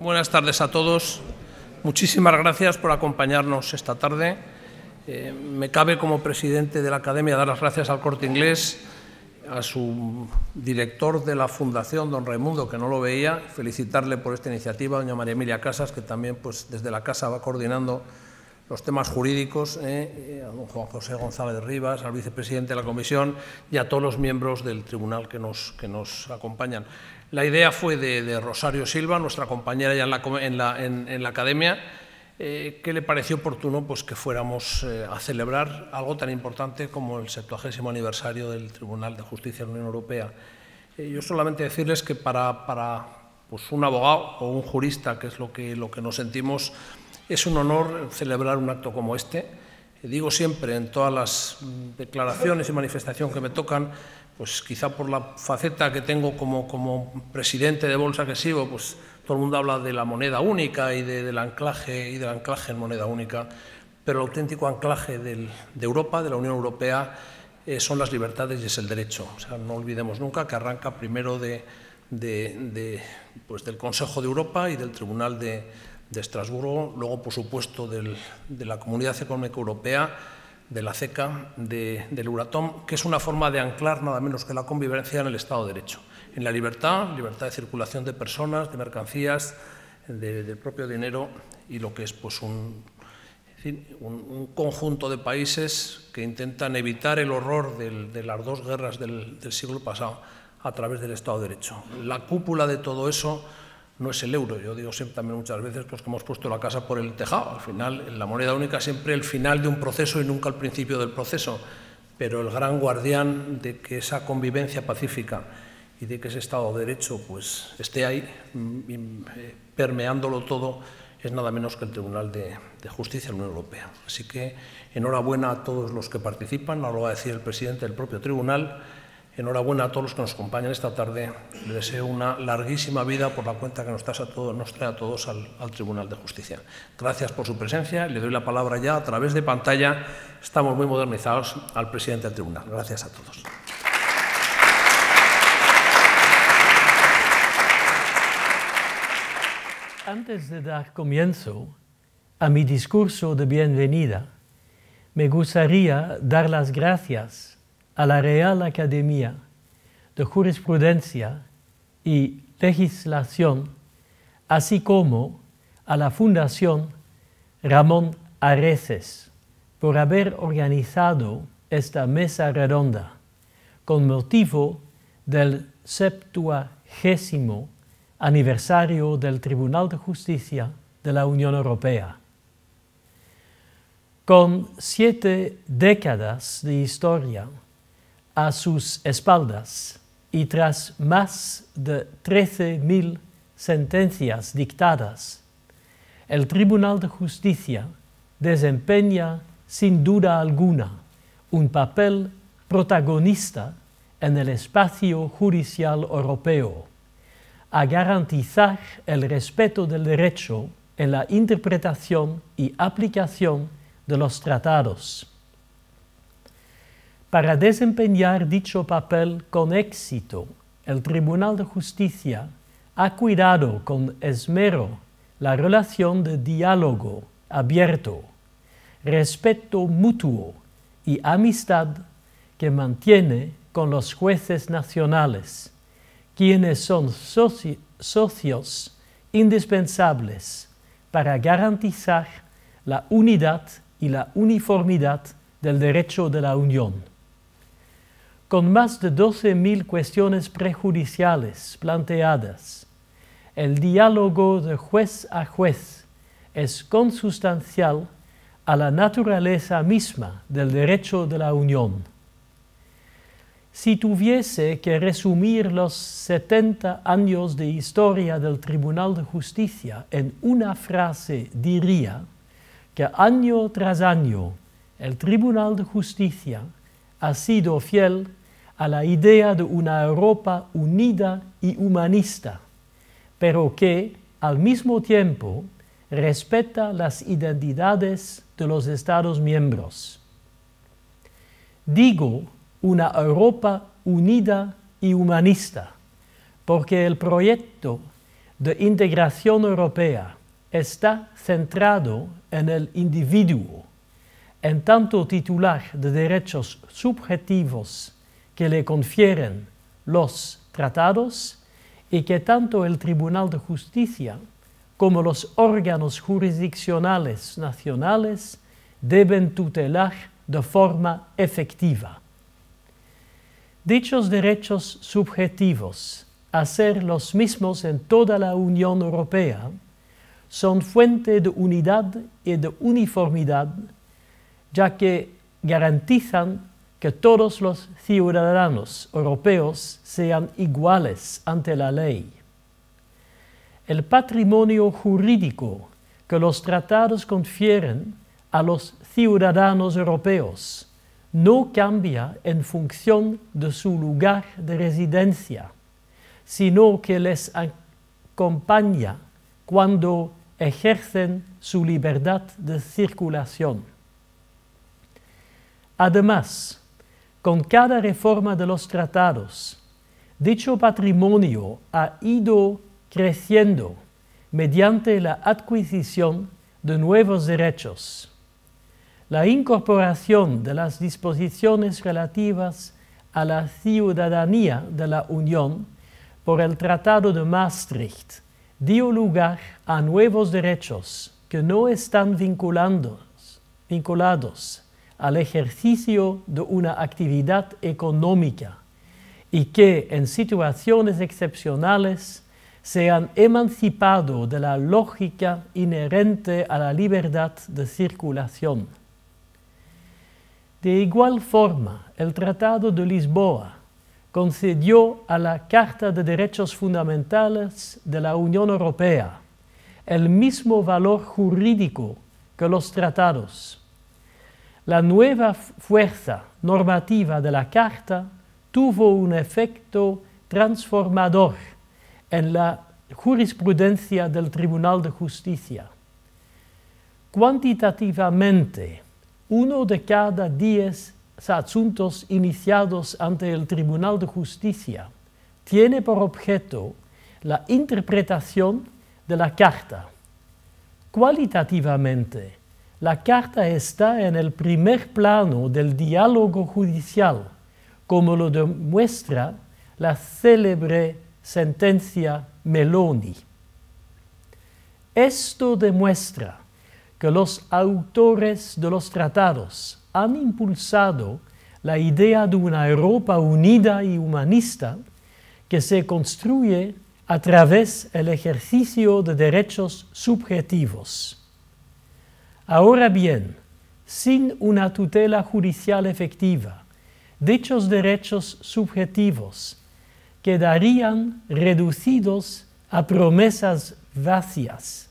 Buenas tardes a todos. Muchísimas gracias por acompañarnos esta tarde. Me cabe, como presidente de la Academia, dar las gracias al Corte Inglés, a su director de la Fundación, don Raimundo, que no lo veía, felicitarle por esta iniciativa, doña María Emilia Casas, que también desde la Casa va coordinando los temas jurídicos, a don Juan José González Rivas, al vicepresidente de la Comisión y a todos los miembros del Tribunal que nos acompañan. La idea fue de Rosario Silva, nuestra compañera ya en la Academia, que le pareció oportuno que fuéramos a celebrar algo tan importante como el 70º aniversario del Tribunal de Justicia de la Unión Europea. Yo solamente decirles que para un abogado o un jurista, que es lo que nos sentimos, es un honor celebrar un acto como este. Digo siempre en todas las declaraciones y manifestaciones que me tocan, quizá por la faceta que tengo como presidente de Bolsa que sigo, todo el mundo habla de la moneda única y del anclaje en moneda única, pero el auténtico anclaje de Europa, de la Unión Europea, son las libertades y es el derecho. O sea, no olvidemos nunca que arranca primero del Consejo de Europa y del Tribunal de Estrasburgo, luego, por supuesto, de la Comunidad Económica Europea, de la CECA, del Euratom, que es una forma de anclar nada menos que la convivencia en el Estado de Derecho, en la libertad de circulación de personas, de mercancías, del propio dinero y lo que es un conjunto de países que intentan evitar el horror de las dos guerras del siglo pasado a través del Estado de Derecho. La cúpula de todo eso no es el euro. Yo digo siempre también muchas veces que hemos puesto la casa por el tejado. Al final, la moneda única es siempre el final de un proceso y nunca el principio del proceso. Pero el gran guardián de que esa convivencia pacífica y de que ese Estado de Derecho esté ahí, permeándolo todo, es nada menos que el Tribunal de Justicia de la Unión Europea. Así que enhorabuena a todos los que participan, ahora lo va a decir el presidente del propio tribunal. Enhorabuena a todos los que nos acompañan esta tarde. Les deseo una larguísima vida por la cuenta que nos trae a todos al Tribunal de Justicia. Gracias por su presencia. Le doy la palabra ya a través de pantalla. Estamos muy modernizados al presidente del Tribunal. Gracias a todos. Antes de dar comienzo a mi discurso de bienvenida, me gustaría dar las gracias a la Real Academia de Jurisprudencia y Legislación, así como a la Fundación Ramón Areces, por haber organizado esta mesa redonda con motivo del 70º aniversario del Tribunal de Justicia de la Unión Europea. Con 7 décadas de historia a sus espaldas y tras más de 13.000 sentencias dictadas, el Tribunal de Justicia desempeña sin duda alguna un papel protagonista en el espacio judicial europeo, a garantizar el respeto del derecho en la interpretación y aplicación de los tratados. Para desempeñar dicho papel con éxito, el Tribunal de Justicia ha cuidado con esmero la relación de diálogo abierto, respeto mutuo y amistad que mantiene con los jueces nacionales, quienes son socios indispensables para garantizar la unidad y la uniformidad del derecho de la Unión. Con más de 12.000 cuestiones prejudiciales planteadas, el diálogo de juez a juez es consustancial a la naturaleza misma del derecho de la Unión. Si tuviese que resumir los 70 años de historia del Tribunal de Justicia en una frase, diría que año tras año el Tribunal de Justicia ha sido fiel a la idea de una Europa unida y humanista, pero que, al mismo tiempo, respeta las identidades de los Estados miembros. Digo una Europa unida y humanista, porque el proyecto de integración europea está centrado en el individuo, en tanto titular de derechos subjetivos que le confieren los tratados y que tanto el Tribunal de Justicia como los órganos jurisdiccionales nacionales deben tutelar de forma efectiva. Dichos derechos subjetivos, a ser los mismos en toda la Unión Europea, son fuente de unidad y de uniformidad, ya que garantizan que todos los ciudadanos europeos sean iguales ante la ley. El patrimonio jurídico que los tratados confieren a los ciudadanos europeos no cambia en función de su lugar de residencia, sino que les acompaña cuando ejercen su libertad de circulación. Además, con cada reforma de los tratados, dicho patrimonio ha ido creciendo mediante la adquisición de nuevos derechos. La incorporación de las disposiciones relativas a la ciudadanía de la Unión por el Tratado de Maastricht dio lugar a nuevos derechos que no están vinculados al ejercicio de una actividad económica y que en situaciones excepcionales se han emancipado de la lógica inherente a la libertad de circulación. De igual forma, el Tratado de Lisboa concedió a la Carta de Derechos Fundamentales de la Unión Europea el mismo valor jurídico que los tratados. La nueva fuerza normativa de la Carta tuvo un efecto transformador en la jurisprudencia del Tribunal de Justicia. Cuantitativamente, 1 de cada 10 asuntos iniciados ante el Tribunal de Justicia tiene por objeto la interpretación de la Carta. Cualitativamente, la Carta está en el primer plano del diálogo judicial, como lo demuestra la célebre sentencia Meloni. Esto demuestra que los autores de los tratados han impulsado la idea de una Europa unida y humanista que se construye a través del ejercicio de derechos subjetivos. Ahora bien, sin una tutela judicial efectiva, dichos derechos subjetivos quedarían reducidos a promesas vacías.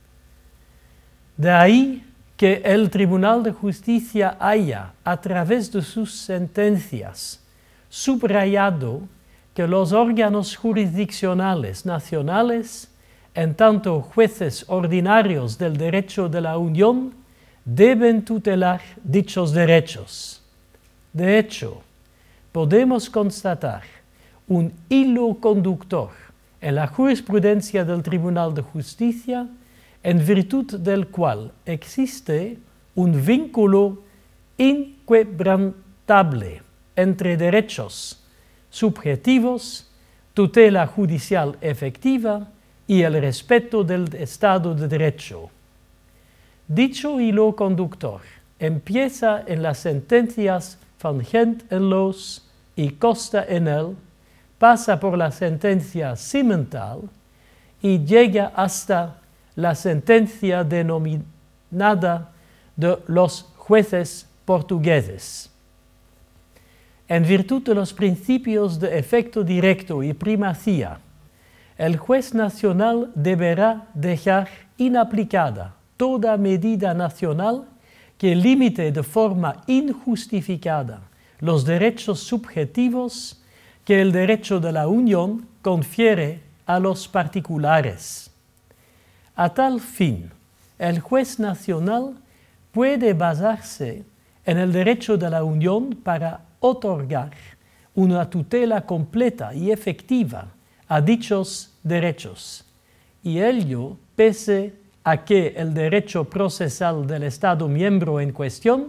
De ahí que el Tribunal de Justicia haya, a través de sus sentencias, subrayado que los órganos jurisdiccionales nacionales, en tanto jueces ordinarios del derecho de la Unión, deben tutelar dichos derechos. De hecho, podemos constatar un hilo conductor en la jurisprudencia del Tribunal de Justicia, en virtud del cual existe un vínculo inquebrantable entre derechos subjetivos, tutela judicial efectiva y el respeto del Estado de Derecho. Dicho hilo conductor empieza en las sentencias Van Gent en Loos y Costa en el, pasa por la sentencia Simmental y llega hasta la sentencia denominada de los jueces portugueses. En virtud de los principios de efecto directo y primacía, el juez nacional deberá dejar inaplicada toda medida nacional que limite de forma injustificada los derechos subjetivos que el derecho de la Unión confiere a los particulares. A tal fin, el juez nacional puede basarse en el derecho de la Unión para otorgar una tutela completa y efectiva a dichos derechos, y ello pese a que el derecho procesal del Estado miembro en cuestión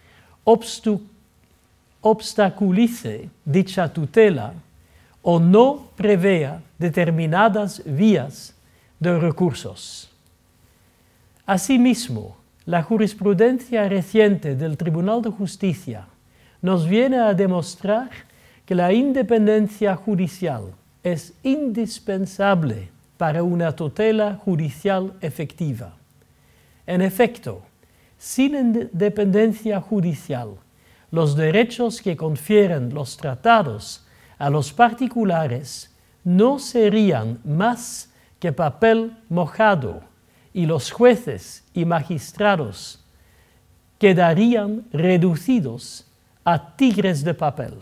obstaculice dicha tutela o no prevea determinadas vías de recursos. Asimismo, la jurisprudencia reciente del Tribunal de Justicia nos viene a demostrar que la independencia judicial es indispensable para una tutela judicial efectiva. En efecto, sin independencia judicial, los derechos que confieren los tratados a los particulares no serían más que papel mojado y los jueces y magistrados quedarían reducidos a tigres de papel.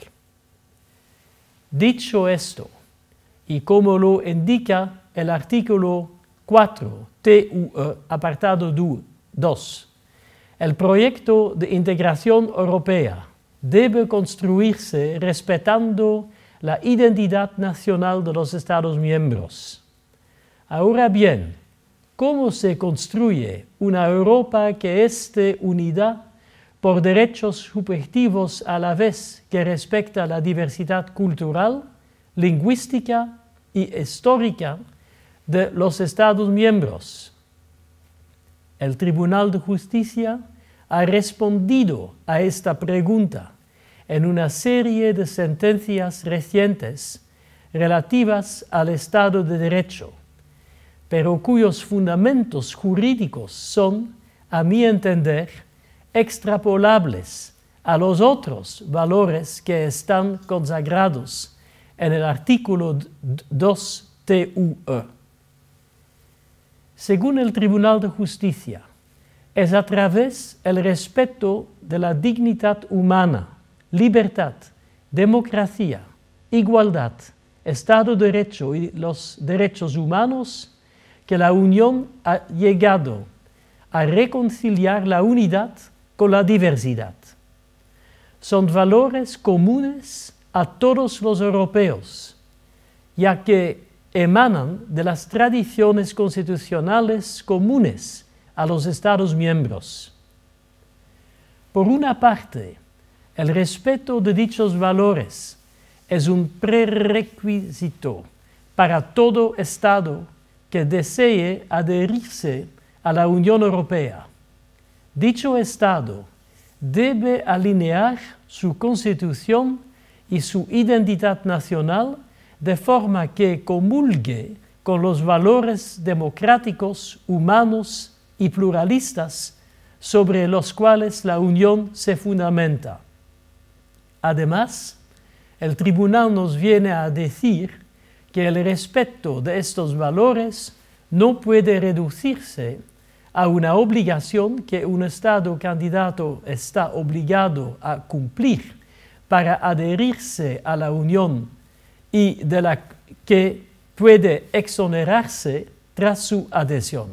Dicho esto, y como lo indica el artículo 4 TUE, apartado 2, el proyecto de integración europea debe construirse respetando la identidad nacional de los Estados miembros. Ahora bien, ¿cómo se construye una Europa que esté unida por derechos subjetivos a la vez que respecta la diversidad cultural, lingüística y histórica de los Estados miembros? El Tribunal de Justicia ha respondido a esta pregunta en una serie de sentencias recientes relativas al Estado de Derecho, pero cuyos fundamentos jurídicos son, a mi entender, extrapolables a los otros valores que están consagrados en el artículo 2 TUE. Según el Tribunal de Justicia, es a través del respeto de la dignidad humana, libertad, democracia, igualdad, Estado de Derecho y los derechos humanos que la Unión ha llegado a reconciliar la unidad con la diversidad. Son valores comunes a todos los europeos, ya que emanan de las tradiciones constitucionales comunes a los Estados miembros. Por una parte, el respeto de dichos valores es un prerequisito para todo Estado que desee adherirse a la Unión Europea. Dicho Estado debe alinear su constitución y su identidad nacional de forma que comulgue con los valores democráticos, humanos y pluralistas sobre los cuales la Unión se fundamenta. Además, el Tribunal nos viene a decir que el respeto de estos valores no puede reducirse a una obligación que un Estado candidato está obligado a cumplir para adherirse a la Unión y de la que puede exonerarse tras su adhesión.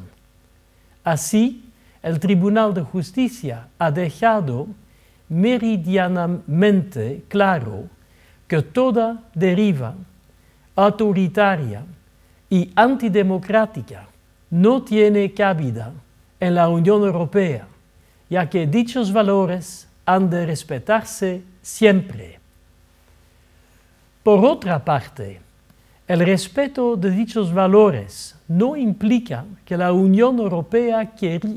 Así, el Tribunal de Justicia ha dejado meridianamente claro que toda deriva autoritaria y antidemocrática no tiene cabida en la Unión Europea, ya que dichos valores han de respetarse siempre. Por otra parte, el respeto de dichos valores no implica que la Unión Europea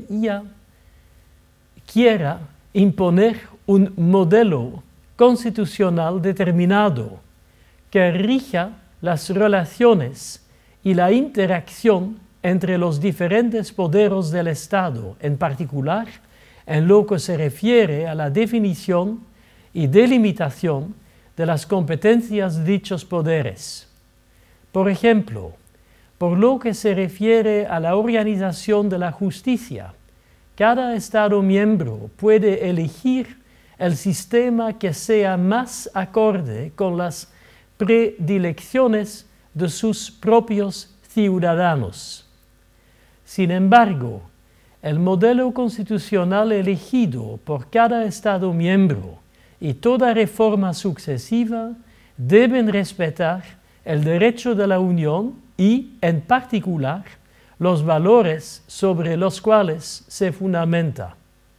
quiera imponer un modelo constitucional determinado que rija las relaciones y la interacción entre los diferentes poderes del Estado, en particular en lo que se refiere a la definición y delimitación de las competencias de dichos poderes. Por ejemplo, por lo que se refiere a la organización de la justicia, cada Estado miembro puede elegir el sistema que sea más acorde con las predilecciones de sus propios ciudadanos. Sin embargo, el modelo constitucional elegido por cada Estado miembro y toda reforma sucesiva deben respetar el derecho de la Unión y, en particular, los valores sobre los cuales se fundamenta.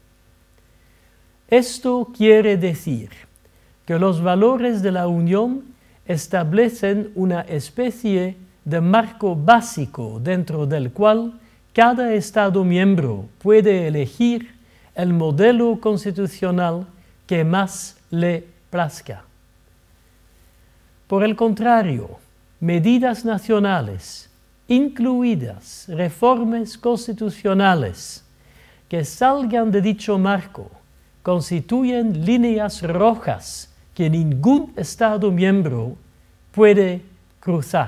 Esto quiere decir que los valores de la Unión establecen una especie de marco básico dentro del cual cada Estado miembro puede elegir el modelo constitucional que más le plazca. Por el contrario, medidas nacionales, incluidas reformas constitucionales, que salgan de dicho marco, constituyen líneas rojas que ningún Estado miembro puede cruzar.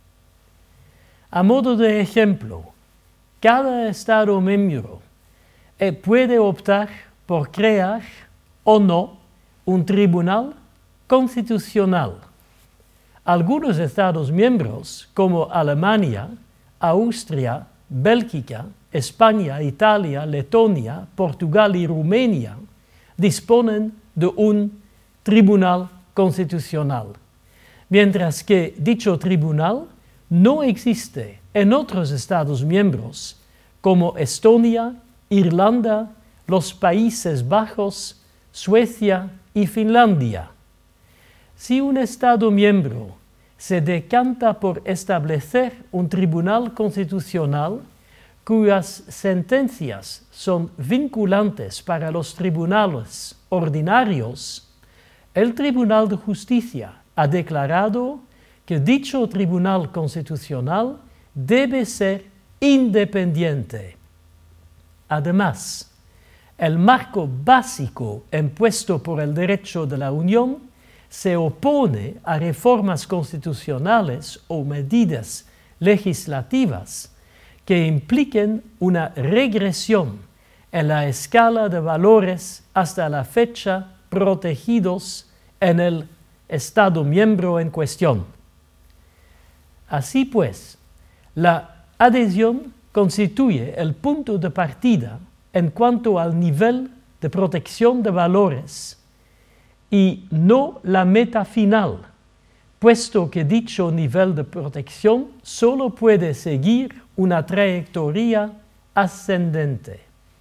A modo de ejemplo, cada Estado miembro puede optar por crear o no un tribunal constitucional. Algunos Estados miembros, como Alemania, Austria, Bélgica, España, Italia, Letonia, Portugal y Rumania, disponen de un tribunal constitucional, mientras que dicho tribunal no existe en otros Estados miembros como Estonia, Irlanda, los Países Bajos, Suecia y Finlandia. Si un Estado miembro se decanta por establecer un tribunal constitucional cuyas sentencias son vinculantes para los tribunales ordinarios, el Tribunal de Justicia ha declarado que dicho Tribunal Constitucional debe ser independiente. Además, el marco básico impuesto por el derecho de la Unión se opone a reformas constitucionales o medidas legislativas que impliquen una regresión en la escala de valores hasta la fecha protegidos en el Estado miembro en cuestión. Así pues, la adhesión constituye el punto de partida en cuanto al nivel de protección de valores y no la meta final, puesto que dicho nivel de protección solo puede seguir una trayectoria ascendente.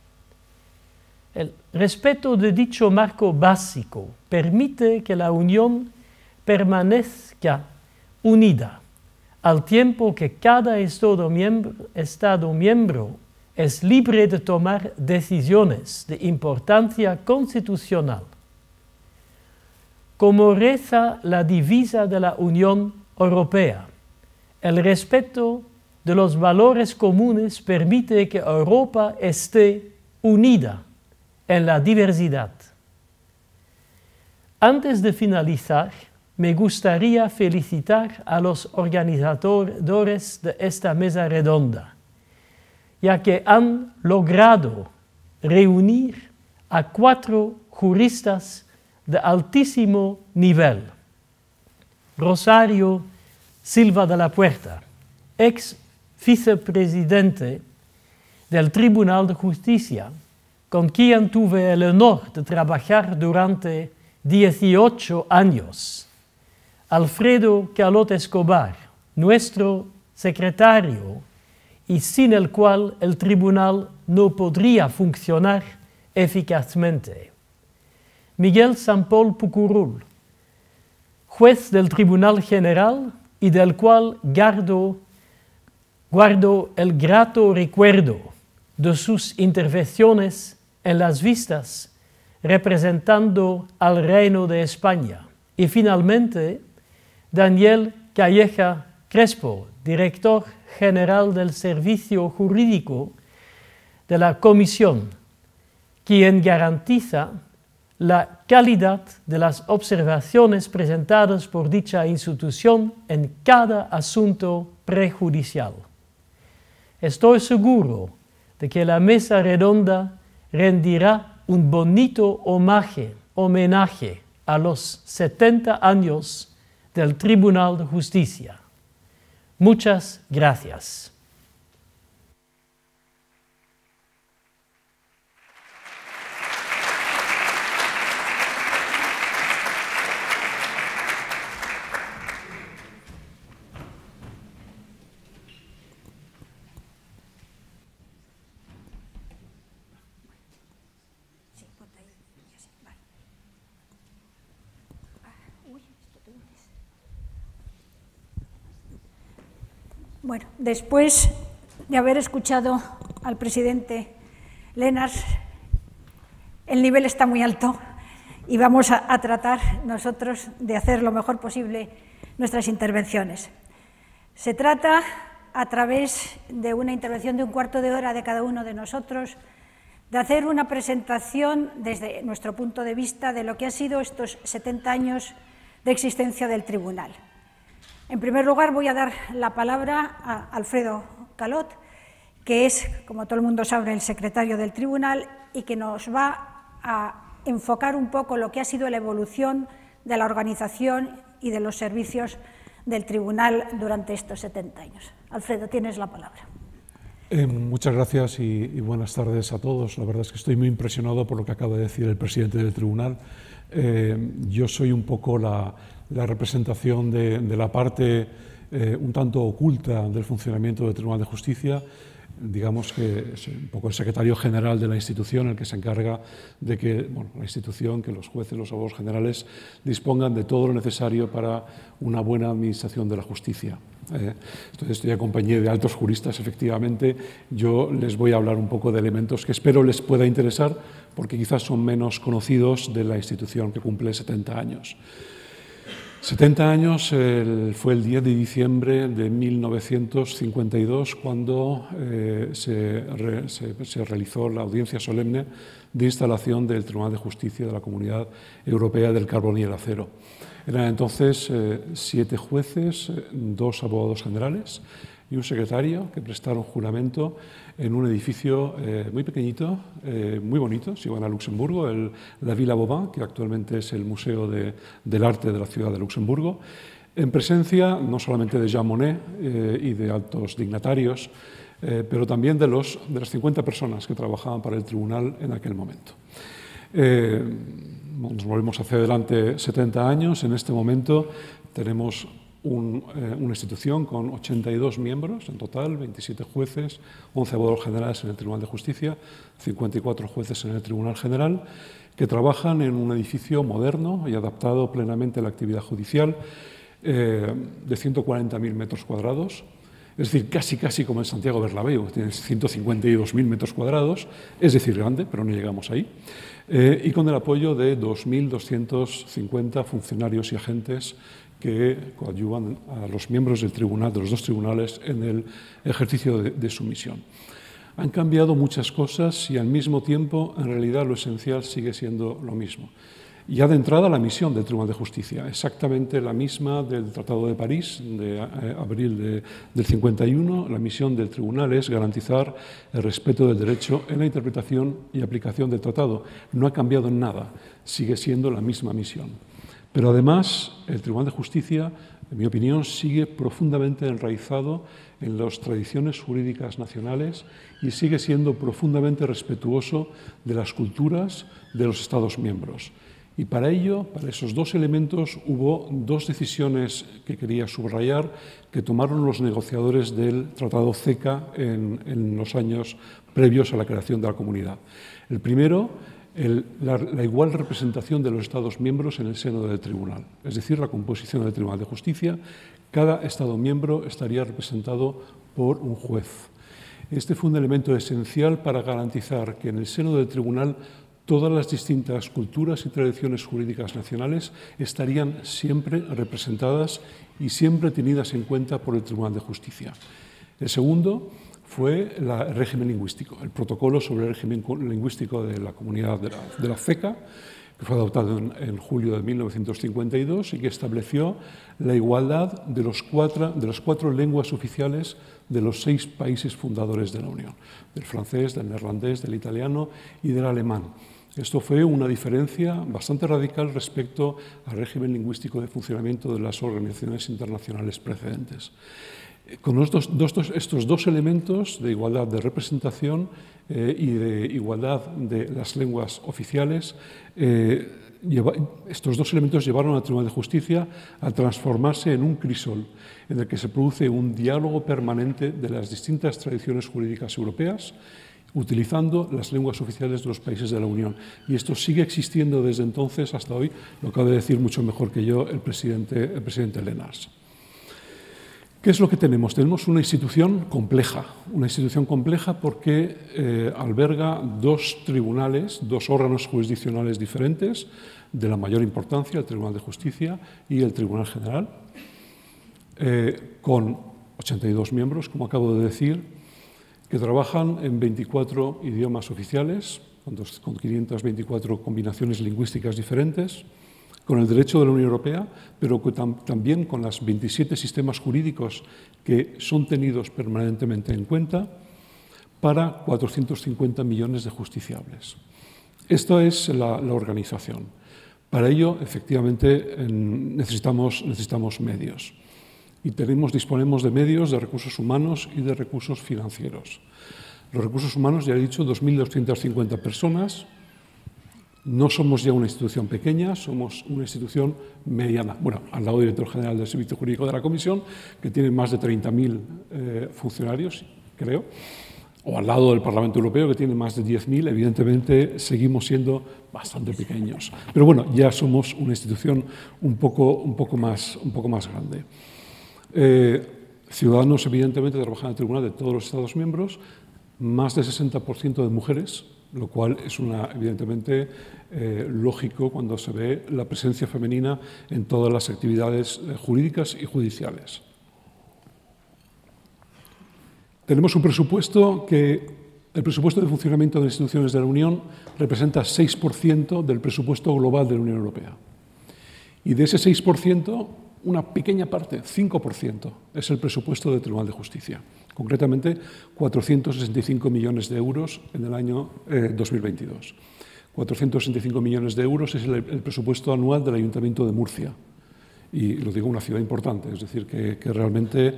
El respeto de dicho marco básico permite que la Unión permanezca unida, al tiempo que cada Estado miembro es libre de tomar decisiones de importancia constitucional. Como reza la divisa de la Unión Europea, el respeto de los valores comunes permite que Europa esté unida en la diversidad. Antes de finalizar, me gustaría felicitar a los organizadores de esta mesa redonda, ya que han logrado reunir a 4 juristas de altísimo nivel. Rosario Silva de la Puerta, ex vicepresidente del Tribunal de Justicia, con quien tuve el honor de trabajar durante 18 años. Alfredo Calot Escobar, nuestro secretario, y sin el cual el tribunal no podría funcionar eficazmente. Miguel Sampol Pucurul, juez del Tribunal General y del cual guardo el grato recuerdo de sus intervenciones en las vistas representando al Reino de España. Y finalmente, Daniel Calleja Crespo, director general del Servicio Jurídico de la Comisión, quien garantiza la calidad de las observaciones presentadas por dicha institución en cada asunto prejudicial. Estoy seguro de que la mesa redonda rendirá un bonito homenaje a los 70 años del Tribunal de Justicia. Muchas gracias. Bueno, después de haber escuchado al presidente Lennars, el nivel está muy alto y vamos a tratar nosotros de hacer lo mejor posible nuestras intervenciones. Se trata, a través de una intervención de un cuarto de hora de cada uno de nosotros, de hacer una presentación desde nuestro punto de vista de lo que han sido estos 70 años de existencia del Tribunal. En primer lugar, voy a dar la palabra a Alfredo Calot, que es, como todo el mundo sabe, el secretario del Tribunal y que nos va a enfocar un poco lo que ha sido la evolución de la organización y de los servicios del Tribunal durante estos 70 años. Alfredo, tienes la palabra. Muchas gracias y buenas tardes a todos. La verdad es que estoy muy impresionado por lo que acaba de decir el presidente del Tribunal. Yo soy un poco la representación de la parte un tanto oculta del funcionamiento del Tribunal de Justicia. Digamos que es un poco el secretario general de la institución el que se encarga de que la institución, que los jueces, los abogados generales dispongan de todo lo necesario para una buena administración de la justicia. Entonces estoy acompañado de altos juristas, efectivamente. Yo les voy a hablar un poco de elementos que espero les pueda interesar porque quizás son menos conocidos de la institución que cumple 70 años. 70 años fue el 10 de diciembre de 1952 cuando se realizó la audiencia solemne de instalación del Tribunal de Justicia de la Comunidad Europea del Carbón y el Acero. Eran entonces 7 jueces, 2 abogados generales y un secretario que prestaron juramento en un edificio muy pequeñito, muy bonito. Si van a Luxemburgo, la Villa Bobin, que actualmente es el Museo del Arte de la ciudad de Luxemburgo, en presencia no solamente de Jean Monnet y de altos dignatarios, pero también de las 50 personas que trabajaban para el tribunal en aquel momento. Nos volvemos hacia adelante 70 años. En este momento tenemos una institución con 82 miembros en total, 27 jueces, 11 abogados generales en el Tribunal de Justicia, 54 jueces en el Tribunal General, que trabajan en un edificio moderno y adaptado plenamente a la actividad judicial, de 140.000 metros cuadrados, es decir, casi como en Santiago Bernabéu, que tiene 152.000 metros cuadrados, es decir, grande, pero no llegamos ahí, y con el apoyo de 2.250 funcionarios y agentes que coadyuvan a los miembros del tribunal, de los 2 tribunales, en el ejercicio de su misión. Han cambiado muchas cosas y al mismo tiempo, en realidad, lo esencial sigue siendo lo mismo. Ya de entrada, la misión del Tribunal de Justicia, exactamente la misma del Tratado de París de abril del 51. La misión del Tribunal es garantizar el respeto del derecho en la interpretación y aplicación del tratado. No ha cambiado en nada, sigue siendo la misma misión. Pero además, el Tribunal de Justicia, en mi opinión, sigue profundamente enraizado en las tradiciones jurídicas nacionales y sigue siendo profundamente respetuoso de las culturas de los Estados miembros. Y para ello, para esos 2 elementos, hubo 2 decisiones que quería subrayar que tomaron los negociadores del Tratado CECA en los años previos a la creación de la comunidad. El primero, la igual representación de los Estados miembros en el seno del Tribunal, es decir, la composición del Tribunal de Justicia. Cada Estado miembro estaría representado por un juez. Este fue un elemento esencial para garantizar que en el seno del Tribunal todas las distintas culturas y tradiciones jurídicas nacionales estarían siempre representadas y siempre tenidas en cuenta por el Tribunal de Justicia. El segundo fue el régimen lingüístico, el protocolo sobre el régimen lingüístico de la comunidad de la CECA, que fue adoptado en julio de 1952 y que estableció la igualdad de las 4 lenguas oficiales de los 6 países fundadores de la Unión, del francés, del neerlandés, del italiano y del alemán. Esto fue una diferencia bastante radical respecto al régimen lingüístico de funcionamiento de las organizaciones internacionales precedentes. Con estos 2 elementos de igualdad de representación y de igualdad de las lenguas oficiales, estos 2 elementos llevaron al Tribunal de Justicia a transformarse en un crisol en el que se produce un diálogo permanente de las distintas tradiciones jurídicas europeas, utilizando las lenguas oficiales de los países de la Unión. Y esto sigue existiendo desde entonces hasta hoy, lo acaba de decir mucho mejor que yo el presidente Lennars. ¿Qué es lo que tenemos? Tenemos una institución compleja porque alberga dos tribunales, dos órganos jurisdiccionales diferentes de la mayor importancia, el Tribunal de Justicia y el Tribunal General, con 82 miembros, como acabo de decir, que trabajan en 24 idiomas oficiales, con 524 combinaciones lingüísticas diferentes, con el derecho de la Unión Europea, pero también con los 27 sistemas jurídicos que son tenidos permanentemente en cuenta para 450 millones de justiciables. Esta es la organización. Para ello, efectivamente, necesitamos medios. Y disponemos de medios, de recursos humanos y de recursos financieros. Los recursos humanos, ya he dicho, 2.250 personas. No somos ya una institución pequeña, somos una institución mediana. Bueno, al lado del director general del Servicio Jurídico de la Comisión, que tiene más de 30.000 funcionarios, creo, o al lado del Parlamento Europeo, que tiene más de 10.000, evidentemente seguimos siendo bastante pequeños. Pero bueno, ya somos una institución un poco más grande. Ciudadanos, evidentemente, trabajan en el Tribunal de todos los Estados miembros, más del 60% de mujeres, lo cual es evidentemente lógico cuando se ve la presencia femenina en todas las actividades jurídicas y judiciales. Tenemos un presupuesto el presupuesto de funcionamiento de las instituciones de la Unión representa 6% del presupuesto global de la Unión Europea. Y de ese 6%, una pequeña parte, 5%, es el presupuesto del Tribunal de Justicia. Concretamente, 465 millones de euros en el año 2022. 465 millones de euros es el presupuesto anual del Ayuntamiento de Murcia. Y lo digo, una ciudad importante, es decir, que realmente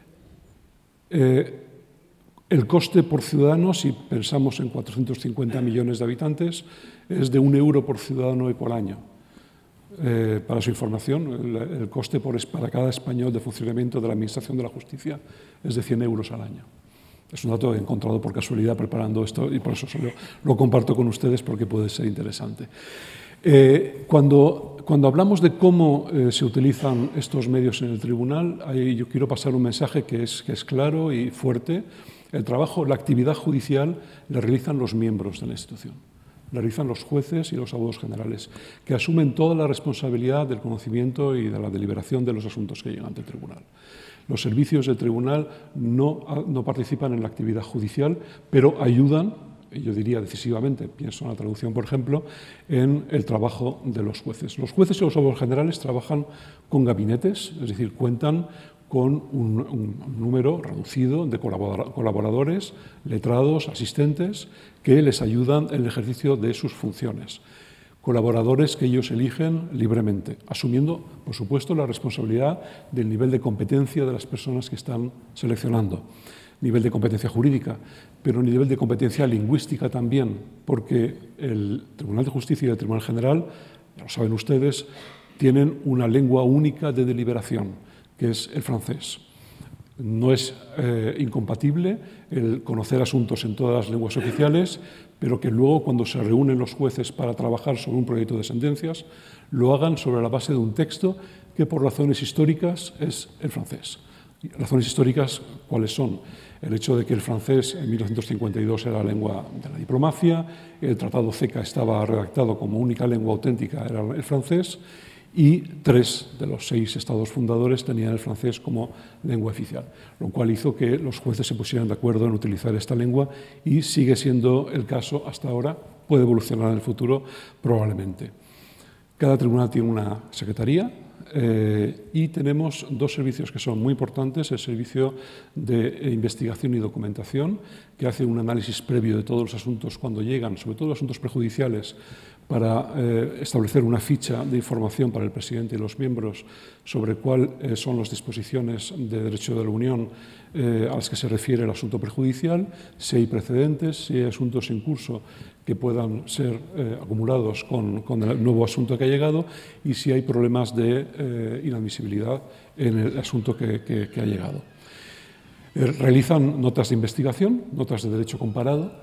el coste por ciudadano, si pensamos en 450 millones de habitantes, es de 1 euro por ciudadano y por año. Para su información, el coste para cada español de funcionamiento de la Administración de la Justicia es de 100 euros al año. Es un dato que he encontrado por casualidad preparando esto y por eso lo comparto con ustedes porque puede ser interesante. Cuando hablamos de cómo se utilizan estos medios en el tribunal, yo quiero pasar un mensaje que es claro y fuerte. El trabajo, la actividad judicial la realizan los miembros de la institución. La realizan los jueces y los abogados generales, que asumen toda la responsabilidad del conocimiento y de la deliberación de los asuntos que llegan ante el tribunal. Los servicios del tribunal no participan en la actividad judicial, pero ayudan, yo diría decisivamente, pienso en la traducción, por ejemplo, en el trabajo de los jueces. Los jueces y los abogados generales trabajan con gabinetes, es decir, cuentan con un número reducido de colaboradores, letrados, asistentes, que les ayudan en el ejercicio de sus funciones. Colaboradores que ellos eligen libremente, asumiendo, por supuesto, la responsabilidad del nivel de competencia de las personas que están seleccionando. Nivel de competencia jurídica, pero nivel de competencia lingüística también, porque el Tribunal de Justicia y el Tribunal General, ya lo saben ustedes, tienen una lengua única de deliberación, que es el francés. No es incompatible el conocer asuntos en todas las lenguas oficiales, pero que luego, cuando se reúnen los jueces para trabajar sobre un proyecto de sentencias, lo hagan sobre la base de un texto que, por razones históricas, es el francés. Razones históricas, ¿cuáles son? El hecho de que el francés en 1952 era la lengua de la diplomacia, el Tratado CECA estaba redactado como única lengua auténtica, era el francés, y 3 de los 6 estados fundadores tenían el francés como lengua oficial, lo cual hizo que los jueces se pusieran de acuerdo en utilizar esta lengua y sigue siendo el caso hasta ahora, puede evolucionar en el futuro probablemente. Cada tribunal tiene una secretaría y tenemos dos servicios que son muy importantes, el servicio de investigación y documentación, que hace un análisis previo de todos los asuntos cuando llegan, sobre todo los asuntos prejudiciales, para establecer una ficha de información para el presidente y los miembros sobre cuáles son las disposiciones de derecho de la Unión a las que se refiere el asunto prejudicial, si hay precedentes, si hay asuntos en curso que puedan ser acumulados con el nuevo asunto que ha llegado y si hay problemas de inadmisibilidad en el asunto que ha llegado. Realizan notas de investigación, notas de derecho comparado.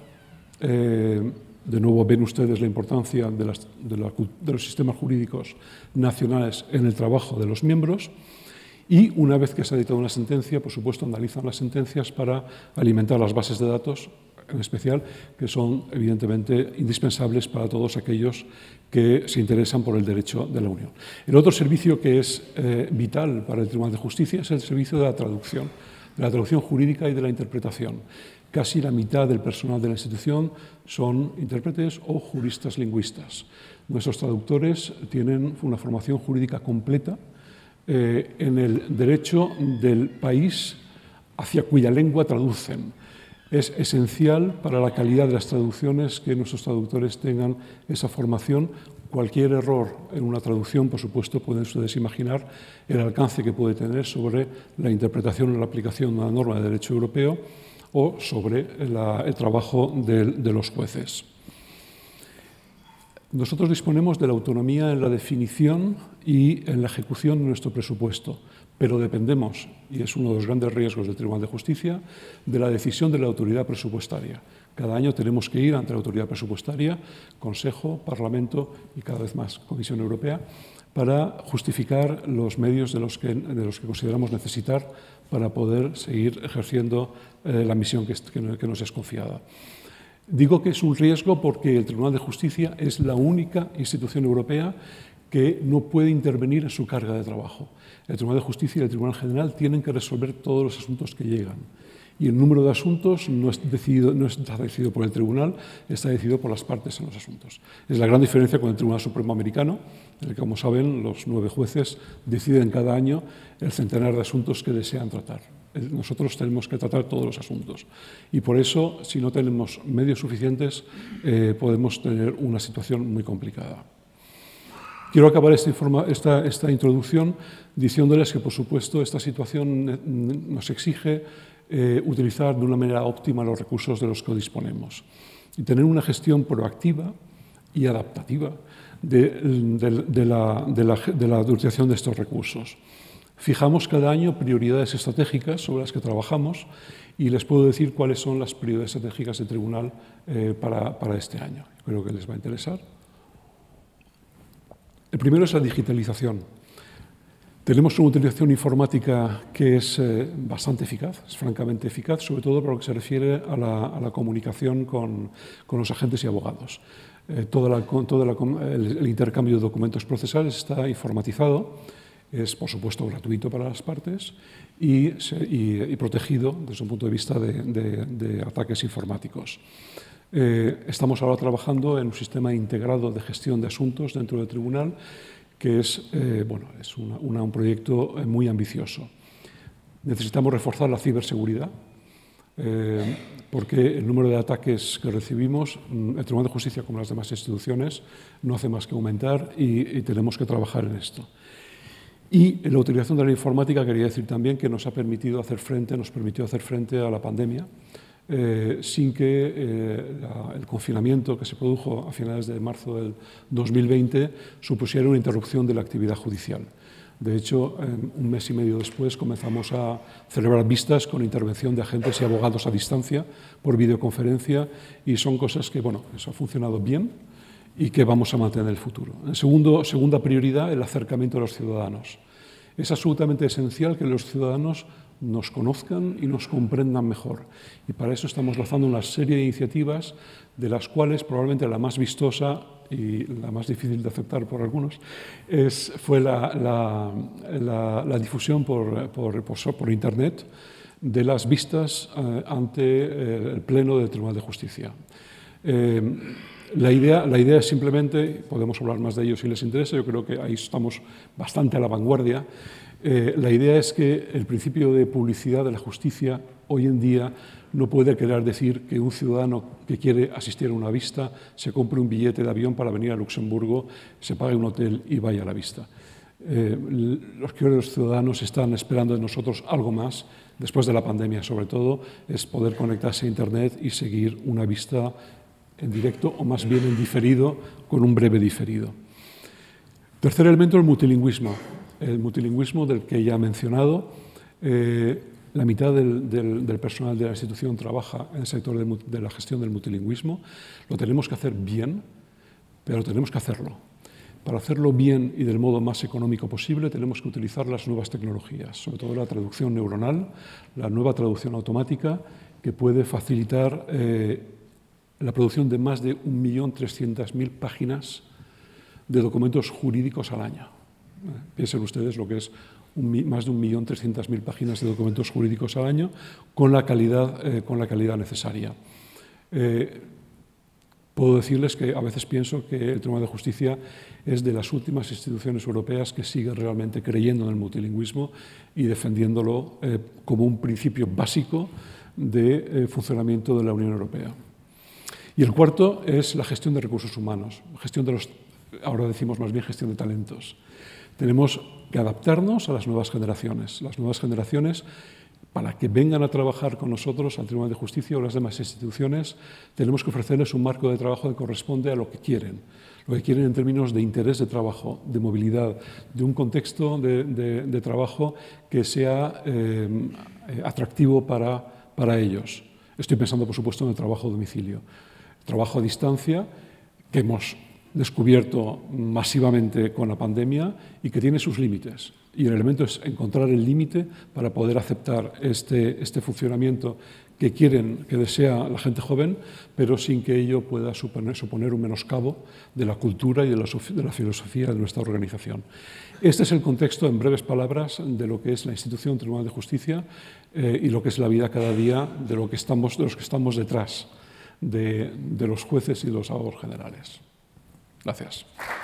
De nuevo ven ustedes la importancia de los sistemas jurídicos nacionales en el trabajo de los miembros Y una vez que se ha dictado una sentencia, por supuesto, analizan las sentencias para alimentar las bases de datos, en especial, que son evidentemente indispensables para todos aquellos que se interesan por el derecho de la Unión. El otro servicio que es vital para el Tribunal de Justicia es el servicio de la traducción jurídica y de la interpretación. Casi la mitad del personal de la institución son intérpretes o juristas lingüistas. Nuestros traductores tienen una formación jurídica completa en el derecho del país hacia cuya lengua traducen. Es esencial para la calidad de las traducciones que nuestros traductores tengan esa formación. Cualquier error en una traducción, por supuesto, pueden ustedes imaginar el alcance que puede tener sobre la interpretación o la aplicación de una norma de derecho europeo o sobre el trabajo de los jueces. Nosotros disponemos de la autonomía en la definición y en la ejecución de nuestro presupuesto, pero dependemos, y es uno de los grandes riesgos del Tribunal de Justicia, de la decisión de la autoridad presupuestaria. Cada año tenemos que ir ante la autoridad presupuestaria, Consejo, Parlamento y cada vez más Comisión Europea, para justificar los medios de los que consideramos necesitar para poder seguir ejerciendo la misión que nos es confiada. Digo que es un riesgo porque el Tribunal de Justicia es la única institución europea que no puede intervenir en su carga de trabajo. El Tribunal de Justicia y el Tribunal General tienen que resolver todos los asuntos que llegan. Y el número de asuntos no está decidido por el Tribunal, está decidido por las partes en los asuntos. Es la gran diferencia con el Tribunal Supremo Americano, en el que, como saben, los 9 jueces deciden cada año el centenar de asuntos que desean tratar. Nosotros tenemos que tratar todos los asuntos. Y por eso, si no tenemos medios suficientes, podemos tener una situación muy complicada. Quiero acabar esta introducción diciéndoles que, por supuesto, esta situación nos exige utilizar de una manera óptima los recursos de los que disponemos y tener una gestión proactiva y adaptativa de la utilización de estos recursos. Fijamos cada año prioridades estratégicas sobre las que trabajamos y les puedo decir cuáles son las prioridades estratégicas del Tribunal para este año. Creo que les va a interesar. El primero es la digitalización. Tenemos una utilización informática que es bastante eficaz, es francamente eficaz, sobre todo por lo que se refiere a la comunicación con los agentes y abogados. El intercambio de documentos procesales está informatizado, es por supuesto gratuito para las partes y protegido desde un punto de vista de ataques informáticos. Estamos ahora trabajando en un sistema integrado de gestión de asuntos dentro del tribunal que es un proyecto muy ambicioso. Necesitamos reforzar la ciberseguridad porque el número de ataques que recibimos, el Tribunal de Justicia, como las demás instituciones, no hace más que aumentar y tenemos que trabajar en esto. Y en la utilización de la informática quería decir también que nos permitió hacer frente a la pandemia sin que el confinamiento que se produjo a finales de marzo del 2020 supusiera una interrupción de la actividad judicial. De hecho, un mes y medio después comenzamos a celebrar vistas con intervención de agentes y abogados a distancia por videoconferencia y son cosas que, eso ha funcionado bien y que vamos a mantener en el futuro. Segunda prioridad, el acercamiento a los ciudadanos. Es absolutamente esencial que los ciudadanos nos conozcan y nos comprendan mejor. Y para eso estamos lanzando una serie de iniciativas, de las cuales probablemente la más vistosa y la más difícil de aceptar por algunos fue la difusión por Internet de las vistas ante el Pleno del Tribunal de Justicia. La idea es simplemente, podemos hablar más de ello si les interesa, yo creo que ahí estamos bastante a la vanguardia. La idea es que el principio de publicidad de la justicia hoy en día no puede querer decir que un ciudadano que quiere asistir a una vista se compre un billete de avión para venir a Luxemburgo, se pague un hotel y vaya a la vista. Los ciudadanos están esperando de nosotros algo más, después de la pandemia sobre todo, es poder conectarse a Internet y seguir una vista en directo o más bien en diferido, con un breve diferido. Tercer elemento, el multilingüismo. El multilingüismo del que ya he mencionado. La mitad del personal de la institución trabaja en el sector de la gestión del multilingüismo. Lo tenemos que hacer bien, pero tenemos que hacerlo. para hacerlo bien y del modo más económico posible, tenemos que utilizar las nuevas tecnologías, sobre todo la traducción neuronal, la nueva traducción automática, que puede facilitar la producción de más de 1.300.000 páginas de documentos jurídicos al año. Piensen ustedes lo que es más de 1.300.000 páginas de documentos jurídicos al año con la calidad necesaria. Puedo decirles que a veces pienso que el Tribunal de Justicia es de las últimas instituciones europeas que sigue realmente creyendo en el multilingüismo y defendiéndolo como un principio básico de funcionamiento de la Unión Europea. Y el cuarto es la gestión de recursos humanos, ahora decimos más bien gestión de talentos. Tenemos que adaptarnos a las nuevas generaciones. Las nuevas generaciones, para que vengan a trabajar con nosotros al Tribunal de Justicia o las demás instituciones, tenemos que ofrecerles un marco de trabajo que corresponde a lo que quieren en términos de interés de trabajo, de movilidad, de un contexto de trabajo que sea atractivo para ellos. Estoy pensando, por supuesto, en el trabajo a domicilio, trabajo a distancia, que hemos descubierto masivamente con la pandemia y que tiene sus límites. Y el elemento es encontrar el límite para poder aceptar este funcionamiento que desea la gente joven, pero sin que ello pueda suponer un menoscabo de la cultura y de la filosofía de nuestra organización. Este es el contexto, en breves palabras, de lo que es la institución Tribunal de Justicia y lo que es la vida cada día de los que estamos detrás de los jueces y de los abogados generales. Gracias.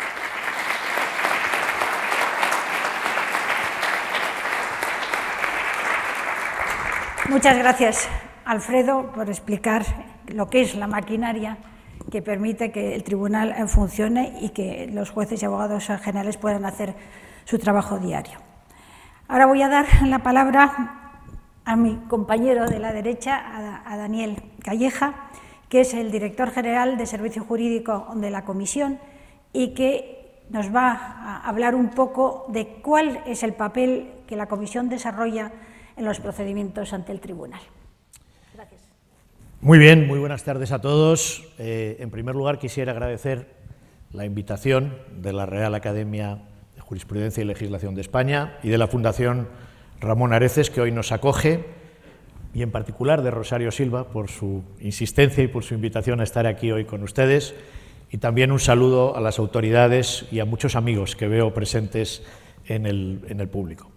Muchas gracias, Alfredo, por explicar lo que es la maquinaria que permite que el tribunal funcione y que los jueces y abogados generales puedan hacer su trabajo diario. Ahora voy a dar la palabra a mi compañero de la derecha, a Daniel Calleja, que es el director general de Servicio Jurídico de la Comisión y que nos va a hablar un poco de cuál es el papel que la Comisión desarrolla en los procedimientos ante el Tribunal. Gracias. Muy bien, muy buenas tardes a todos. En primer lugar, quisiera agradecer la invitación de la Real Academia de Jurisprudencia y Legislación de España y de la Fundación Ramón Areces, que hoy nos acoge, y en particular de Rosario Silva por su insistencia y por su invitación a estar aquí hoy con ustedes, y también un saludo a las autoridades y a muchos amigos que veo presentes en el público.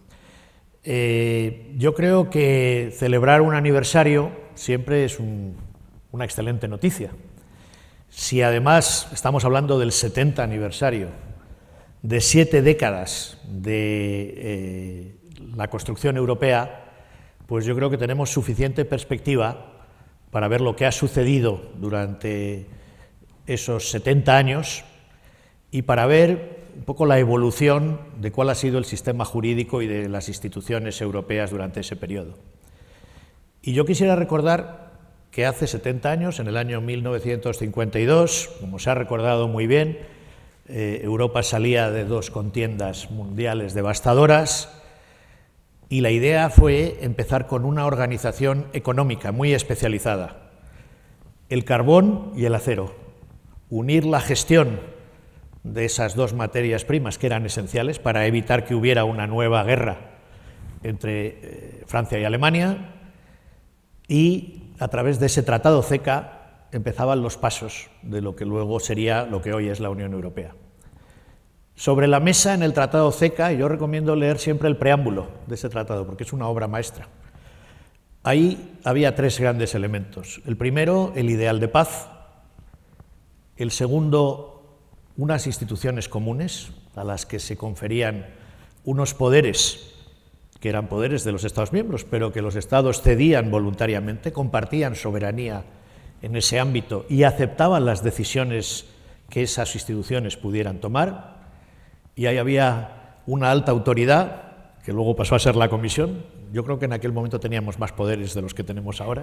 Yo creo que celebrar un aniversario siempre es una excelente noticia. Si además estamos hablando del 70 aniversario de 7 décadas de la construcción europea, pues yo creo que tenemos suficiente perspectiva para ver lo que ha sucedido durante esos 70 años y para ver un poco la evolución de cuál ha sido el sistema jurídico y de las instituciones europeas durante ese periodo. Y yo quisiera recordar que hace 70 años, en el año 1952, como se ha recordado muy bien, Europa salía de 2 contiendas mundiales devastadoras y la idea fue empezar con una organización económica muy especializada, el carbón y el acero, unir la gestión de esas 2 materias primas que eran esenciales para evitar que hubiera una nueva guerra entre Francia y Alemania, y a través de ese tratado CECA empezaban los pasos de lo que luego sería lo que hoy es la Unión Europea. Sobre la mesa en el tratado CECA, yo recomiendo leer siempre el preámbulo de ese tratado porque es una obra maestra. Ahí había 3 grandes elementos. El primero, el ideal de paz. El segundo, unas instituciones comunes a las que se conferían unos poderes que eran poderes de los Estados miembros, pero que los Estados cedían voluntariamente, compartían soberanía en ese ámbito y aceptaban las decisiones que esas instituciones pudieran tomar. Y ahí había una alta autoridad, que luego pasó a ser la Comisión. Yo creo que en aquel momento teníamos más poderes de los que tenemos ahora.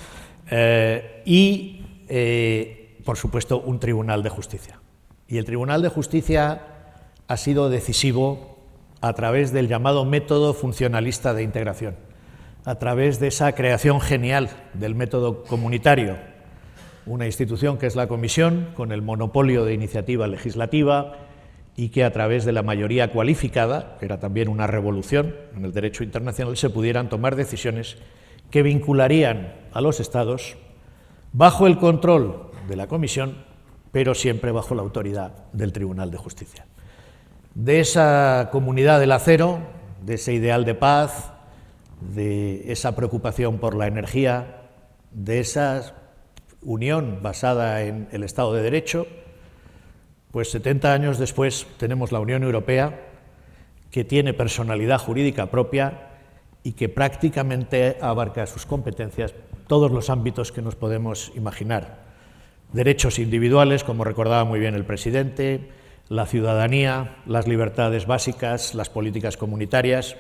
Por supuesto, un Tribunal de Justicia. Y el Tribunal de Justicia ha sido decisivo a través del llamado método funcionalista de integración, a través de esa creación genial del método comunitario, una institución que es la Comisión, con el monopolio de iniciativa legislativa y que a través de la mayoría cualificada, que era también una revolución en el derecho internacional, se pudieran tomar decisiones que vincularían a los Estados bajo el control de la Comisión, pero siempre bajo la autoridad del Tribunal de Justicia. De esa comunidad del acero, de ese ideal de paz, de esa preocupación por la energía, de esa unión basada en el Estado de Derecho, pues 70 años después tenemos la Unión Europea, que tiene personalidad jurídica propia y que prácticamente abarca sus competencias todos los ámbitos que nos podemos imaginar. Derechos individuales, como recordaba muy bien el presidente, la ciudadanía, las libertades básicas, las políticas comunitarias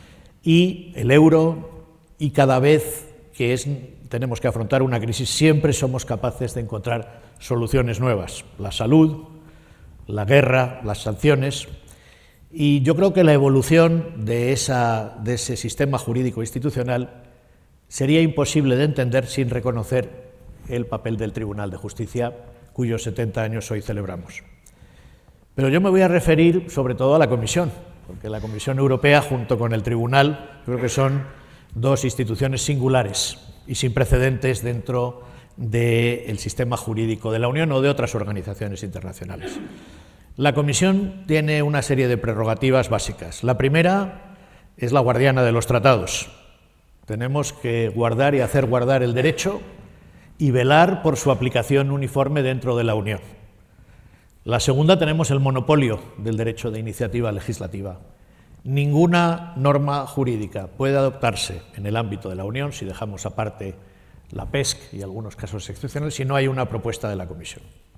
y el euro, y cada vez que tenemos que afrontar una crisis siempre somos capaces de encontrar soluciones nuevas. La salud, la guerra, las sanciones, y yo creo que la evolución de ese sistema jurídico institucional sería imposible de entender sin reconocer el papel del Tribunal de Justicia, cuyos 70 años hoy celebramos. Pero yo me voy a referir sobre todo a la Comisión, porque la Comisión Europea junto con el Tribunal creo que son dos instituciones singulares y sin precedentes dentro del sistema jurídico de la Unión o de otras organizaciones internacionales. La Comisión tiene una serie de prerrogativas básicas. La primera es la guardiana de los tratados. Tenemos que guardar y hacer guardar el derecho y velar por su aplicación uniforme dentro de la Unión. La segunda, tenemos el monopolio del derecho de iniciativa legislativa. Ninguna norma jurídica puede adoptarse en el ámbito de la Unión, si dejamos aparte la PESC y algunos casos excepcionales, si no hay una propuesta de la Comisión.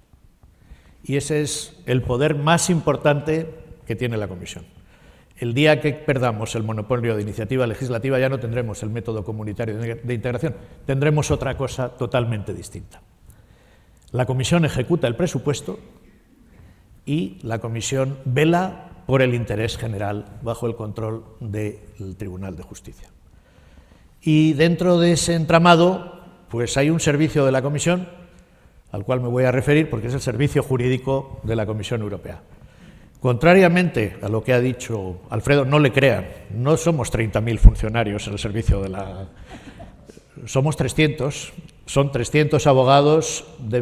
Y ese es el poder más importante que tiene la Comisión. El día que perdamos el monopolio de iniciativa legislativa ya no tendremos el método comunitario de integración, tendremos otra cosa totalmente distinta. La Comisión ejecuta el presupuesto y la Comisión vela por el interés general bajo el control del Tribunal de Justicia. Y dentro de ese entramado, pues hay un servicio de la Comisión al cual me voy a referir porque es el servicio jurídico de la Comisión Europea. Contrariamente a lo que ha dicho Alfredo, no le crean, no somos 30.000 funcionarios en el servicio de la... Somos 300, son 300 abogados de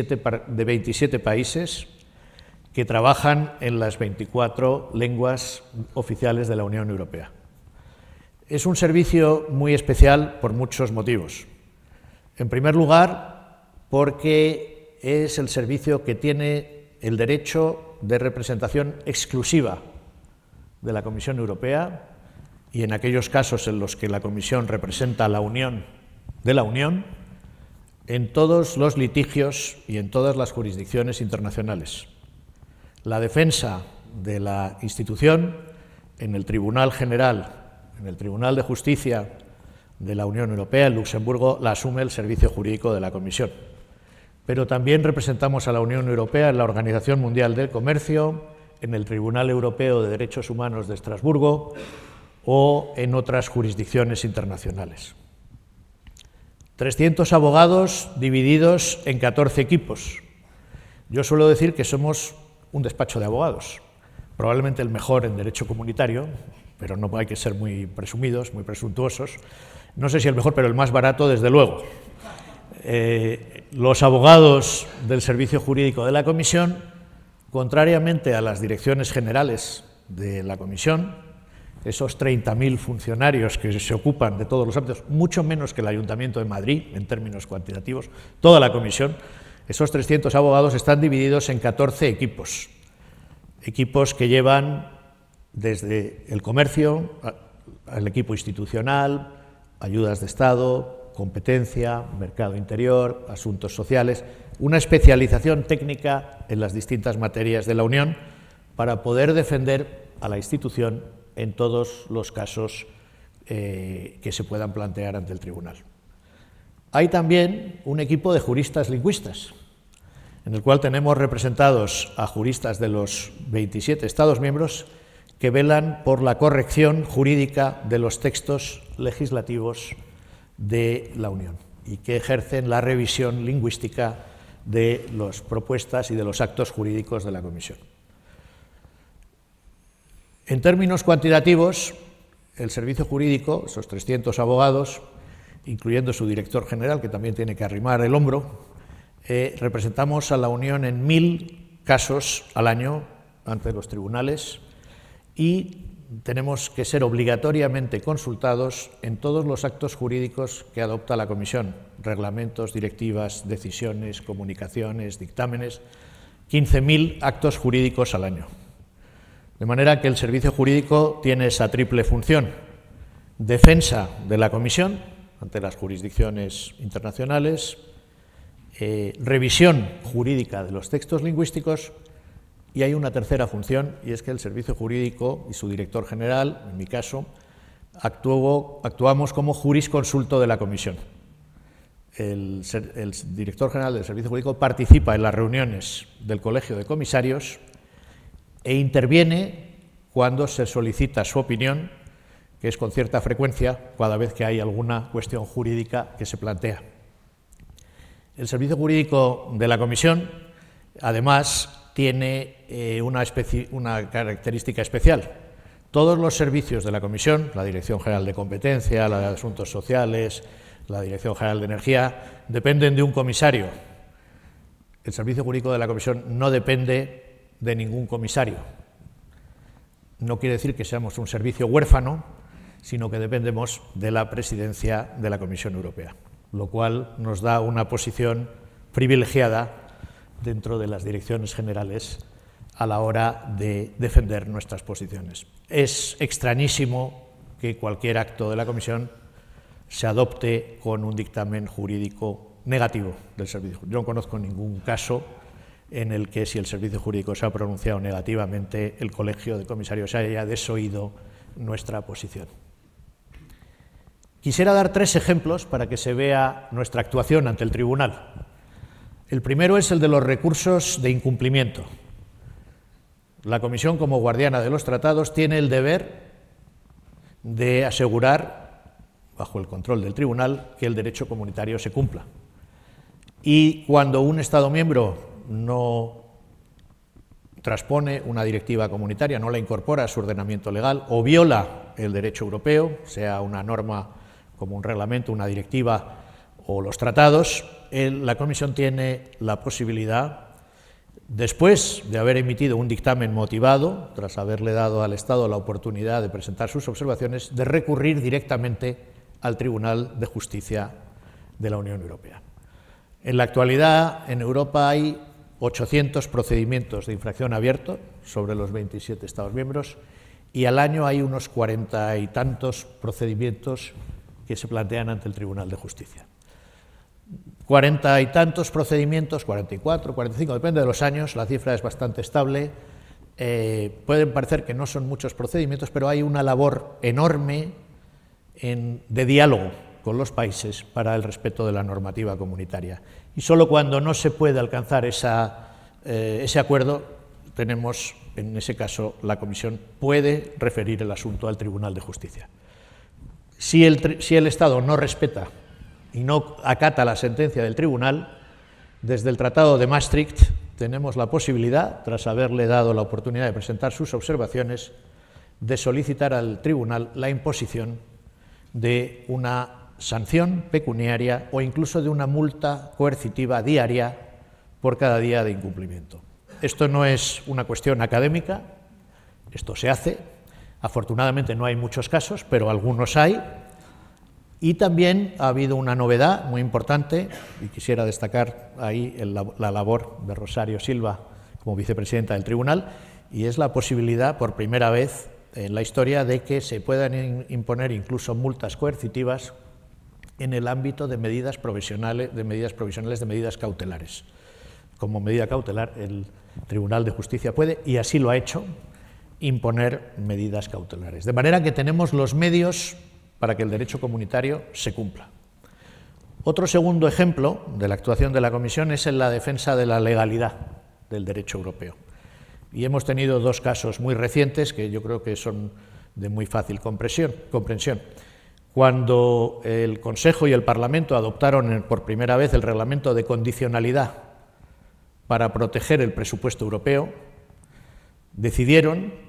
27 países que trabajan en las 24 lenguas oficiales de la Unión Europea. Es un servicio muy especial por muchos motivos. En primer lugar, porque es el servicio que tiene el derecho de representación exclusiva de la Comisión Europea y en aquellos casos en los que la Comisión representa a la Unión de la Unión en todos los litigios y en todas las jurisdicciones internacionales. La defensa de la institución en el Tribunal General, en el Tribunal de Justicia de la Unión Europea, en Luxemburgo, la asume el Servicio Jurídico de la Comisión. Pero también representamos a la Unión Europea en la Organización Mundial del Comercio, en el Tribunal Europeo de Derechos Humanos de Estrasburgo o en otras jurisdicciones internacionales. 300 abogados divididos en 14 equipos. Yo suelo decir que somos un despacho de abogados, probablemente el mejor en derecho comunitario, pero no hay que ser muy presumidos, muy presuntuosos. No sé si el mejor, pero el más barato, desde luego. Los abogados del Servicio Jurídico de la Comisión, contrariamente a las direcciones generales de la Comisión, esos 30.000 funcionarios que se ocupan de todos los ámbitos, mucho menos que el Ayuntamiento de Madrid en términos cuantitativos, toda la Comisión, esos 300 abogados están divididos en 14 equipos, equipos que llevan desde el comercio al equipo institucional, ayudas de Estado, competencia, mercado interior, asuntos sociales, una especialización técnica en las distintas materias de la Unión para poder defender a la institución en todos los casos que se puedan plantear ante el tribunal. Hay también un equipo de juristas lingüistas, en el cual tenemos representados a juristas de los 27 Estados miembros que velan por la corrección jurídica de los textos legislativos de la Unión y que ejercen la revisión lingüística de las propuestas y de los actos jurídicos de la Comisión. En términos cuantitativos, el servicio jurídico, esos 300 abogados, incluyendo su director general, que también tiene que arrimar el hombro, representamos a la Unión en 1000 casos al año ante los tribunales y tenemos que ser obligatoriamente consultados en todos los actos jurídicos que adopta la Comisión, reglamentos, directivas, decisiones, comunicaciones, dictámenes, 15.000 actos jurídicos al año. De manera que el servicio jurídico tiene esa triple función: defensa de la Comisión ante las jurisdicciones internacionales, revisión jurídica de los textos lingüísticos, y hay una tercera función, y es que el servicio jurídico y su director general, en mi caso, actuamos como jurisconsulto de la Comisión. El director general del servicio jurídico participa en las reuniones del Colegio de Comisarios e interviene cuando se solicita su opinión, que es con cierta frecuencia cada vez que hay alguna cuestión jurídica que se plantea. El servicio jurídico de la Comisión, además, tiene una característica especial. Todos los servicios de la Comisión, la Dirección General de Competencia, la de Asuntos Sociales, la Dirección General de Energía, dependen de un comisario. El servicio jurídico de la Comisión no depende de ningún comisario. No quiere decir que seamos un servicio huérfano, sino que dependemos de la presidencia de la Comisión Europea, lo cual nos da una posición privilegiada dentro de las direcciones generales a la hora de defender nuestras posiciones. Es extrañísimo que cualquier acto de la Comisión se adopte con un dictamen jurídico negativo del servicio. Yo no conozco ningún caso en el que, si el servicio jurídico se ha pronunciado negativamente, el Colegio de Comisarios haya desoído nuestra posición. Quisiera dar 3 ejemplos para que se vea nuestra actuación ante el tribunal. El primero es el de los recursos de incumplimiento. La Comisión, como guardiana de los tratados, tiene el deber de asegurar, bajo el control del tribunal, que el derecho comunitario se cumpla. Y cuando un Estado miembro no transpone una directiva comunitaria, no la incorpora a su ordenamiento legal o viola el derecho europeo, sea una norma como un reglamento, una directiva o los tratados, la Comisión tiene la posibilidad, después de haber emitido un dictamen motivado, tras haberle dado al Estado la oportunidad de presentar sus observaciones, de recurrir directamente al Tribunal de Justicia de la Unión Europea. En la actualidad, en Europa hay 800 procedimientos de infracción abiertos sobre los 27 Estados miembros, y al año hay unos 40 y tantos procedimientos que se plantean ante el Tribunal de Justicia. 40 y tantos procedimientos, 44, 45, depende de los años, la cifra es bastante estable. Pueden parecer que no son muchos procedimientos, pero hay una labor enorme de diálogo con los países para el respeto de la normativa comunitaria. Y solo cuando no se puede alcanzar ese acuerdo, tenemos, en ese caso, la Comisión puede referir el asunto al Tribunal de Justicia. Si el Estado no respeta y no acata la sentencia del tribunal, desde el Tratado de Maastricht tenemos la posibilidad, tras haberle dado la oportunidad de presentar sus observaciones, de solicitar al tribunal la imposición de una sanción pecuniaria o incluso de una multa coercitiva diaria por cada día de incumplimiento. Esto no es una cuestión académica, esto se hace. Afortunadamente no hay muchos casos, pero algunos hay. Y también ha habido una novedad muy importante, y quisiera destacar ahí la labor de Rosario Silva como vicepresidenta del Tribunal, y es la posibilidad, por primera vez en la historia, de que se puedan imponer incluso multas coercitivas en el ámbito de medidas provisionales, de medidas cautelares. Como medida cautelar, el Tribunal de Justicia puede, y así lo ha hecho, imponer medidas cautelares. De manera que tenemos los medios para que el derecho comunitario se cumpla. Otro segundo ejemplo de la actuación de la Comisión es en la defensa de la legalidad del derecho europeo. Y hemos tenido 2 casos muy recientes que yo creo que son de muy fácil comprensión. Cuando el Consejo y el Parlamento adoptaron por primera vez el reglamento de condicionalidad para proteger el presupuesto europeo, decidieron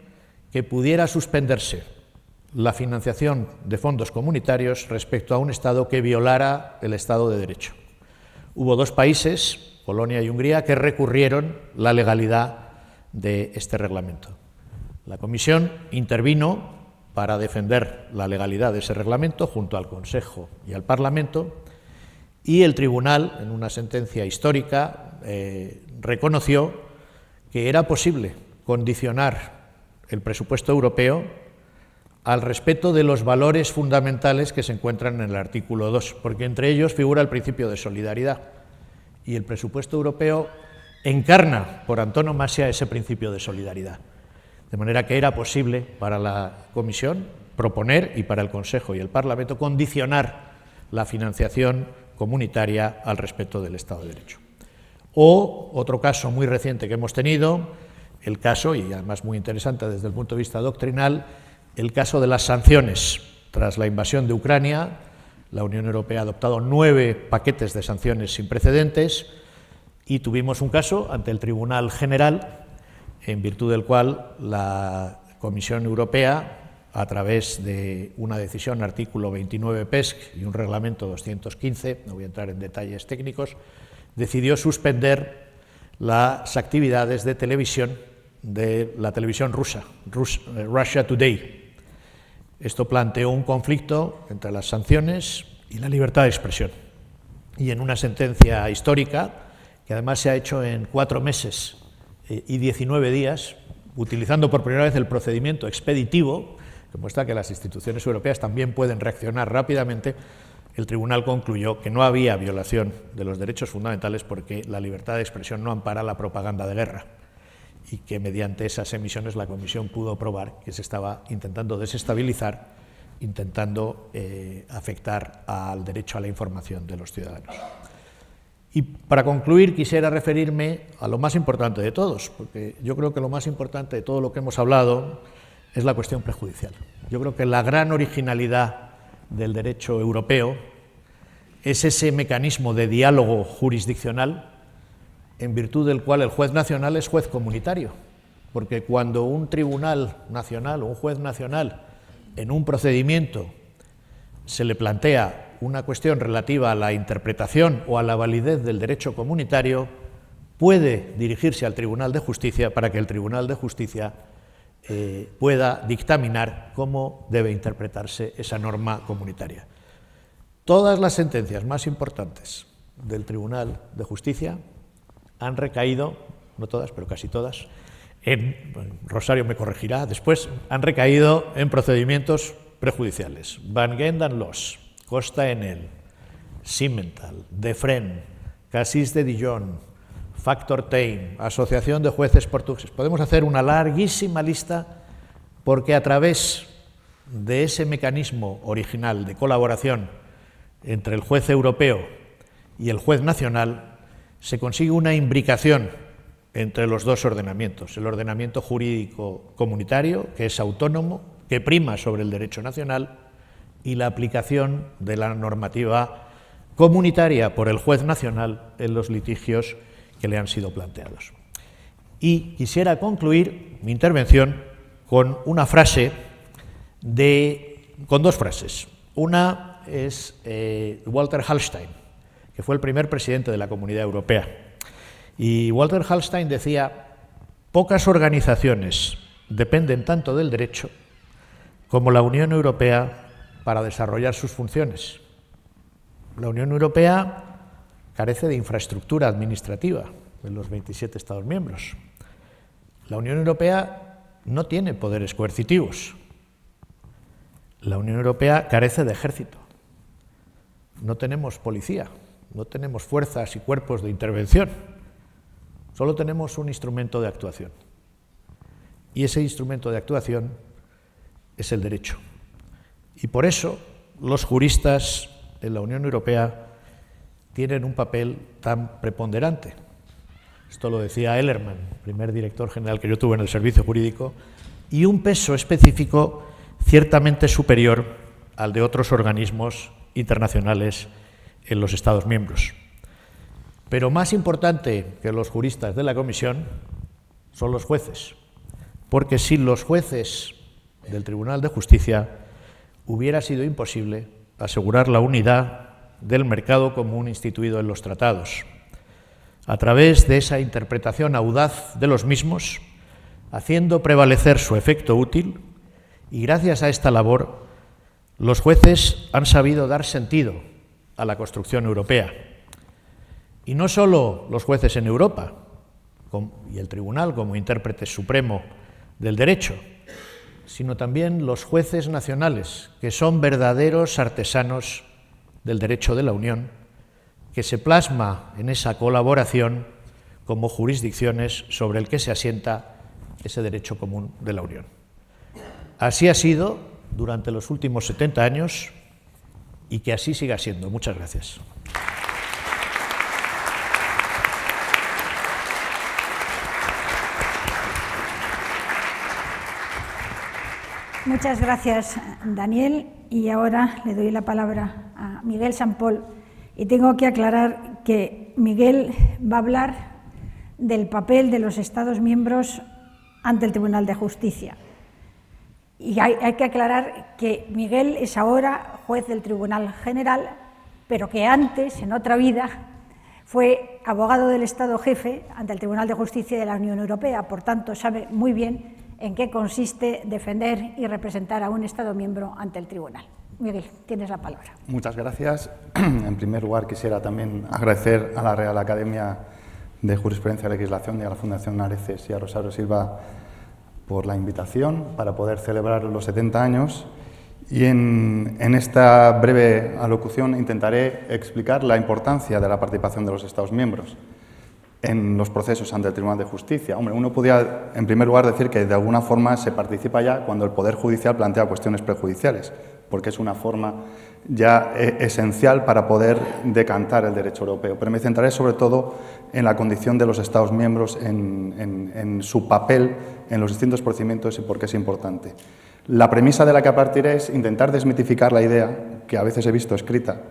que pudiera suspenderse la financiación de fondos comunitarios respecto a un Estado que violara el Estado de Derecho. Hubo 2 países, Polonia y Hungría, que recurrieron la legalidad de este reglamento. La Comisión intervino para defender la legalidad de ese reglamento junto al Consejo y al Parlamento, y el Tribunal, en una sentencia histórica, reconoció que era posible condicionar el presupuesto europeo al respeto de los valores fundamentales que se encuentran en el artículo 2, porque entre ellos figura el principio de solidaridad, y el presupuesto europeo encarna por antonomasia ese principio de solidaridad. De manera que era posible para la Comisión proponer, y para el Consejo y el Parlamento, condicionar la financiación comunitaria al respeto del Estado de Derecho. O otro caso muy reciente que hemos tenido, el caso, y además muy interesante desde el punto de vista doctrinal, el caso de las sanciones. Tras la invasión de Ucrania, la Unión Europea ha adoptado 9 paquetes de sanciones sin precedentes, y tuvimos un caso ante el Tribunal General, en virtud del cual la Comisión Europea, a través de una decisión artículo 29 PESC y un reglamento 215, no voy a entrar en detalles técnicos, decidió suspender las actividades de televisión de la televisión rusa, Russia Today. Esto planteó un conflicto entre las sanciones y la libertad de expresión. Y en una sentencia histórica, que además se ha hecho en 4 meses y 19 días, utilizando por primera vez el procedimiento expeditivo, que muestra que las instituciones europeas también pueden reaccionar rápidamente, el tribunal concluyó que no había violación de los derechos fundamentales porque la libertad de expresión no ampara la propaganda de guerra, y que mediante esas emisiones la Comisión pudo probar que se estaba intentando desestabilizar, intentando afectar al derecho a la información de los ciudadanos. Y para concluir quisiera referirme a lo más importante de todos, porque yo creo que lo más importante de todo lo que hemos hablado es la cuestión prejudicial. Yo creo que la gran originalidad del derecho europeo es ese mecanismo de diálogo jurisdiccional en virtud del cual el juez nacional es juez comunitario, porque cuando un tribunal nacional o un juez nacional en un procedimiento se le plantea una cuestión relativa a la interpretación o a la validez del derecho comunitario, puede dirigirse al Tribunal de Justicia para que el Tribunal de Justicia pueda dictaminar cómo debe interpretarse esa norma comunitaria. Todas las sentencias más importantes del Tribunal de Justicia han recaído, no todas, pero casi todas, Rosario me corregirá después, han recaído en procedimientos prejudiciales. Van Gendern-Loos, Costa Enel, Simmental, Defren, Cassis de Dijon, Factor Time, Asociación de Jueces Portugueses. Podemos hacer una larguísima lista porque a través de ese mecanismo original de colaboración entre el juez europeo y el juez nacional se consigue una imbricación entre los dos ordenamientos, el ordenamiento jurídico comunitario, que es autónomo, que prima sobre el derecho nacional, y la aplicación de la normativa comunitaria por el juez nacional en los litigios que le han sido planteados. Y quisiera concluir mi intervención con una frase con 2 frases. Una es Walter Hallstein, que fue el primer presidente de la Comunidad Europea. Y Walter Hallstein decía: pocas organizaciones dependen tanto del derecho como la Unión Europea para desarrollar sus funciones. La Unión Europea carece de infraestructura administrativa en los 27 Estados miembros. La Unión Europea no tiene poderes coercitivos. La Unión Europea carece de ejército. No tenemos policía, no tenemos fuerzas y cuerpos de intervención. Solo tenemos un instrumento de actuación. Y ese instrumento de actuación es el derecho. Y por eso los juristas en la Unión Europea tienen un papel tan preponderante. Esto lo decía Ellerman, primer director general que yo tuve en el servicio jurídico, y un peso específico ciertamente superior al de otros organismos internacionales en los Estados miembros. Pero más importante que los juristas de la Comisión son los jueces, porque sin los jueces del Tribunal de Justicia hubiera sido imposible asegurar la unidad del mercado común instituido en los tratados. A través de esa interpretación audaz de los mismos, haciendo prevalecer su efecto útil, y gracias a esta labor, los jueces han sabido dar sentido a la construcción europea. Y no solo los jueces en Europa y el Tribunal como intérprete supremo del derecho, sino también los jueces nacionales, que son verdaderos artesanos del derecho de la Unión, que se plasma en esa colaboración como jurisdicciones sobre el que se asienta ese derecho común de la Unión. Así ha sido durante los últimos 70 años y que así siga siendo. Muchas gracias. Muchas gracias, Daniel. Y ahora le doy la palabra a Miguel Sampol. Y tengo que aclarar que Miguel va a hablar del papel de los Estados miembros ante el Tribunal de Justicia. Y hay que aclarar que Miguel es ahora juez del Tribunal General, pero que antes, en otra vida, fue abogado del Estado jefe ante el Tribunal de Justicia de la Unión Europea. Por tanto, sabe muy bien en qué consiste defender y representar a un Estado miembro ante el Tribunal. Miguel, tienes la palabra. Muchas gracias. En primer lugar, quisiera también agradecer a la Real Academia de Jurisprudencia y Legislación y a la Fundación Areces y a Rosario Silva por la invitación para poder celebrar los 70 años. Y en esta breve alocución intentaré explicar la importancia de la participación de los Estados miembros en los procesos ante el Tribunal de Justicia. Hombre, uno podría, en primer lugar, decir que de alguna forma se participa ya cuando el Poder Judicial plantea cuestiones prejudiciales, porque es una forma ya esencial para poder decantar el derecho europeo. Pero me centraré sobre todo en la condición de los Estados miembros, en su papel en los distintos procedimientos y por qué es importante. La premisa de la que partiré es intentar desmitificar la idea, que a veces he visto escrita,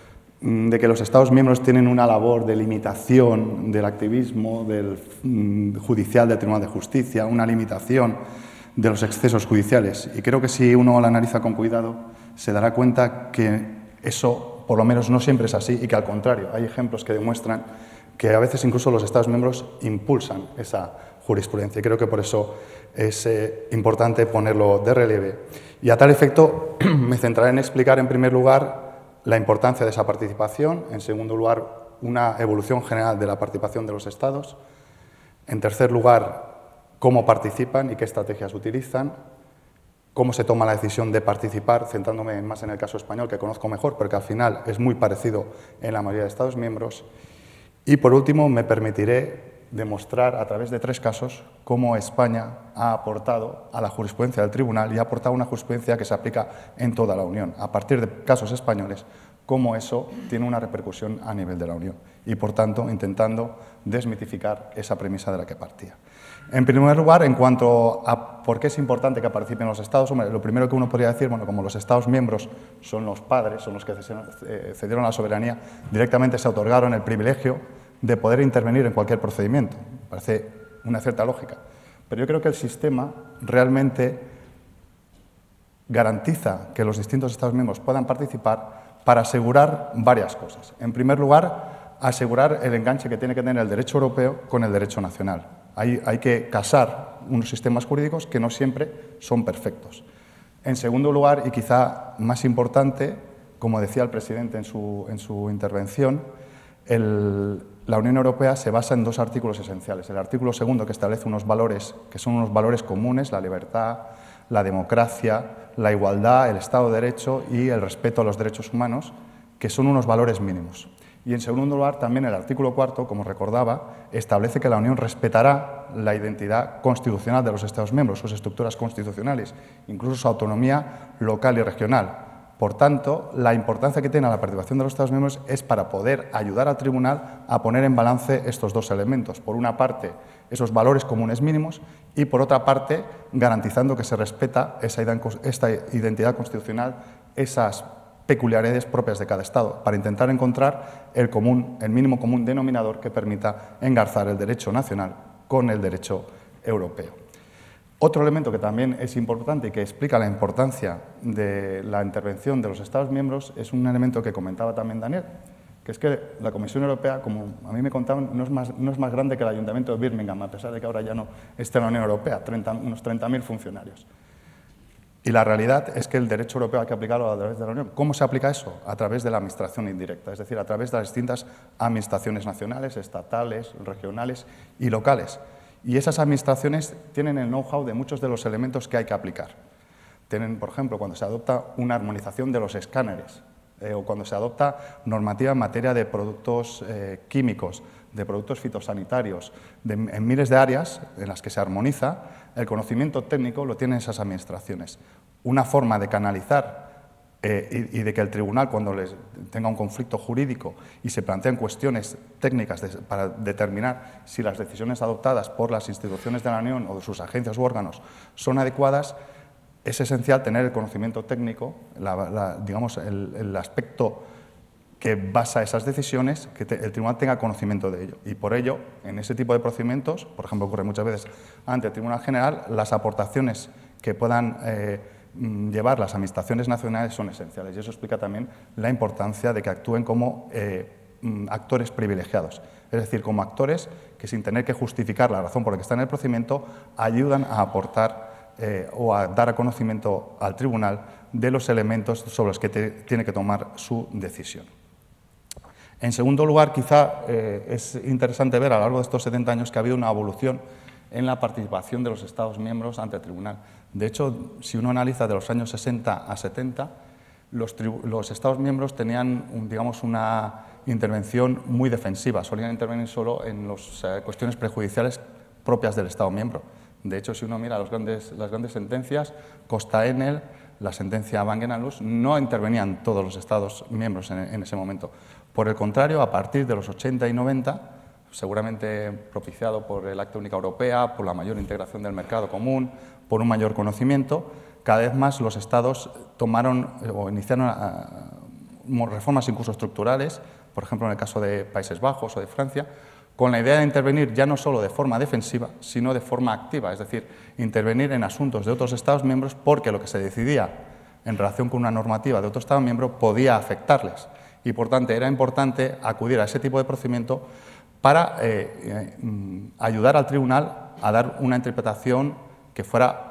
de que los Estados miembros tienen una labor de limitación del activismo del judicial del Tribunal de Justicia, una limitación de los excesos judiciales. Y creo que si uno la analiza con cuidado, se dará cuenta que eso, por lo menos, no siempre es así y que, al contrario, hay ejemplos que demuestran que a veces incluso los Estados miembros impulsan esa jurisprudencia. Y creo que por eso es importante ponerlo de relieve. Y a tal efecto, me centraré en explicar, en primer lugar, la importancia de esa participación, en segundo lugar, una evolución general de la participación de los Estados, en tercer lugar, cómo participan y qué estrategias utilizan, cómo se toma la decisión de participar, centrándome más en el caso español, que conozco mejor, porque al final es muy parecido en la mayoría de Estados miembros, y por último me permitiré demostrar a través de 3 casos cómo España ha aportado a la jurisprudencia del Tribunal y ha aportado una jurisprudencia que se aplica en toda la Unión, a partir de casos españoles, cómo eso tiene una repercusión a nivel de la Unión y, por tanto, intentando desmitificar esa premisa de la que partía. En primer lugar, en cuanto a por qué es importante que participen los Estados, hombre, lo primero que uno podría decir, bueno, como los Estados miembros son los padres, son los que cedieron la soberanía, directamente se otorgaron el privilegio de poder intervenir en cualquier procedimiento. Parece una cierta lógica. Pero yo creo que el sistema realmente garantiza que los distintos Estados miembros puedan participar para asegurar varias cosas. En primer lugar, asegurar el enganche que tiene que tener el derecho europeo con el derecho nacional. Hay que casar unos sistemas jurídicos que no siempre son perfectos. En segundo lugar, y quizá más importante, como decía el presidente en su intervención, la Unión Europea se basa en 2 artículos esenciales. El artículo 2, que establece unos valores que son unos valores comunes, la libertad, la democracia, la igualdad, el Estado de Derecho y el respeto a los derechos humanos, que son unos valores mínimos. Y en segundo lugar, también el artículo 4, como recordaba, establece que la Unión respetará la identidad constitucional de los Estados miembros, sus estructuras constitucionales, incluso su autonomía local y regional. Por tanto, la importancia que tiene la participación de los Estados miembros es para poder ayudar al Tribunal a poner en balance estos 2 elementos. Por una parte, esos valores comunes mínimos y, por otra parte, garantizando que se respeta esta identidad constitucional, esas peculiaridades propias de cada Estado, para intentar encontrar el mínimo común denominador que permita engarzar el derecho nacional con el derecho europeo. Otro elemento que también es importante y que explica la importancia de la intervención de los Estados miembros es un elemento que comentaba también Daniel, que es que la Comisión Europea, como a mí me contaban, no es más grande que el Ayuntamiento de Birmingham, a pesar de que ahora ya no esté en la Unión Europea, unos 30.000 funcionarios. Y la realidad es que el derecho europeo hay que aplicarlo a través de la Unión. ¿Cómo se aplica eso? A través de la administración indirecta, es decir, a través de las distintas administraciones nacionales, estatales, regionales y locales. Y esas administraciones tienen el know-how de muchos de los elementos que hay que aplicar. Tienen, por ejemplo, cuando se adopta una armonización de los escáneres o cuando se adopta normativa en materia de productos químicos, de productos fitosanitarios, en miles de áreas en las que se armoniza, el conocimiento técnico lo tienen esas administraciones. Una forma de canalizar y de que el tribunal, cuando les tenga un conflicto jurídico y se plantean cuestiones técnicas para determinar si las decisiones adoptadas por las instituciones de la Unión o de sus agencias u órganos son adecuadas, es esencial tener el conocimiento técnico, digamos, el aspecto que basa esas decisiones, que el tribunal tenga conocimiento de ello. Y por ello, en ese tipo de procedimientos, por ejemplo, ocurre muchas veces ante el Tribunal General, las aportaciones que puedan llevar las administraciones nacionales son esenciales. Y eso explica también la importancia de que actúen como actores privilegiados. Es decir, como actores que, sin tener que justificar la razón por la que están en el procedimiento, ayudan a aportar o a dar a conocimiento al tribunal de los elementos sobre los que tiene que tomar su decisión. En segundo lugar, quizá es interesante ver a lo largo de estos 70 años que ha habido una evolución en la participación de los Estados miembros ante el tribunal. De hecho, si uno analiza de los años 60 a 70, los Estados miembros tenían, digamos, una intervención muy defensiva, solían intervenir solo en las cuestiones prejudiciales propias del Estado miembro. De hecho, si uno mira las grandes sentencias, Costa-Enel, la sentencia Bang-Luz, no intervenían todos los Estados miembros en ese momento. Por el contrario, a partir de los 80 y 90, seguramente propiciado por el Acta Única Europea, por la mayor integración del mercado común, por un mayor conocimiento, cada vez más los Estados tomaron o iniciaron reformas incluso estructurales, por ejemplo en el caso de Países Bajos o de Francia, con la idea de intervenir ya no solo de forma defensiva, sino de forma activa, es decir, intervenir en asuntos de otros Estados miembros porque lo que se decidía en relación con una normativa de otro Estado miembro podía afectarles. Y, por tanto, era importante acudir a ese tipo de procedimiento para ayudar al tribunal a dar una interpretación que fuera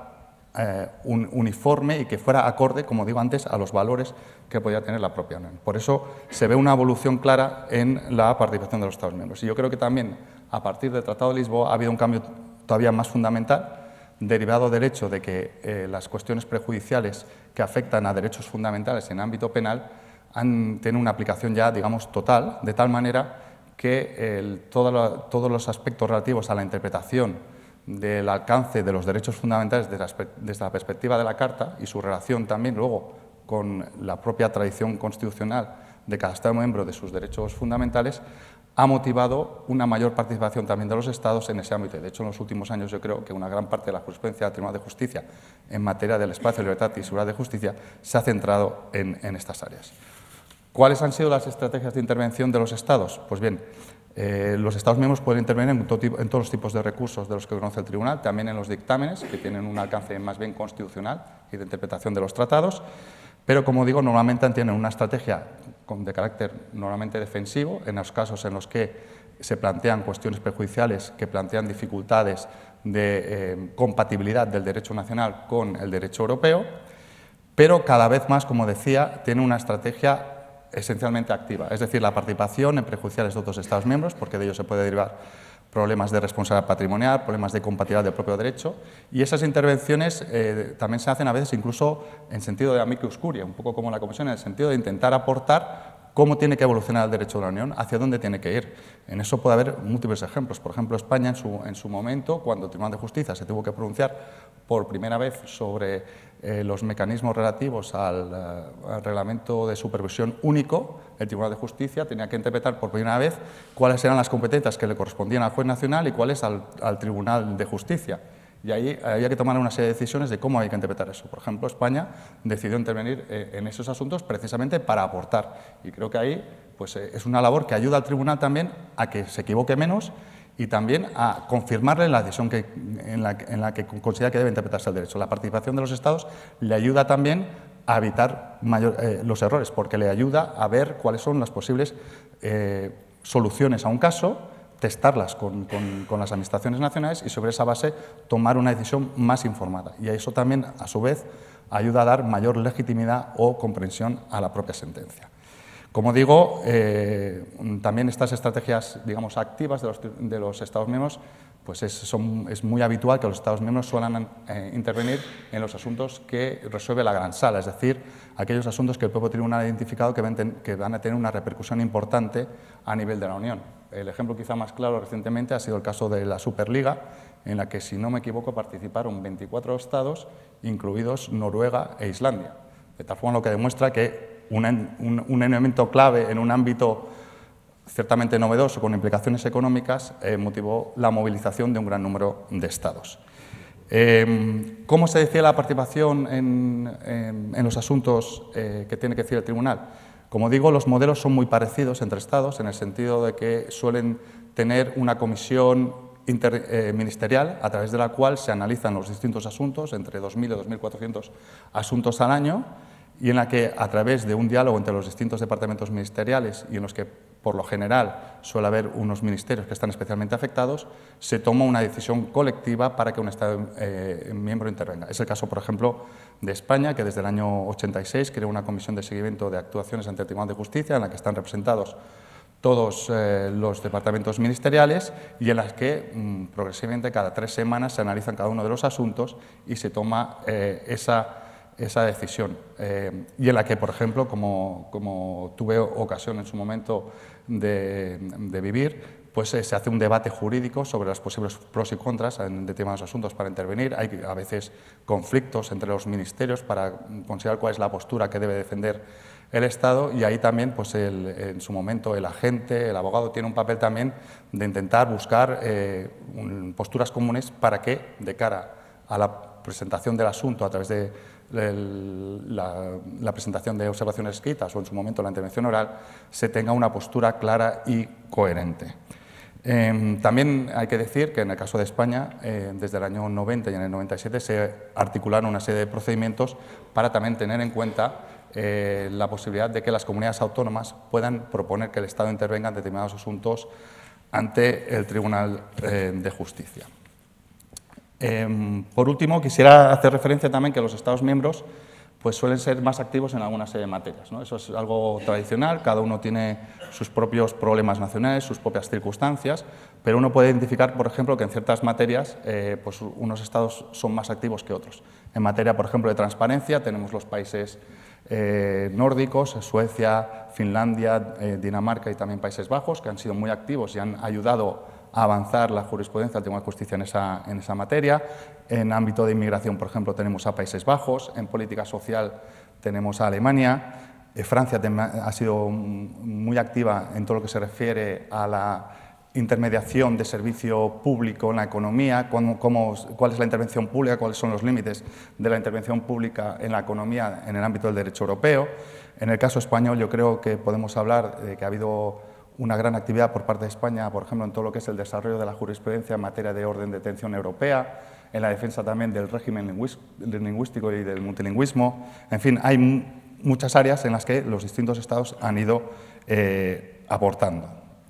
uniforme y que fuera acorde, como digo antes, a los valores que podía tener la propia Unión. Por eso se ve una evolución clara en la participación de los Estados miembros. Y yo creo que también, a partir del Tratado de Lisboa, ha habido un cambio todavía más fundamental, derivado del hecho de que las cuestiones prejudiciales que afectan a derechos fundamentales en ámbito penal tienen una aplicación ya, digamos, total, de tal manera que todos los aspectos relativos a la interpretación del alcance de los derechos fundamentales desde la perspectiva de la Carta y su relación también luego con la propia tradición constitucional de cada Estado miembro de sus derechos fundamentales, ha motivado una mayor participación también de los Estados en ese ámbito. De hecho, en los últimos años yo creo que una gran parte de la jurisprudencia del Tribunal de Justicia en materia del espacio de libertad y seguridad de justicia se ha centrado en estas áreas. ¿Cuáles han sido las estrategias de intervención de los Estados? Pues bien, los Estados miembros pueden intervenir en todos los tipos de recursos de los que conoce el Tribunal, también en los dictámenes, que tienen un alcance más bien constitucional y de interpretación de los tratados, pero, como digo, normalmente tienen una estrategia de carácter normalmente defensivo, en los casos en los que se plantean cuestiones perjudiciales que plantean dificultades de compatibilidad del derecho nacional con el derecho europeo, pero cada vez más, como decía, tiene una estrategia esencialmente activa, es decir, la participación en prejudiciales de otros Estados miembros, porque de ello se puede derivar problemas de responsabilidad patrimonial, problemas de compatibilidad del propio derecho, y esas intervenciones también se hacen a veces incluso en sentido de amicus curiae, un poco como la Comisión, en el sentido de intentar aportar cómo tiene que evolucionar el derecho de la Unión, hacia dónde tiene que ir. En eso puede haber múltiples ejemplos. Por ejemplo, España en su momento, cuando el Tribunal de Justicia se tuvo que pronunciar por primera vez sobre los mecanismos relativos al reglamento de supervisión único, el Tribunal de Justicia tenía que interpretar por primera vez cuáles eran las competencias que le correspondían al juez nacional y cuáles al Tribunal de Justicia. Y ahí había que tomar una serie de decisiones de cómo hay que interpretar eso. Por ejemplo, España decidió intervenir en esos asuntos precisamente para aportar. Y creo que ahí pues, es una labor que ayuda al tribunal también a que se equivoque menos y también a confirmarle la decisión en la que considera que debe interpretarse el derecho. La participación de los Estados le ayuda también a evitar los errores, porque le ayuda a ver cuáles son las posibles soluciones a un caso, testarlas con las administraciones nacionales y sobre esa base tomar una decisión más informada. Y eso también, a su vez, ayuda a dar mayor legitimidad o comprensión a la propia sentencia. Como digo, también estas estrategias, digamos, activas de los Estados miembros, pues es muy habitual que los Estados miembros suelan intervenir en los asuntos que resuelve la Gran Sala, es decir, aquellos asuntos que el propio tribunal ha identificado que van a tener una repercusión importante a nivel de la Unión. El ejemplo quizá más claro recientemente ha sido el caso de la Superliga, en la que, si no me equivoco, participaron 24 Estados, incluidos Noruega e Islandia. De tal forma, lo que demuestra que un elemento clave en un ámbito ciertamente novedoso, con implicaciones económicas, motivó la movilización de un gran número de Estados. ¿Cómo se decide la participación en los asuntos que tiene que decidir el tribunal? Como digo, los modelos son muy parecidos entre Estados, en el sentido de que suelen tener una comisión interministerial a través de la cual se analizan los distintos asuntos, entre 2.000 y 2.400 asuntos al año, y en la que, a través de un diálogo entre los distintos departamentos ministeriales y en los que, por lo general, suele haber unos ministerios que están especialmente afectados, se toma una decisión colectiva para que un Estado miembro intervenga. Es el caso, por ejemplo, de España, que desde el año 86 creó una comisión de seguimiento de actuaciones ante el Tribunal de Justicia, en la que están representados todos los departamentos ministeriales y en las que progresivamente cada 3 semanas se analizan cada uno de los asuntos y se toma esa decisión. Y en la que, por ejemplo, como tuve ocasión en su momento de vivir, pues se hace un debate jurídico sobre los posibles pros y contras en determinados asuntos para intervenir. Hay a veces conflictos entre los ministerios para considerar cuál es la postura que debe defender el Estado, y ahí también, pues en su momento, el agente, el abogado, tiene un papel también de intentar buscar posturas comunes para que, de cara a la presentación del asunto a través de la presentación de observaciones escritas o, en su momento, la intervención oral, se tenga una postura clara y coherente. También hay que decir que, en el caso de España, desde el año 90 y en el 97 se articularon una serie de procedimientos para también tener en cuenta la posibilidad de que las comunidades autónomas puedan proponer que el Estado intervenga en determinados asuntos ante el Tribunal de Justicia. Por último, quisiera hacer referencia también que los Estados miembros pues suelen ser más activos en alguna serie de materias, ¿no? Eso es algo tradicional, cada uno tiene sus propios problemas nacionales, sus propias circunstancias, pero uno puede identificar, por ejemplo, que en ciertas materias pues unos Estados son más activos que otros. En materia, por ejemplo, de transparencia, tenemos los países nórdicos, Suecia, Finlandia, Dinamarca y también Países Bajos, que han sido muy activos y han ayudado a avanzar la jurisprudencia del Tribunal de Justicia en esa materia. En ámbito de inmigración, por ejemplo, tenemos a Países Bajos. En política social tenemos a Alemania. Francia ha sido muy activa en todo lo que se refiere a la intermediación de servicio público en la economía, cuál es la intervención pública, cuáles son los límites de la intervención pública en la economía en el ámbito del derecho europeo. En el caso español, yo creo que podemos hablar de que ha habido una gran actividad por parte de España, por ejemplo, en todo lo que es el desarrollo de la jurisprudencia en materia de orden de detención europea, en la defensa también del régimen lingüístico y del multilingüismo. En fin, hay muchas áreas en las que los distintos Estados han ido aportando.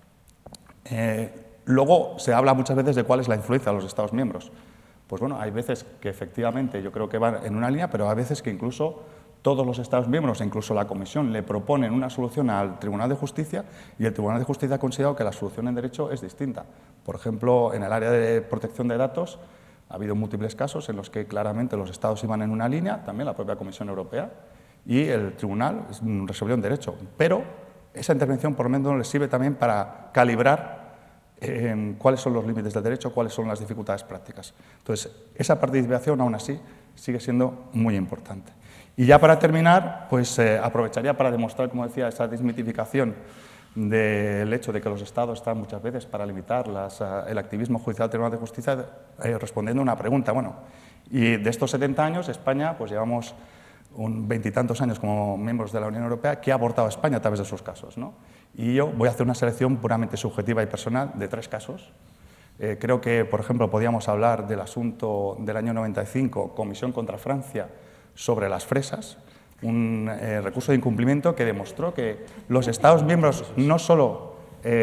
Luego se habla muchas veces de cuál es la influencia de los Estados miembros. Pues bueno, hay veces que efectivamente yo creo que van en una línea, pero hay veces que incluso todos los Estados miembros, e incluso la Comisión, le proponen una solución al Tribunal de Justicia y el Tribunal de Justicia ha considerado que la solución en derecho es distinta. Por ejemplo, en el área de protección de datos ha habido múltiples casos en los que claramente los Estados iban en una línea, también la propia Comisión Europea, y el Tribunal resolvió en derecho. Pero esa intervención por lo menos les sirve también para calibrar cuáles son los límites del derecho, cuáles son las dificultades prácticas. Entonces, esa participación, aún así, sigue siendo muy importante. Y ya para terminar, pues aprovecharía para demostrar, como decía, esa desmitificación del hecho de que los Estados están muchas veces para limitar el activismo judicial del Tribunal de Justicia, respondiendo a una pregunta. Bueno, y de estos 70 años, España, pues llevamos 20 y tantos años como miembros de la Unión Europea. ¿Qué ha aportado España a través de sus casos, ¿no? Y yo voy a hacer una selección puramente subjetiva y personal de 3 casos Creo que, por ejemplo, podíamos hablar del asunto del año 95, Comisión contra Francia, sobre las fresas, un recurso de incumplimiento que demostró que los Estados miembros no solo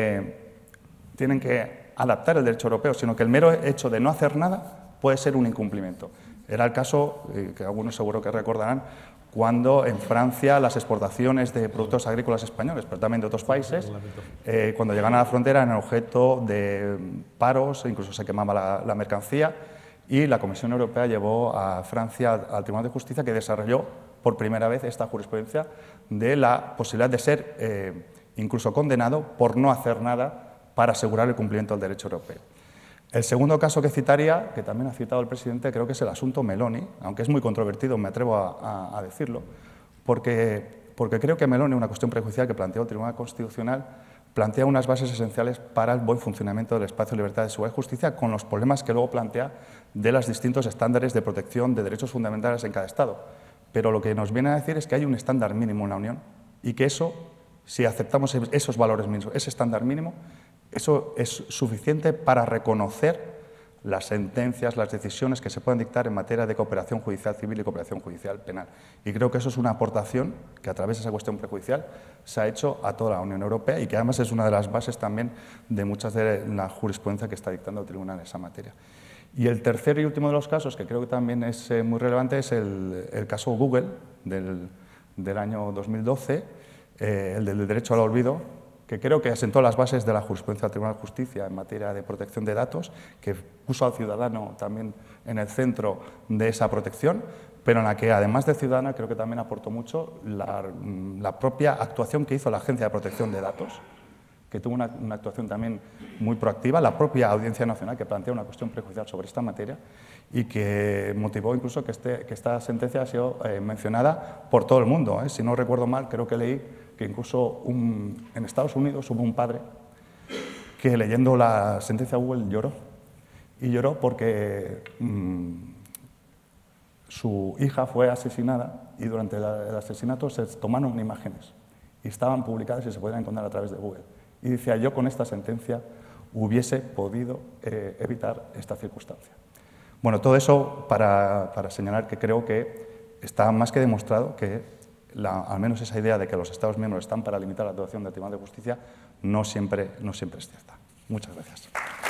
tienen que adaptar el derecho europeo, sino que el mero hecho de no hacer nada puede ser un incumplimiento. Era el caso, que algunos seguro que recordarán, cuando en Francia las exportaciones de productos agrícolas españoles, pero también de otros países, cuando llegaban a la frontera eran objeto de paros, incluso se quemaba la mercancía, y la Comisión Europea llevó a Francia al Tribunal de Justicia, que desarrolló por primera vez esta jurisprudencia de la posibilidad de ser incluso condenado por no hacer nada para asegurar el cumplimiento del derecho europeo. El segundo caso que citaría, que también ha citado el presidente, creo que es el asunto Meloni, aunque es muy controvertido, me atrevo a decirlo, porque creo que Meloni, una cuestión prejudicial que planteó el Tribunal Constitucional, plantea unas bases esenciales para el buen funcionamiento del espacio de libertad, de seguridad y justicia, con los problemas que luego plantea de los distintos estándares de protección de derechos fundamentales en cada Estado. Pero lo que nos viene a decir es que hay un estándar mínimo en la Unión y que eso, si aceptamos esos valores mínimos, ese estándar mínimo, eso es suficiente para reconocer las sentencias, las decisiones que se pueden dictar en materia de cooperación judicial civil y cooperación judicial penal. Y creo que eso es una aportación que a través de esa cuestión prejudicial se ha hecho a toda la Unión Europea y que además es una de las bases también de muchas de la jurisprudencia que está dictando el Tribunal en esa materia. Y el tercero y último de los casos, que creo que también es muy relevante, es el caso Google del año 2012, el del derecho al olvido, que creo que asentó las bases de la jurisprudencia del Tribunal de Justicia en materia de protección de datos, que puso al ciudadano también en el centro de esa protección, pero en la que, además de ciudadana, creo que también aportó mucho la propia actuación que hizo la Agencia de Protección de Datos, que tuvo una actuación también muy proactiva, la propia Audiencia Nacional, que plantea una cuestión prejudicial sobre esta materia y que motivó incluso que esta sentencia ha sido mencionada por todo el mundo. Si no recuerdo mal, creo que leí que incluso en Estados Unidos hubo un padre que leyendo la sentencia de Google lloró. Y lloró porque su hija fue asesinada y durante el asesinato se tomaron imágenes y estaban publicadas y se podían encontrar a través de Google. Y decía, yo con esta sentencia hubiese podido evitar esta circunstancia. Bueno, todo eso para señalar que creo que está más que demostrado que al menos esa idea de que los Estados miembros están para limitar la actuación del Tribunal de Justicia no siempre es cierta. Muchas gracias.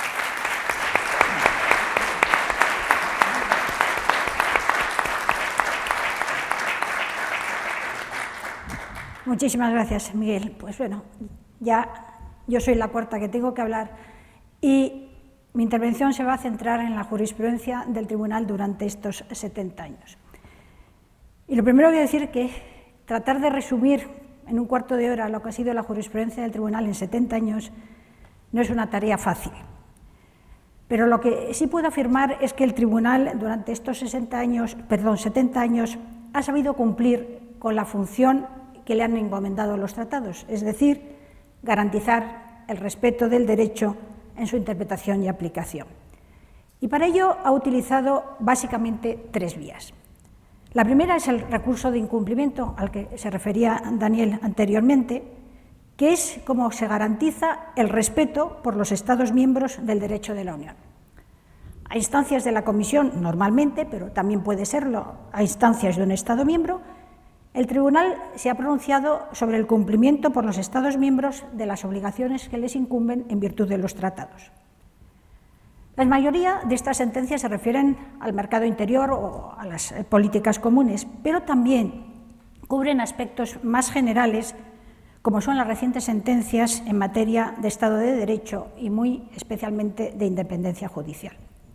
Muchísimas gracias, Miguel. Pues bueno, ya yo soy la cuarta que tengo que hablar y mi intervención se va a centrar en la jurisprudencia del Tribunal durante estos 70 años. Y lo primero que voy a decir es que tratar de resumir en un cuarto de hora lo que ha sido la jurisprudencia del Tribunal en 70 años no es una tarea fácil. Pero lo que sí puedo afirmar es que el Tribunal durante estos 70 años ha sabido cumplir con la función que le han encomendado los tratados, es decir, garantizar el respeto del derecho en su interpretación y aplicación. Y para ello ha utilizado básicamente tres vías. La primera es el recurso de incumplimiento al que se refería Daniel anteriormente, que es cómo se garantiza el respeto por los Estados miembros del derecho de la Unión. A instancias de la Comisión, normalmente, pero también puede serlo a instancias de un Estado miembro, el Tribunal se ha pronunciado sobre el cumplimiento por los Estados miembros de las obligaciones que les incumben en virtud de los tratados. La mayoría de estas sentencias se refieren al mercado interior o a las políticas comunes, pero también cubren aspectos más generales, como son las recientes sentencias en materia de Estado de Derecho y muy especialmente de independencia judicial.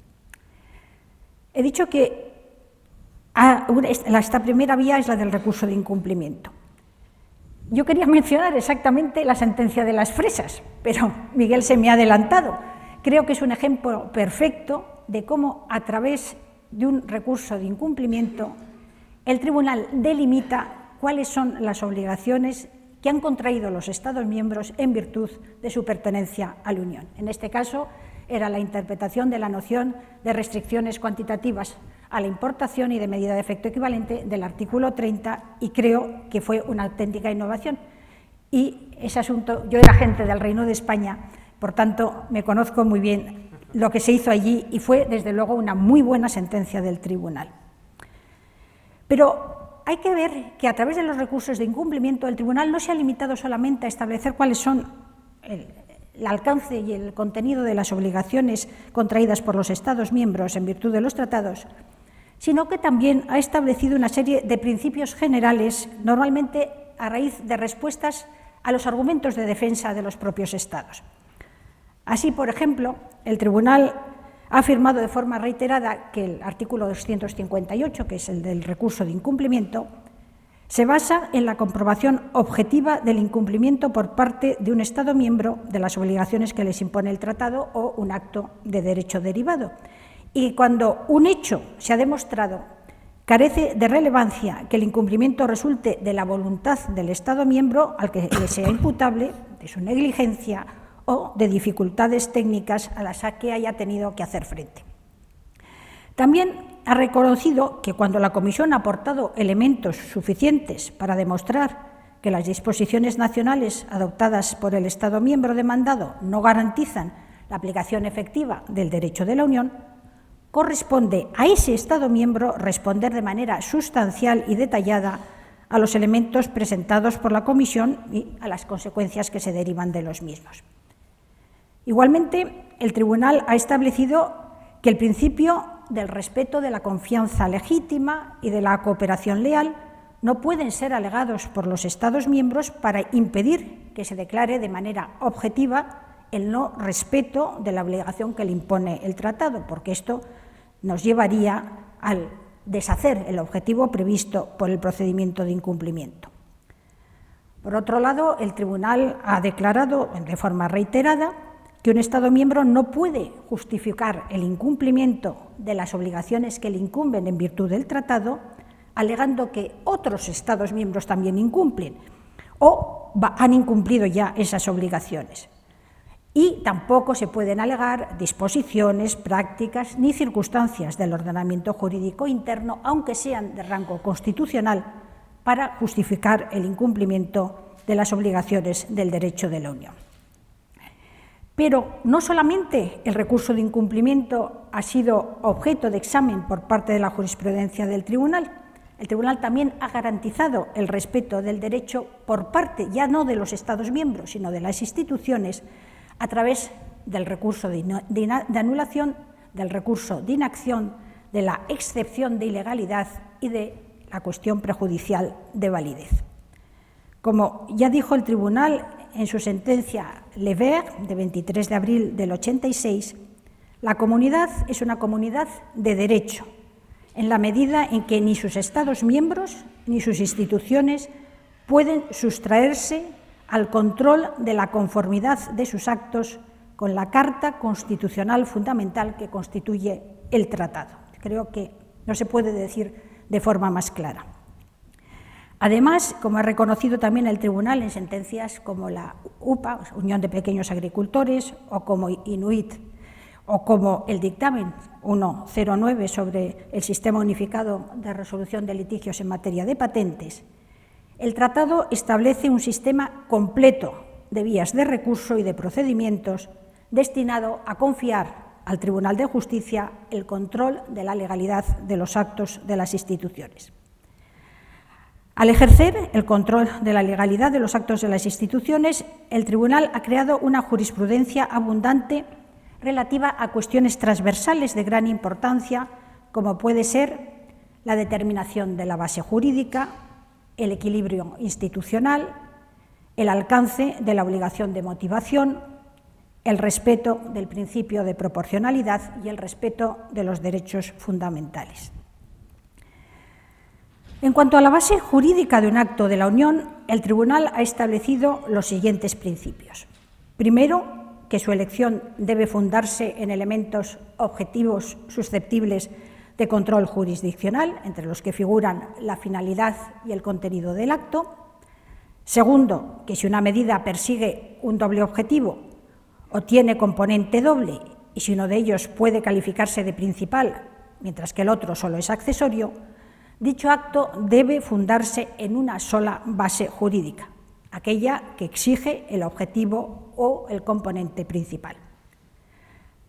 He dicho que esta primera vía es la del recurso de incumplimiento. Yo quería mencionar exactamente la sentencia de las fresas, pero Miguel se me ha adelantado. Creo que es un ejemplo perfecto de cómo, a través de un recurso de incumplimiento, el Tribunal delimita cuáles son las obligaciones que han contraído los Estados miembros en virtud de su pertenencia a la Unión. En este caso, era la interpretación de la noción de restricciones cuantitativas a la importación y de medida de efecto equivalente del artículo 30, y creo que fue una auténtica innovación. Y ese asunto, yo era agente del Reino de España, por tanto, me conozco muy bien lo que se hizo allí y fue, desde luego, una muy buena sentencia del tribunal. Pero hay que ver que a través de los recursos de incumplimiento el tribunal no se ha limitado solamente a establecer cuáles son el alcance y el contenido de las obligaciones contraídas por los Estados miembros en virtud de los tratados, sino que también ha establecido una serie de principios generales, normalmente a raíz de respuestas a los argumentos de defensa de los propios Estados. Así, por ejemplo, el tribunal ha afirmado de forma reiterada que el artículo 258, que es el del recurso de incumplimiento, se basa en la comprobación objetiva del incumplimiento por parte de un Estado miembro de las obligaciones que les impone el tratado o un acto de derecho derivado. Y cuando un hecho se ha demostrado carece de relevancia que el incumplimiento resulte de la voluntad del Estado miembro al que le sea imputable, de su negligencia o de dificultades técnicas a las que haya tenido que hacer frente. También ha reconocido que cuando la Comisión ha aportado elementos suficientes para demostrar que las disposiciones nacionales adoptadas por el Estado miembro demandado no garantizan la aplicación efectiva del derecho de la Unión, corresponde a ese Estado miembro responder de manera sustancial y detallada a los elementos presentados por la Comisión y a las consecuencias que se derivan de los mismos. Igualmente, el Tribunal ha establecido que el principio del respeto de la confianza legítima y de la cooperación leal no pueden ser alegados por los Estados miembros para impedir que se declare de manera objetiva el no respeto de la obligación que le impone el tratado, porque esto nos llevaría al deshacer el objetivo previsto por el procedimiento de incumplimiento. Por otro lado, el Tribunal ha declarado de forma reiterada que un Estado miembro no puede justificar el incumplimiento de las obligaciones que le incumben en virtud del tratado, alegando que otros Estados miembros también incumplen o han incumplido ya esas obligaciones. Y tampoco se pueden alegar disposiciones, prácticas ni circunstancias del ordenamiento jurídico interno, aunque sean de rango constitucional, para justificar el incumplimiento de las obligaciones del derecho de la Unión. Pero no solamente el recurso de incumplimiento ha sido objeto de examen por parte de la jurisprudencia del Tribunal, el Tribunal también ha garantizado el respeto del derecho por parte ya no de los Estados miembros, sino de las instituciones, a través del recurso de anulación, del recurso de inacción, de la excepción de ilegalidad y de la cuestión prejudicial de validez. Como ya dijo el Tribunal en su sentencia Lever, de 23 de abril del 86, la comunidad es una comunidad de derecho, en la medida en que ni sus Estados miembros ni sus instituciones pueden sustraerse al control de la conformidad de sus actos con la Carta Constitucional Fundamental que constituye el tratado. Creo que no se puede decir de forma más clara. Además, como ha reconocido también el Tribunal en sentencias como la UPA, Unión de Pequeños Agricultores, o como Inuit, o como el dictamen 109 sobre el Sistema Unificado de Resolución de Litigios en materia de patentes, el tratado establece un sistema completo de vías de recurso y de procedimientos destinado a confiar al Tribunal de Justicia el control de la legalidad de los actos de las instituciones. Al ejercer el control de la legalidad de los actos de las instituciones, el Tribunal ha creado una jurisprudencia abundante relativa a cuestiones transversales de gran importancia, como puede ser la determinación de la base jurídica, el equilibrio institucional, el alcance de la obligación de motivación, el respeto del principio de proporcionalidad y el respeto de los derechos fundamentales. En cuanto a la base jurídica de un acto de la Unión, el Tribunal ha establecido los siguientes principios. Primero, que su elección debe fundarse en elementos objetivos susceptibles de control jurisdiccional, entre los que figuran la finalidad y el contenido del acto. Segundo, que si una medida persigue un doble objetivo o tiene componente doble y si uno de ellos puede calificarse de principal, mientras que el otro solo es accesorio, dicho acto debe fundarse en una sola base jurídica, aquella que exige el objetivo o el componente principal.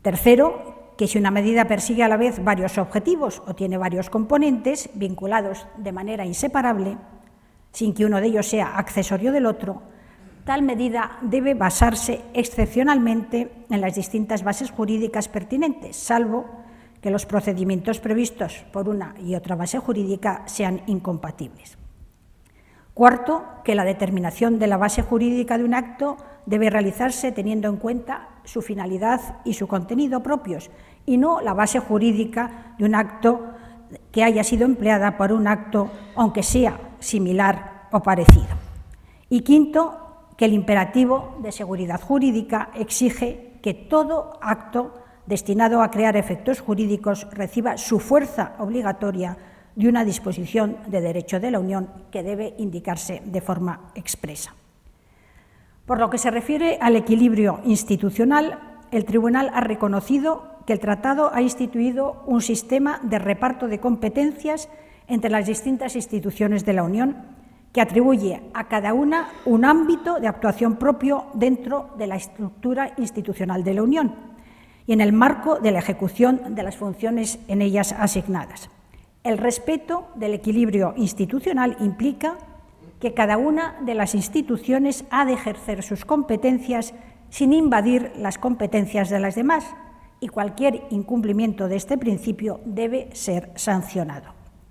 Tercero, que si una medida persigue a la vez varios objetivos o tiene varios componentes vinculados de manera inseparable, sin que uno de ellos sea accesorio del otro, tal medida debe basarse excepcionalmente en las distintas bases jurídicas pertinentes, salvo que los procedimientos previstos por una y otra base jurídica sean incompatibles. Cuarto, que la determinación de la base jurídica de un acto debe realizarse teniendo en cuenta su finalidad y su contenido propios, y no la base jurídica de un acto que haya sido empleada por un acto, aunque sea similar o parecido. Y quinto, que el imperativo de seguridad jurídica exige que todo acto destinado a crear efectos jurídicos reciba su fuerza obligatoria de una disposición de derecho de la Unión que debe indicarse de forma expresa. Por lo que se refiere al equilibrio institucional, el Tribunal ha reconocido que el Tratado ha instituido un sistema de reparto de competencias entre las distintas instituciones de la Unión que atribuye a cada una un ámbito de actuación propio dentro de la estructura institucional de la Unión y en el marco de la ejecución de las funciones en ellas asignadas. El respeto del equilibrio institucional implica que cada una de las instituciones ha de ejercer sus competencias sin invadir las competencias de las demás, y cualquier incumplimiento de este principio debe ser sancionado.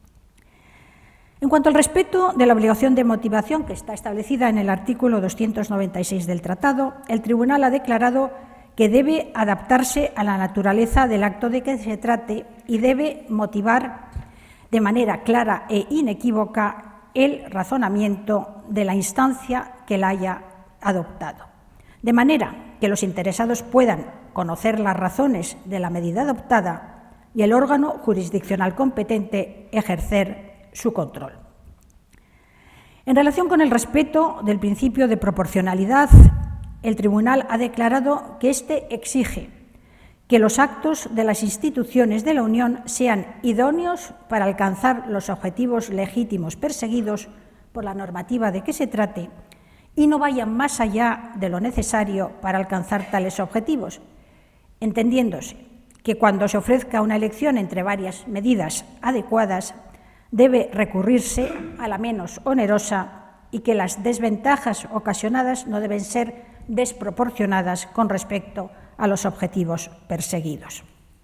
En cuanto al respeto de la obligación de motivación que está establecida en el artículo 296 del Tratado, el Tribunal ha declarado que debe adaptarse a la naturaleza del acto de que se trate y debe motivar de manera clara e inequívoca el razonamiento de la instancia que la haya adoptado, de manera que los interesados puedan conocer las razones de la medida adoptada y el órgano jurisdiccional competente ejercer su control. En relación con el respeto del principio de proporcionalidad, el Tribunal ha declarado que éste exige que los actos de las instituciones de la Unión sean idóneos para alcanzar los objetivos legítimos perseguidos por la normativa de que se trate y no vayan más allá de lo necesario para alcanzar tales objetivos, entendiéndose que cuando se ofrezca una elección entre varias medidas adecuadas debe recurrirse a la menos onerosa y que las desventajas ocasionadas no deben ser desproporcionadas con respecto a los objetivos perseguidos.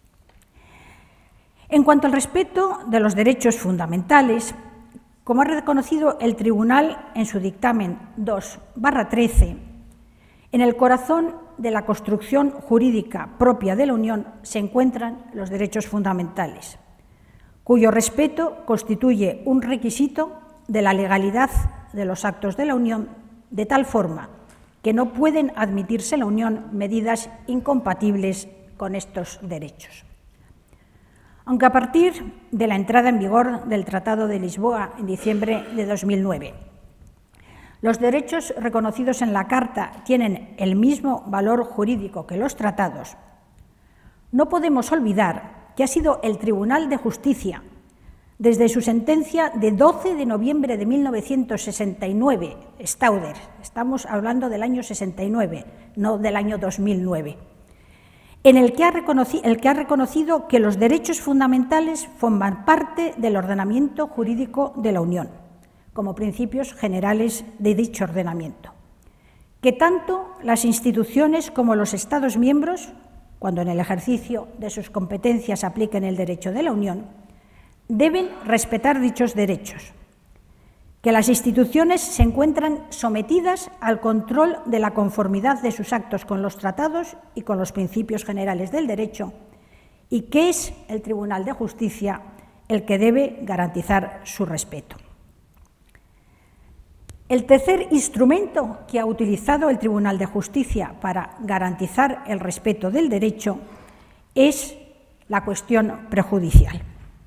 En cuanto al respeto de los derechos fundamentales, como ha reconocido el Tribunal en su dictamen 2/13, en el corazón de la construcción jurídica propia de la Unión se encuentran los derechos fundamentales, cuyo respeto constituye un requisito de la legalidad de los actos de la Unión, de tal forma que no pueden admitirse en la Unión medidas incompatibles con estos derechos. Aunque a partir de la entrada en vigor del Tratado de Lisboa en diciembre de 2009, los derechos reconocidos en la Carta tienen el mismo valor jurídico que los tratados, no podemos olvidar que ha sido el Tribunal de Justicia, desde su sentencia de 12 de noviembre de 1969, Stauder, estamos hablando del año 69, no del año 2009, en el que ha reconocido que los derechos fundamentales forman parte del ordenamiento jurídico de la Unión, como principios generales de dicho ordenamiento, que tanto las instituciones como los Estados miembros, cuando en el ejercicio de sus competencias apliquen el derecho de la Unión, deben respetar dichos derechos, que las instituciones se encuentran sometidas al control de la conformidad de sus actos con los tratados y con los principios generales del derecho, y que es el Tribunal de Justicia el que debe garantizar su respeto. El tercer instrumento que ha utilizado el Tribunal de Justicia para garantizar el respeto del derecho es la cuestión prejudicial.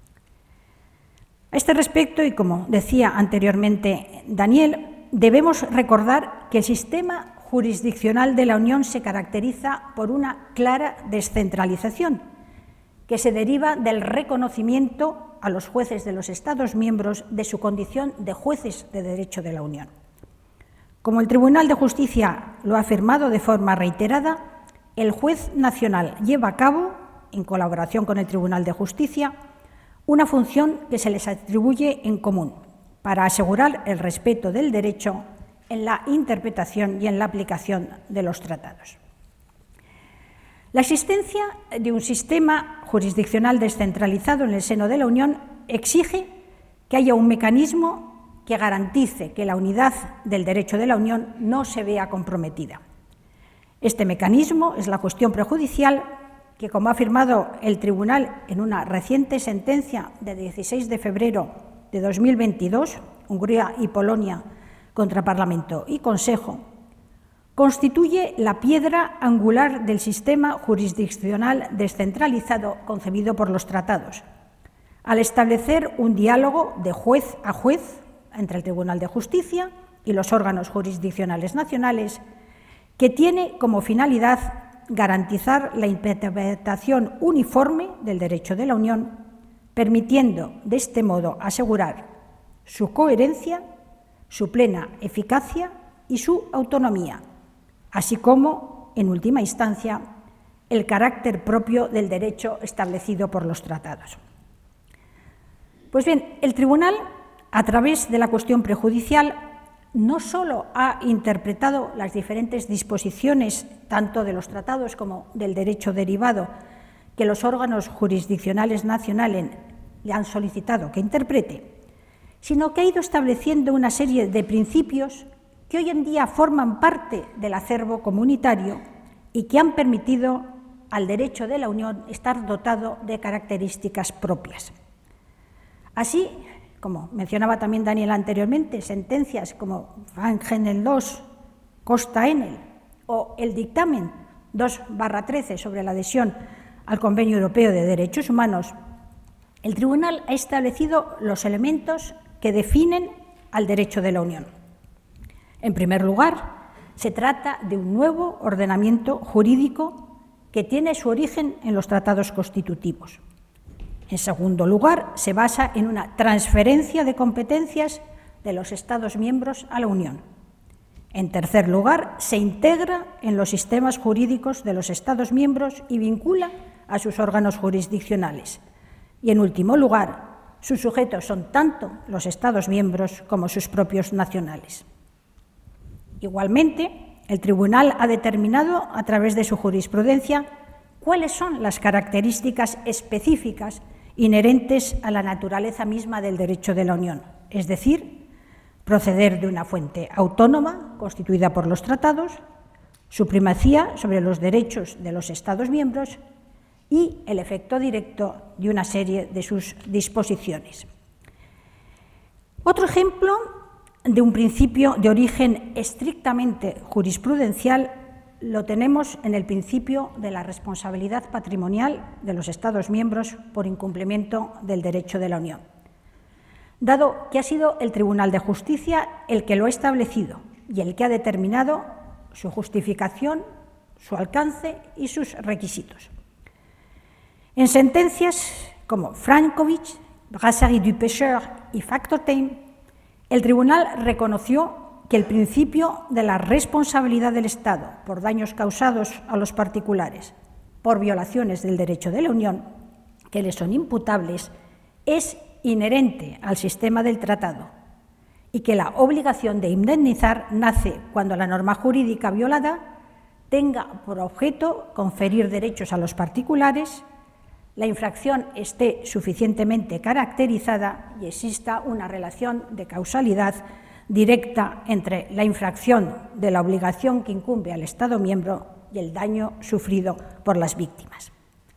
A este respecto, y como decía anteriormente Daniel, debemos recordar que el sistema jurisdiccional de la Unión se caracteriza por una clara descentralización, que se deriva del reconocimiento a los jueces de los Estados miembros de su condición de jueces de derecho de la Unión. Como el Tribunal de Justicia lo ha afirmado de forma reiterada, el juez nacional lleva a cabo, en colaboración con el Tribunal de Justicia, una función que se les atribuye en común para asegurar el respeto del derecho en la interpretación y en la aplicación de los tratados. La existencia de un sistema jurisdiccional descentralizado en el seno de la Unión exige que haya un mecanismo que garantice que la unidad del derecho de la Unión no se vea comprometida. Este mecanismo es la cuestión prejudicial que, como ha afirmado el Tribunal en una reciente sentencia de 16 de febrero de 2022, Hungría y Polonia contra Parlamento y Consejo, constituye la piedra angular del sistema jurisdiccional descentralizado concebido por los tratados, al establecer un diálogo de juez a juez entre el Tribunal de Justicia y los órganos jurisdiccionales nacionales, que tiene como finalidad garantizar la interpretación uniforme del derecho de la Unión, permitiendo de este modo asegurar su coherencia, su plena eficacia y su autonomía, así como, en última instancia, el carácter propio del derecho establecido por los tratados. Pues bien, el Tribunal, a través de la cuestión prejudicial, no solo ha interpretado las diferentes disposiciones, tanto de los tratados como del derecho derivado, que los órganos jurisdiccionales nacionales le han solicitado que interprete, sino que ha ido estableciendo una serie de principios que hoy en día forman parte del acervo comunitario y que han permitido al derecho de la Unión estar dotado de características propias. Así, como mencionaba también Daniel anteriormente, sentencias como Van Genel II, Costa Enel o el dictamen 2/13 sobre la adhesión al Convenio Europeo de Derechos Humanos, el Tribunal ha establecido los elementos que definen al derecho de la Unión. En primer lugar, se trata de un nuevo ordenamiento jurídico que tiene su origen en los tratados constitutivos. En segundo lugar, se basa en una transferencia de competencias de los Estados miembros a la Unión. En tercer lugar, se integra en los sistemas jurídicos de los Estados miembros y vincula a sus órganos jurisdiccionales. Y en último lugar, sus sujetos son tanto los Estados miembros como sus propios nacionales. Igualmente, el Tribunal ha determinado, a través de su jurisprudencia, cuáles son las características específicas inherentes a la naturaleza misma del derecho de la Unión, es decir, proceder de una fuente autónoma constituida por los tratados, su primacía sobre los derechos de los Estados miembros y el efecto directo de una serie de sus disposiciones. Otro ejemplo de un principio de origen estrictamente jurisprudencial lo tenemos en el principio de la responsabilidad patrimonial de los Estados miembros por incumplimiento del derecho de la Unión, dado que ha sido el Tribunal de Justicia el que lo ha establecido y el que ha determinado su justificación, su alcance y sus requisitos. En sentencias como Frankovich, Brasserie du Pêcheur y Factortame, el Tribunal reconoció que el principio de la responsabilidad del Estado por daños causados a los particulares por violaciones del derecho de la Unión que le son imputables es inherente al sistema del tratado y que la obligación de indemnizar nace cuando la norma jurídica violada tenga por objeto conferir derechos a los particulares, la infracción esté suficientemente caracterizada y exista una relación de causalidad directa entre la infracción de la obligación que incumbe al Estado miembro y el daño sufrido por las víctimas.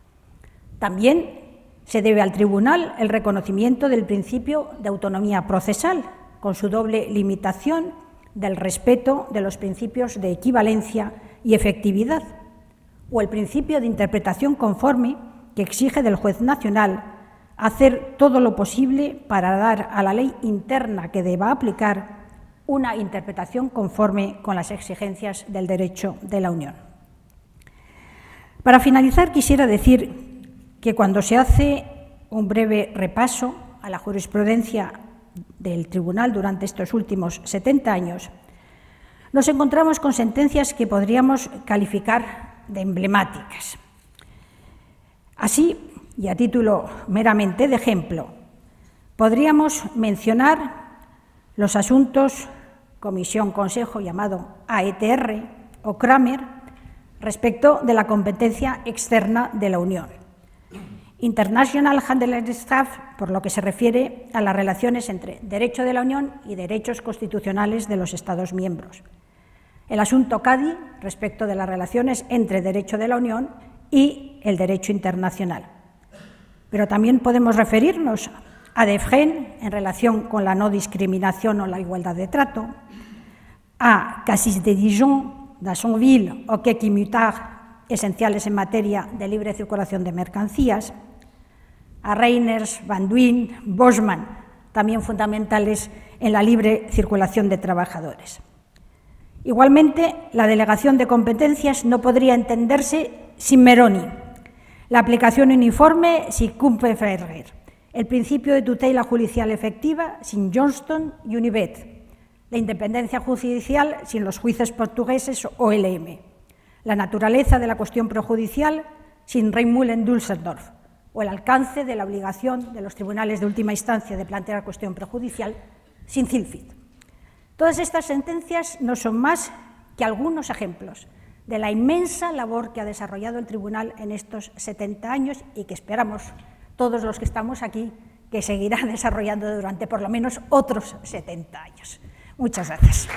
También se debe al Tribunal el reconocimiento del principio de autonomía procesal, con su doble limitación del respeto de los principios de equivalencia y efectividad, o el principio de interpretación conforme que exige del juez nacional hacer todo lo posible para dar a la ley interna que deba aplicar una interpretación conforme con las exigencias del derecho de la Unión. Para finalizar, quisiera decir que cuando se hace un breve repaso a la jurisprudencia del Tribunal durante estos últimos 70 años, nos encontramos con sentencias que podríamos calificar de emblemáticas. Así, y a título meramente de ejemplo, podríamos mencionar los asuntos Comisión-Consejo llamado AETR o Kramer respecto de la competencia externa de la Unión. International Handelsrecht, por lo que se refiere a las relaciones entre derecho de la Unión y derechos constitucionales de los Estados miembros. El asunto CADI respecto de las relaciones entre derecho de la Unión y el derecho internacional. Pero también podemos referirnos a Defren en relación con la no discriminación o la igualdad de trato, a Cassis de Dijon, Dassonville o Quequi Mutar, esenciales en materia de libre circulación de mercancías, a Reiners, Van Duyn, Bosman, también fundamentales en la libre circulación de trabajadores. Igualmente, la delegación de competencias no podría entenderse sin Meroni, la aplicación uniforme sin Kumper-Ferrer, el principio de tutela judicial efectiva sin Johnston y Univet, la independencia judicial sin los jueces portugueses o LM, la naturaleza de la cuestión prejudicial sin Reimühlen-Düsseldorf o el alcance de la obligación de los tribunales de última instancia de plantear cuestión prejudicial sin Zilfit. Todas estas sentencias no son más que algunos ejemplos de la inmensa labor que ha desarrollado el Tribunal en estos 70 años y que esperamos todos los que estamos aquí que seguirá desarrollando durante por lo menos otros 70 años. Muchas gracias.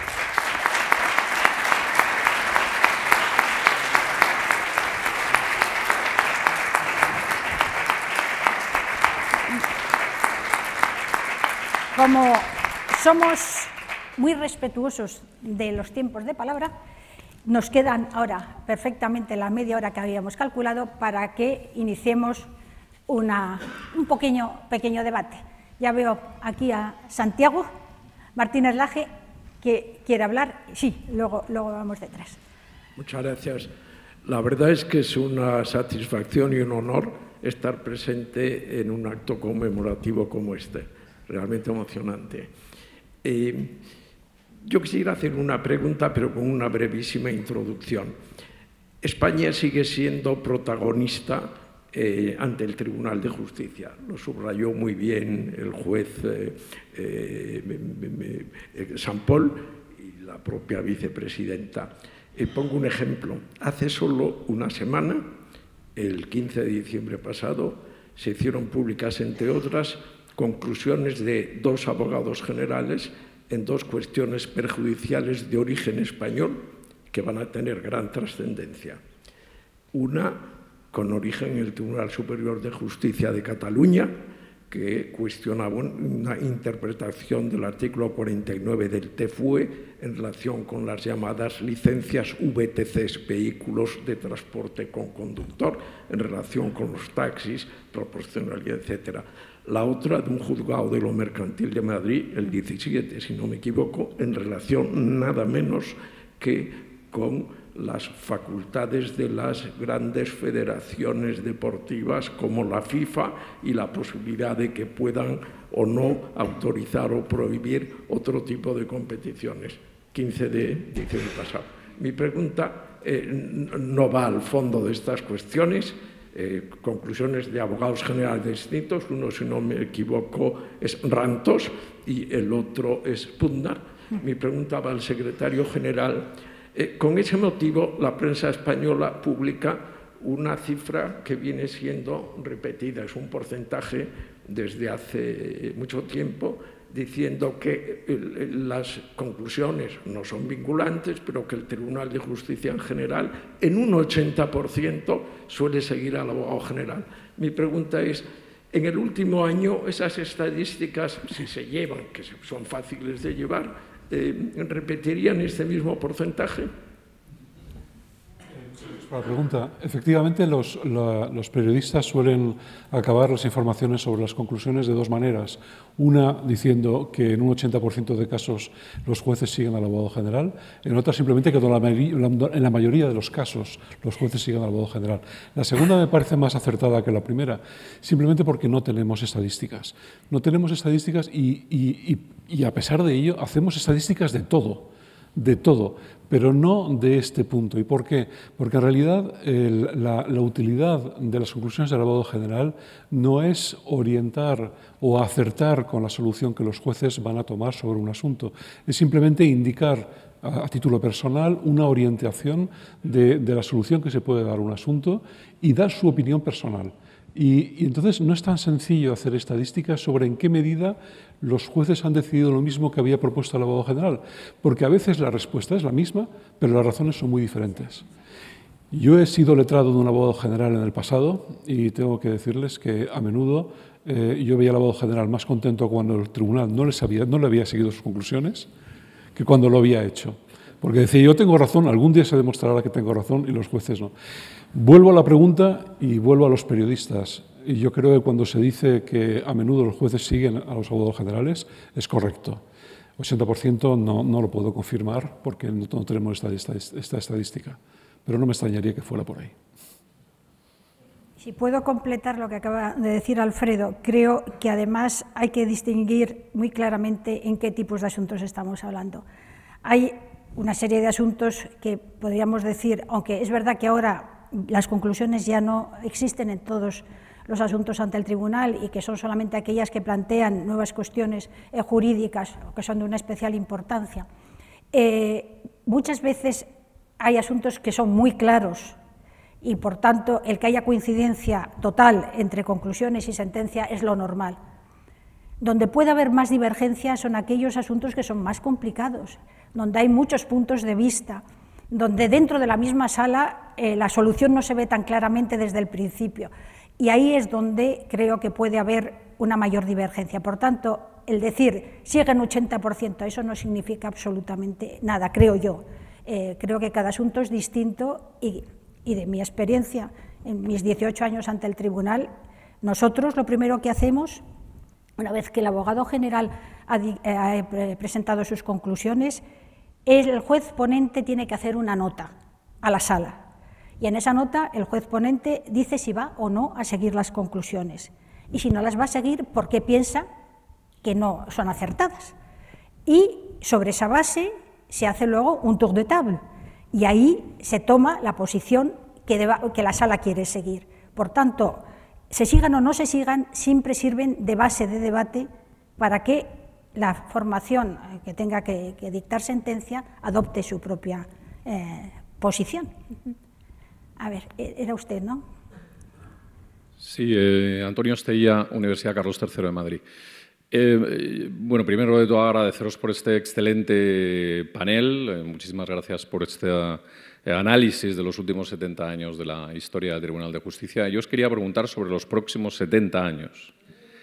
Como somos muy respetuosos de los tiempos de palabra, nos quedan ahora perfectamente la media hora que habíamos calculado para que iniciemos un pequeño debate. Ya veo aquí a Santiago Martínez Laje, que quiere hablar. Sí, luego vamos detrás. Muchas gracias. La verdad es que es una satisfacción y un honor estar presente en un acto conmemorativo como este, realmente emocionante. Yo quisiera hacer una pregunta, pero con una brevísima introducción. España sigue siendo protagonista ante el Tribunal de Justicia. Lo subrayó muy bien el juez Sampol y la propia vicepresidenta. Pongo un ejemplo. Hace solo una semana, el 15 de diciembre pasado, se hicieron públicas, entre otras, conclusiones de 2 abogados generales en 2 cuestiones perjudiciales de origen español que van a tener gran trascendencia. Una con origen en el Tribunal Superior de Justicia de Cataluña, que cuestionaba una interpretación del artículo 49 del TFUE en relación con las llamadas licencias VTCs, vehículos de transporte con conductor, en relación con los taxis, proporcionalidad, etc. La otra de un juzgado de lo mercantil de Madrid, el 17, si no me equivoco, en relación nada menos que con las facultades de las grandes federaciones deportivas como la FIFA y la posibilidad de que puedan o no autorizar o prohibir otro tipo de competiciones. 15 de diciembre pasado. Mi pregunta no va al fondo de estas cuestiones. Conclusiones de abogados generales distintos, uno, si no me equivoco, es Rantos y el otro es Putnar. Mi pregunta va al secretario general. Con ese motivo, la prensa española publica una cifra que viene siendo repetida, es un porcentaje desde hace mucho tiempo, diciendo que las conclusiones no son vinculantes, pero que el Tribunal de Justicia en general, en un 80%, suele seguir al abogado general. Mi pregunta es, en el último año, esas estadísticas, si se llevan, que son fáciles de llevar, ¿repetirían este mismo porcentaje? Para la pregunta, efectivamente los periodistas suelen acabar las informaciones sobre las conclusiones de 2 maneras. Una diciendo que en un 80% de casos los jueces siguen al abogado general, en otra simplemente que en la mayoría de los casos los jueces siguen al abogado general. La segunda me parece más acertada que la primera, simplemente porque no tenemos estadísticas. No tenemos estadísticas y a pesar de ello hacemos estadísticas de todo. de todo, pero no de este punto. ¿Y por qué? Porque en realidad la utilidad de las conclusiones del abogado general no es orientar o acertar con la solución que los jueces van a tomar sobre un asunto, es simplemente indicar a título personal una orientación de la solución que se puede dar a un asunto y dar su opinión personal. Y entonces no es tan sencillo hacer estadísticas sobre en qué medida los jueces han decidido lo mismo que había propuesto el abogado general, porque a veces la respuesta es la misma, pero las razones son muy diferentes. Yo he sido letrado de un abogado general en el pasado y tengo que decirles que a menudo yo veía al abogado general más contento cuando el tribunal no le había seguido sus conclusiones que cuando lo había hecho. Porque decía, yo tengo razón, algún día se demostrará que tengo razón y los jueces no. Vuelvo a la pregunta y vuelvo a los periodistas. Y yo creo que cuando se dice que a menudo los jueces siguen a los abogados generales, es correcto. 80% no lo puedo confirmar porque no tenemos esta estadística. Pero no me extrañaría que fuera por ahí. Si puedo completar lo que acaba de decir Alfredo, creo que además hay que distinguir muy claramente en qué tipos de asuntos estamos hablando. Hay una serie de asuntos que podríamos decir, aunque es verdad que ahora las conclusiones ya no existen en todos los asuntos ante el tribunal y que son solamente aquellas que plantean nuevas cuestiones jurídicas o que son de una especial importancia. Muchas veces hay asuntos que son muy claros y, por tanto, el que haya coincidencia total entre conclusiones y sentencia es lo normal. Donde puede haber más divergencia son aquellos asuntos que son más complicados, donde hay muchos puntos de vista, donde dentro de la misma sala la solución no se ve tan claramente desde el principio. Y ahí es donde creo que puede haber una mayor divergencia. Por tanto, el decir siguen 80%, eso no significa absolutamente nada, creo yo. Creo que cada asunto es distinto y de mi experiencia, en mis 18 años ante el tribunal, nosotros lo primero que hacemos, una vez que el abogado general ha presentado sus conclusiones, el juez ponente tiene que hacer una nota a la sala. Y en esa nota el juez ponente dice si va o no a seguir las conclusiones. Y si no las va a seguir, ¿por qué piensa que no son acertadas? Y sobre esa base se hace luego un tour de table. Y ahí se toma la posición que la sala quiere seguir. Por tanto, se sigan o no se sigan, siempre sirven de base de debate para que la formación que tenga que dictar sentencia adopte su propia posición. A ver, era usted, ¿no? Sí, Antonio Estella, Universidad Carlos III de Madrid. Bueno, primero de todo agradeceros por este excelente panel. Muchísimas gracias por este análisis de los últimos 70 años de la historia del Tribunal de Justicia. Yo os quería preguntar sobre los próximos 70 años.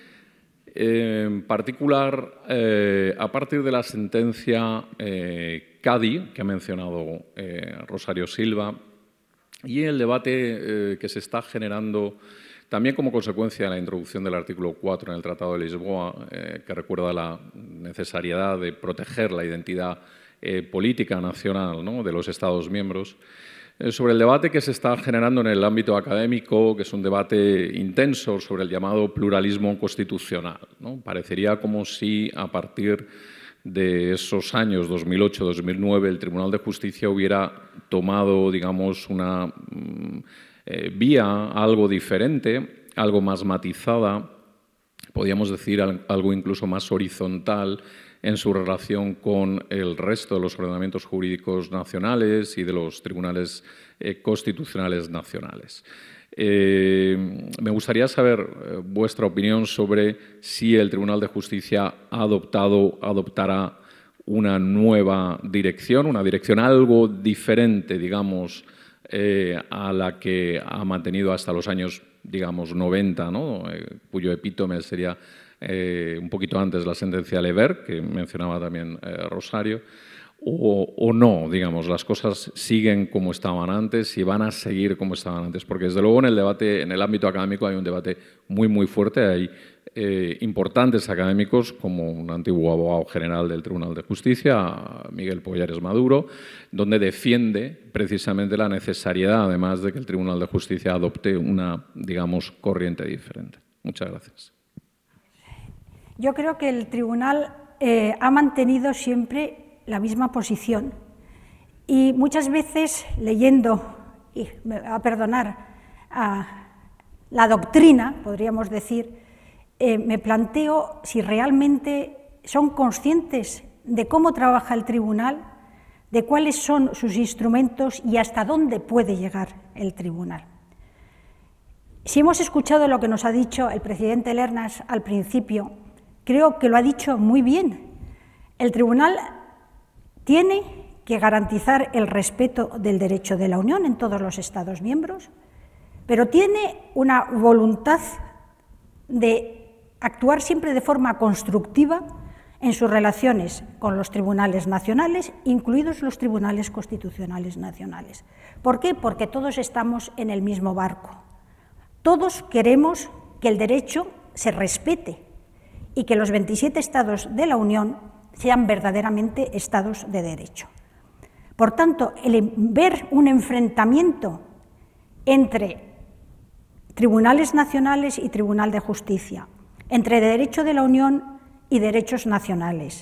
En particular, a partir de la sentencia Cadi, que ha mencionado Rosario Silva, y el debate que se está generando también como consecuencia de la introducción del artículo 4 en el Tratado de Lisboa, que recuerda la necesariedad de proteger la identidad política nacional, ¿no?, de los Estados miembros, sobre el debate que se está generando en el ámbito académico, que es un debate intenso sobre el llamado pluralismo constitucional, ¿no? Parecería como si a partir de esos años 2008-2009 el Tribunal de Justicia hubiera tomado, digamos, una vía algo diferente, algo más matizada, podríamos decir algo incluso más horizontal en su relación con el resto de los ordenamientos jurídicos nacionales y de los tribunales constitucionales nacionales. Me gustaría saber vuestra opinión sobre si el Tribunal de Justicia adoptará una nueva dirección, una dirección algo diferente, digamos, a la que ha mantenido hasta los años, digamos, 90, ¿no?, cuyo epítome sería un poquito antes la sentencia Lever, que mencionaba también Rosario, o no, digamos, las cosas siguen como estaban antes y van a seguir como estaban antes, porque desde luego en el debate, en el ámbito académico hay un debate muy, muy fuerte, hay importantes académicos como un antiguo abogado general del Tribunal de Justicia, Miguel Pollares Maduro, donde defiende precisamente la necesariedad, además de que el Tribunal de Justicia adopte una, digamos, corriente diferente. Muchas gracias. Yo creo que el Tribunal ha mantenido siempre la misma posición. Y muchas veces leyendo, y me va a perdonar, la doctrina, podríamos decir, me planteo si realmente son conscientes de cómo trabaja el tribunal, de cuáles son sus instrumentos y hasta dónde puede llegar el tribunal. Si hemos escuchado lo que nos ha dicho el presidente Lernas al principio, creo que lo ha dicho muy bien. El tribunal tiene que garantizar el respeto del derecho de la Unión en todos los Estados miembros, pero tiene una voluntad de actuar siempre de forma constructiva en sus relaciones con los tribunales nacionales, incluidos los tribunales constitucionales nacionales. ¿Por qué? Porque todos estamos en el mismo barco. Todos queremos que el derecho se respete y que los 27 Estados de la Unión sean verdaderamente Estados de derecho. Por tanto, el ver un enfrentamiento entre tribunales nacionales y Tribunal de Justicia, entre derecho de la Unión y derechos nacionales,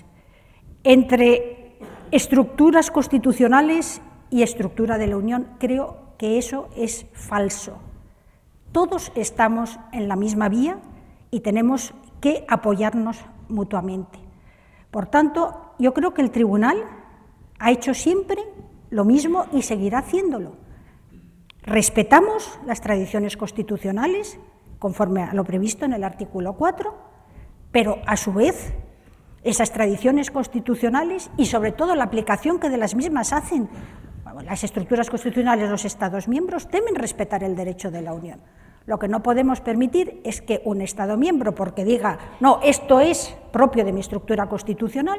entre estructuras constitucionales y estructura de la Unión, creo que eso es falso. Todos estamos en la misma vía y tenemos que apoyarnos mutuamente. Por tanto, yo creo que el tribunal ha hecho siempre lo mismo y seguirá haciéndolo. Respetamos las tradiciones constitucionales, conforme a lo previsto en el artículo 4, pero a su vez esas tradiciones constitucionales y sobre todo la aplicación que de las mismas hacen las estructuras constitucionales de los Estados miembros deben respetar el derecho de la Unión. Lo que no podemos permitir es que un Estado miembro, porque diga, no, esto es propio de mi estructura constitucional,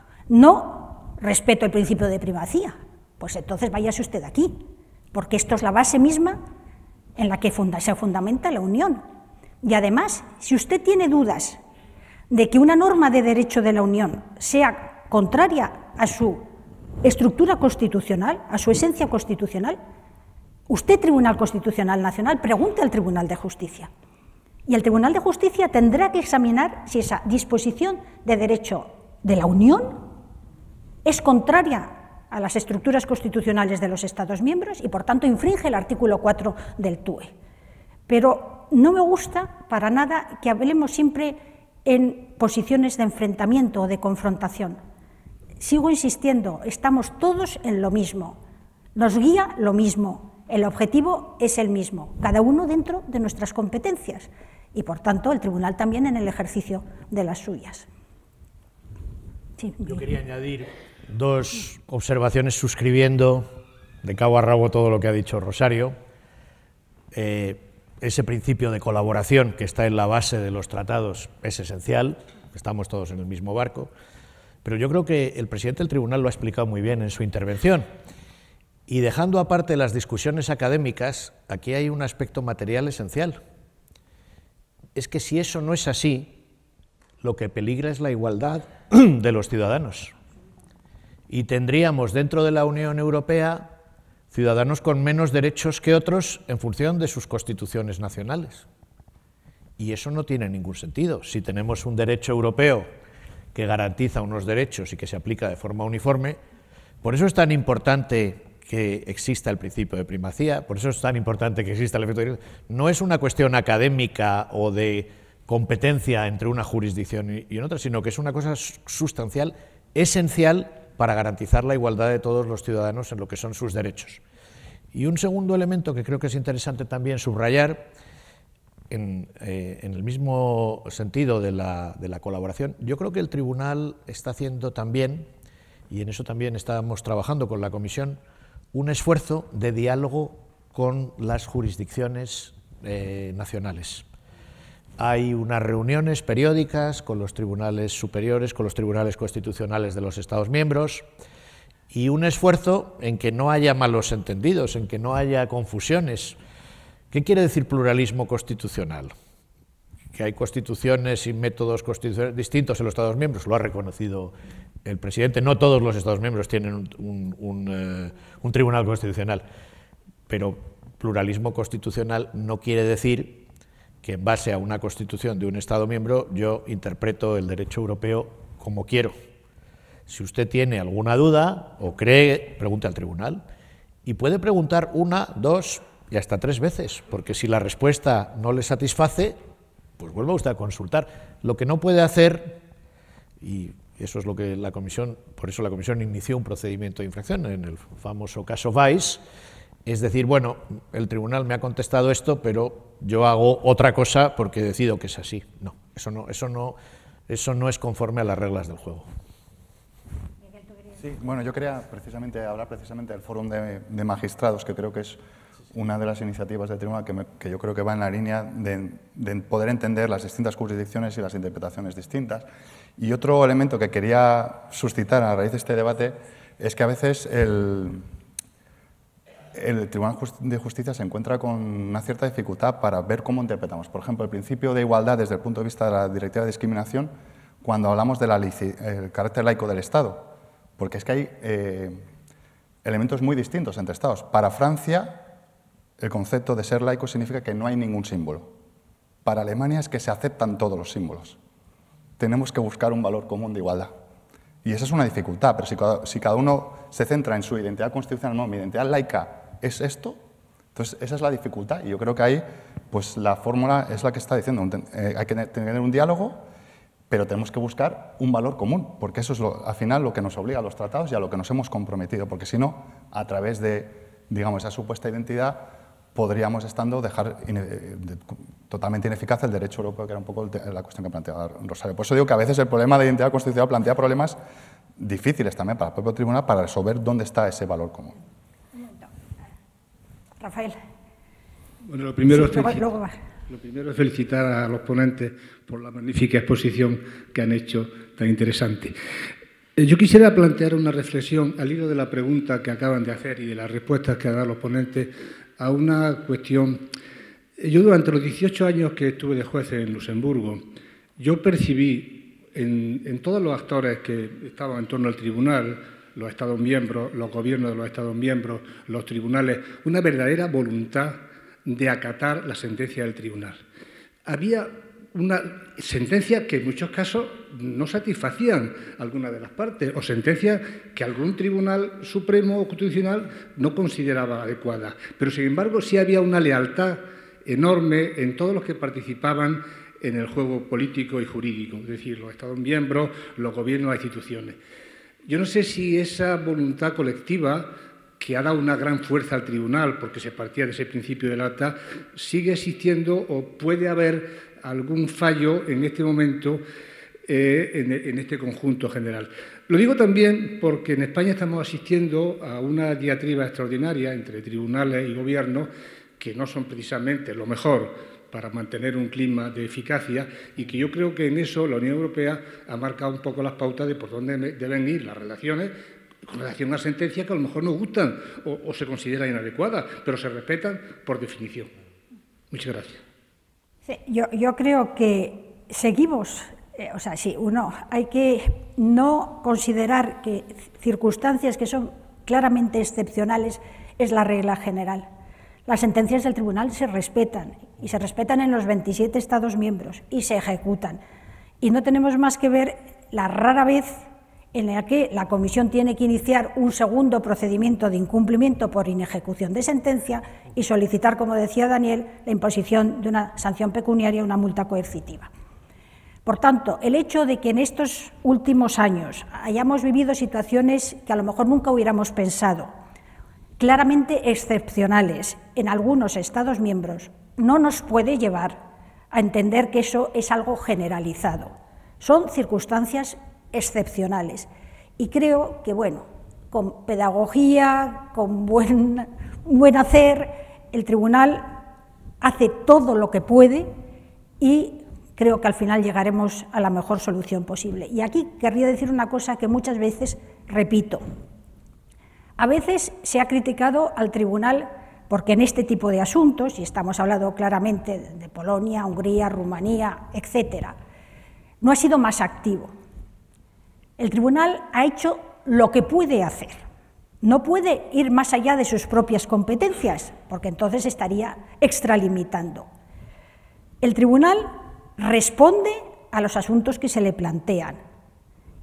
no respeto el principio de primacía. Pues entonces váyase usted aquí, porque esto es la base misma en la que se fundamenta la Unión. Y además, si usted tiene dudas de que una norma de derecho de la Unión sea contraria a su estructura constitucional, a su esencia constitucional, usted, Tribunal Constitucional Nacional, pregunte al Tribunal de Justicia. Y el Tribunal de Justicia tendrá que examinar si esa disposición de derecho de la Unión es contraria a las estructuras constitucionales de los Estados miembros y, por tanto, infringe el artículo 4 del TUE. Pero no me gusta para nada que hablemos siempre en posiciones de enfrentamiento o de confrontación. Sigo insistiendo, estamos todos en lo mismo, nos guía lo mismo, el objetivo es el mismo, cada uno dentro de nuestras competencias y, por tanto, el tribunal también en el ejercicio de las suyas. Sí, yo quería añadir dos observaciones suscribiendo de cabo a rabo todo lo que ha dicho Rosario. Ese principio de colaboración que está en la base de los tratados es esencial, estamos todos en el mismo barco, pero yo creo que el presidente del tribunal lo ha explicado muy bien en su intervención. Y dejando aparte las discusiones académicas, aquí hay un aspecto material esencial. Es que si eso no es así, lo que peligra es la igualdad de los ciudadanos. Y tendríamos dentro de la Unión Europea ciudadanos con menos derechos que otros en función de sus constituciones nacionales. Y eso no tiene ningún sentido. Si tenemos un derecho europeo que garantiza unos derechos y que se aplica de forma uniforme, por eso es tan importante que exista el principio de primacía, por eso es tan importante que exista el efecto directo. No es una cuestión académica o de competencia entre una jurisdicción y otra, sino que es una cosa sustancial, esencial para garantizar la igualdad de todos los ciudadanos en lo que son sus derechos. Y un segundo elemento que creo que es interesante también subrayar, en el mismo sentido de la colaboración, yo creo que el tribunal está haciendo también, y en eso también estamos trabajando con la Comisión, un esfuerzo de diálogo con las jurisdicciones nacionales. Hay unas reuniones periódicas con los tribunales superiores, con los tribunales constitucionales de los Estados miembros, y un esfuerzo en que no haya malos entendidos, en que no haya confusiones. ¿Qué quiere decir pluralismo constitucional? Que hay constituciones y métodos constitucionales distintos en los Estados miembros, lo ha reconocido el presidente. No todos los Estados miembros tienen un tribunal constitucional, pero pluralismo constitucional no quiere decir que en base a una constitución de un Estado miembro yo interpreto el derecho europeo como quiero, Si usted tiene alguna duda o cree, pregunte al tribunal. Y puede preguntar 1, 2 y hasta 3 veces, porque si la respuesta no le satisface, pues vuelva usted a consultar. Lo que no puede hacer, y eso es lo que la Comisión, por eso la Comisión inició un procedimiento de infracción en el famoso caso Valls, es decir, bueno, el tribunal me ha contestado esto, pero yo hago otra cosa porque decido que es así. No, eso no es conforme a las reglas del juego. Sí, bueno, yo quería hablar precisamente del Fórum de Magistrados, que creo que es una de las iniciativas del Tribunal que yo creo que va en la línea de poder entender las distintas jurisdicciones y las interpretaciones distintas. Y otro elemento que quería suscitar a raíz de este debate es que a veces el Tribunal de Justicia se encuentra con una cierta dificultad para ver cómo interpretamos. Por ejemplo, el principio de igualdad desde el punto de vista de la Directiva de Discriminación, cuando hablamos del carácter laico del Estado. Porque es que hay elementos muy distintos entre Estados. Para Francia, el concepto de ser laico significa que no hay ningún símbolo. Para Alemania es que se aceptan todos los símbolos. Tenemos que buscar un valor común de igualdad. Y esa es una dificultad, pero si cada uno se centra en su identidad constitucional, no, mi identidad laica es esto, entonces esa es la dificultad. Y yo creo que ahí pues, la fórmula es la que está diciendo. Hay que tener un diálogo, pero tenemos que buscar un valor común, porque eso es al final lo que nos obliga a los tratados y a lo que nos hemos comprometido, porque si no, a través de, digamos, esa supuesta identidad, podríamos dejar totalmente ineficaz el derecho europeo, que era un poco la cuestión que planteaba Rosario. Por eso digo que a veces el problema de identidad constitucional plantea problemas difíciles también para el propio tribunal para resolver dónde está ese valor común. Rafael. Bueno, lo primero sí, luego es felicitar a los ponentes por la magnífica exposición que han hecho, tan interesante. Yo quisiera plantear una reflexión al hilo de la pregunta que acaban de hacer y de las respuestas que han dado los ponentes a una cuestión. Yo durante los 18 años que estuve de juez en Luxemburgo, yo percibí en todos los actores que estaban en torno al tribunal, los Estados miembros, los gobiernos de los Estados miembros, los tribunales, una verdadera voluntad de acatar la sentencia del tribunal. Había una sentencia que en muchos casos no satisfacían alguna de las partes o sentencias que algún tribunal supremo o constitucional no consideraba adecuada. Pero, sin embargo, sí había una lealtad enorme en todos los que participaban en el juego político y jurídico, es decir, los Estados miembros, los gobiernos, las instituciones. Yo no sé si esa voluntad colectiva que ha dado una gran fuerza al tribunal, porque se partía de ese principio de lealtad, sigue existiendo o puede haber algún fallo en este momento en este conjunto general. Lo digo también porque en España estamos asistiendo a una diatriba extraordinaria entre tribunales y gobiernos que no son precisamente lo mejor para mantener un clima de eficacia y que yo creo que en eso la Unión Europea ha marcado un poco las pautas de por dónde deben ir las relaciones con relación a sentencias que a lo mejor no gustan o se consideran inadecuadas, pero se respetan por definición. Muchas gracias. Sí, yo creo que seguimos, hay que no considerar que circunstancias que son claramente excepcionales es la regla general. Las sentencias del tribunal se respetan, y se respetan en los 27 Estados miembros, y se ejecutan. Y no tenemos más que ver la rara vez en la que la Comisión tiene que iniciar un segundo procedimiento de incumplimiento por inejecución de sentencia y solicitar, como decía Daniel, la imposición de una sanción pecuniaria, una multa coercitiva. Por tanto, el hecho de que en estos últimos años hayamos vivido situaciones que a lo mejor nunca hubiéramos pensado, claramente excepcionales en algunos Estados miembros, no nos puede llevar a entender que eso es algo generalizado. Son circunstancias excepcionales. Y creo que, con pedagogía, con buen hacer, el tribunal hace todo lo que puede y creo que al final llegaremos a la mejor solución posible. Y aquí querría decir una cosa que muchas veces repito. A veces se ha criticado al tribunal porque en este tipo de asuntos, y estamos hablando claramente de Polonia, Hungría, Rumanía, etcétera, no ha sido más activo. El tribunal ha hecho lo que puede hacer. No puede ir más allá de sus propias competencias, porque entonces estaría extralimitando. El tribunal responde a los asuntos que se le plantean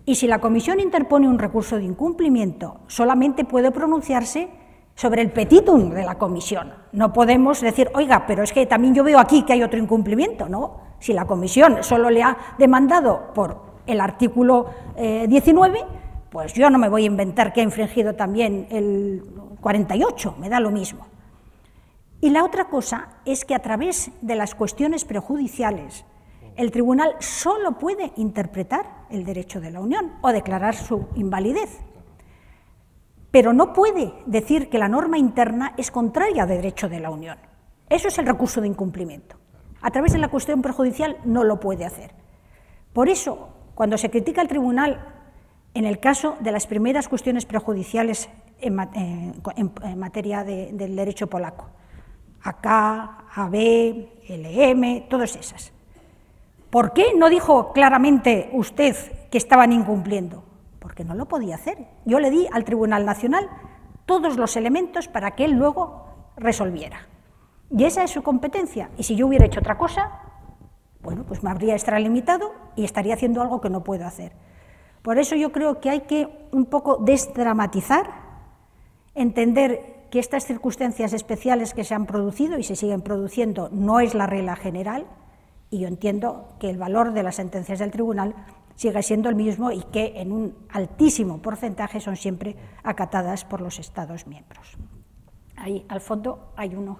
Y si la Comisión interpone un recurso de incumplimiento, solamente puede pronunciarse sobre el petitum de la Comisión. No podemos decir, oiga, pero es que también yo veo aquí que hay otro incumplimiento, ¿no? Si la Comisión solo le ha demandado por el artículo 19, pues yo no me voy a inventar que ha infringido también el 48, me da lo mismo. Y la otra cosa es que a través de las cuestiones prejudiciales, el tribunal solo puede interpretar el derecho de la Unión o declarar su invalidez, pero no puede decir que la norma interna es contraria al derecho de la Unión. Eso es el recurso de incumplimiento. A través de la cuestión prejudicial no lo puede hacer. Por eso, cuando se critica al tribunal en el caso de las primeras cuestiones prejudiciales en materia del derecho polaco, AK, AB, LM, todas esas, ¿por qué no dijo claramente usted que estaban incumpliendo? Porque no lo podía hacer. Yo le di al Tribunal Nacional todos los elementos para que él luego resolviera. Y esa es su competencia. Y si yo hubiera hecho otra cosa, bueno, pues me habría extralimitado y estaría haciendo algo que no puedo hacer. Por eso yo creo que hay que un poco desdramatizar, entender que estas circunstancias especiales que se han producido y se siguen produciendo no es la regla general, y yo entiendo que el valor de las sentencias del tribunal sigue siendo el mismo y que en un altísimo porcentaje son siempre acatadas por los Estados miembros. Ahí al fondo hay uno.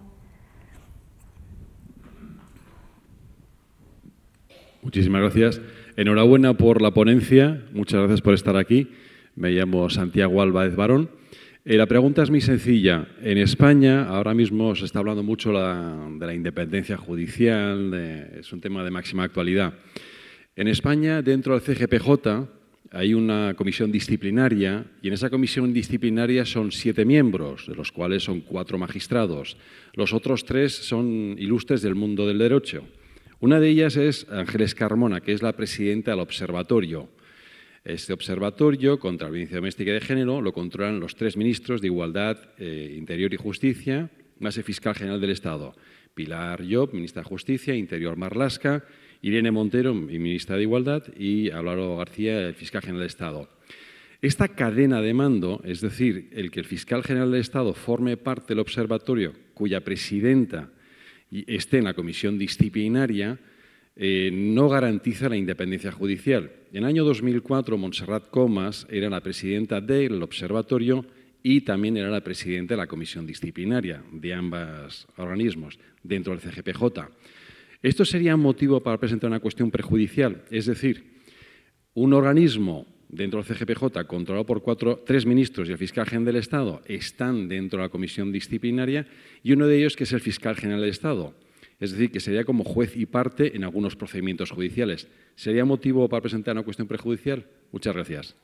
Muchísimas gracias. Enhorabuena por la ponencia. Muchas gracias por estar aquí. Me llamo Santiago Álvarez Barón. La pregunta es muy sencilla. En España ahora mismo se está hablando mucho de la independencia judicial, es un tema de máxima actualidad. En España, dentro del CGPJ, hay una comisión disciplinaria y en esa comisión disciplinaria son 7 miembros, de los cuales son 4 magistrados. Los otros 3 son ilustres del mundo del derecho. Una de ellas es Ángeles Carmona, que es la presidenta del observatorio. Este observatorio contra la violencia doméstica y de género lo controlan los 3 ministros de Igualdad, Interior y Justicia, más el fiscal general del Estado. Pilar Llop, ministra de Justicia, Interior Marlaska, Irene Montero, ministra de Igualdad, y Álvaro García, el fiscal general del Estado. Esta cadena de mando, es decir, el que el fiscal general del Estado forme parte del observatorio cuya presidenta esté en la comisión disciplinaria, no garantiza la independencia judicial. En el año 2004, Montserrat Comas era la presidenta del observatorio y también era la presidenta de la comisión disciplinaria de ambos organismos dentro del CGPJ. Esto sería motivo para presentar una cuestión prejudicial, es decir, un organismo dentro del CGPJ controlado por 3 ministros y el fiscal general del Estado están dentro de la comisión disciplinaria y uno de ellos que es el fiscal general del Estado. Es decir, que sería como juez y parte en algunos procedimientos judiciales. ¿Sería motivo para presentar una cuestión prejudicial? Muchas gracias.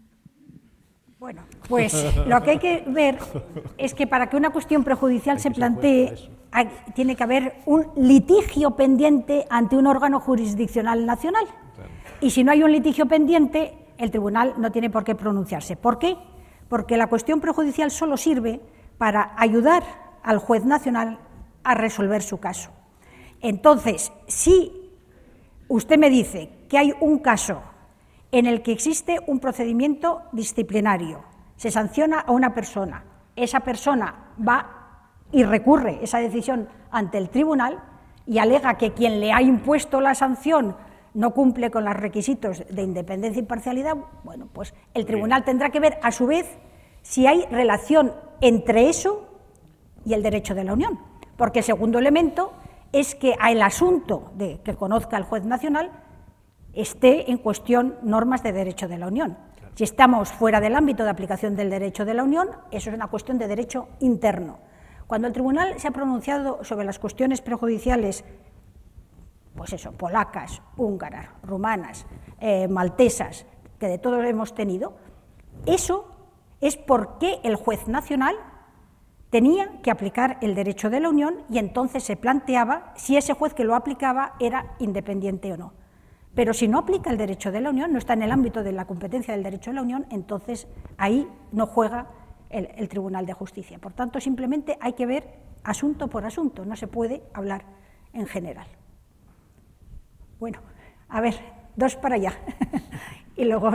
Bueno, pues lo que hay que ver es que para que una cuestión prejudicial se plantee, tiene que haber un litigio pendiente ante un órgano jurisdiccional nacional. Y si no hay un litigio pendiente, el tribunal no tiene por qué pronunciarse. ¿Por qué? Porque la cuestión prejudicial solo sirve para ayudar al juez nacional a resolver su caso. Entonces, si usted me dice que hay un caso en el que existe un procedimiento disciplinario, se sanciona a una persona, esa persona va y recurre esa decisión ante el tribunal y alega que quien le ha impuesto la sanción no cumple con los requisitos de independencia y imparcialidad, bueno, pues el tribunal tendrá que ver a su vez si hay relación entre eso y el derecho de la Unión, porque el segundo elemento es que el asunto de que conozca el juez nacional esté en cuestión normas de derecho de la Unión. Claro. Si estamos fuera del ámbito de aplicación del derecho de la Unión, eso es una cuestión de derecho interno. Cuando el tribunal se ha pronunciado sobre las cuestiones prejudiciales, pues eso, polacas, húngaras, rumanas, maltesas, que de todos hemos tenido, eso es porque el juez nacional tenía que aplicar el derecho de la Unión y entonces se planteaba si ese juez que lo aplicaba era independiente o no. Pero si no aplica el derecho de la Unión, no está en el ámbito de la competencia del derecho de la Unión, entonces ahí no juega el Tribunal de Justicia. Por tanto, simplemente hay que ver asunto por asunto, no se puede hablar en general. Bueno, a ver, 2 para allá y luego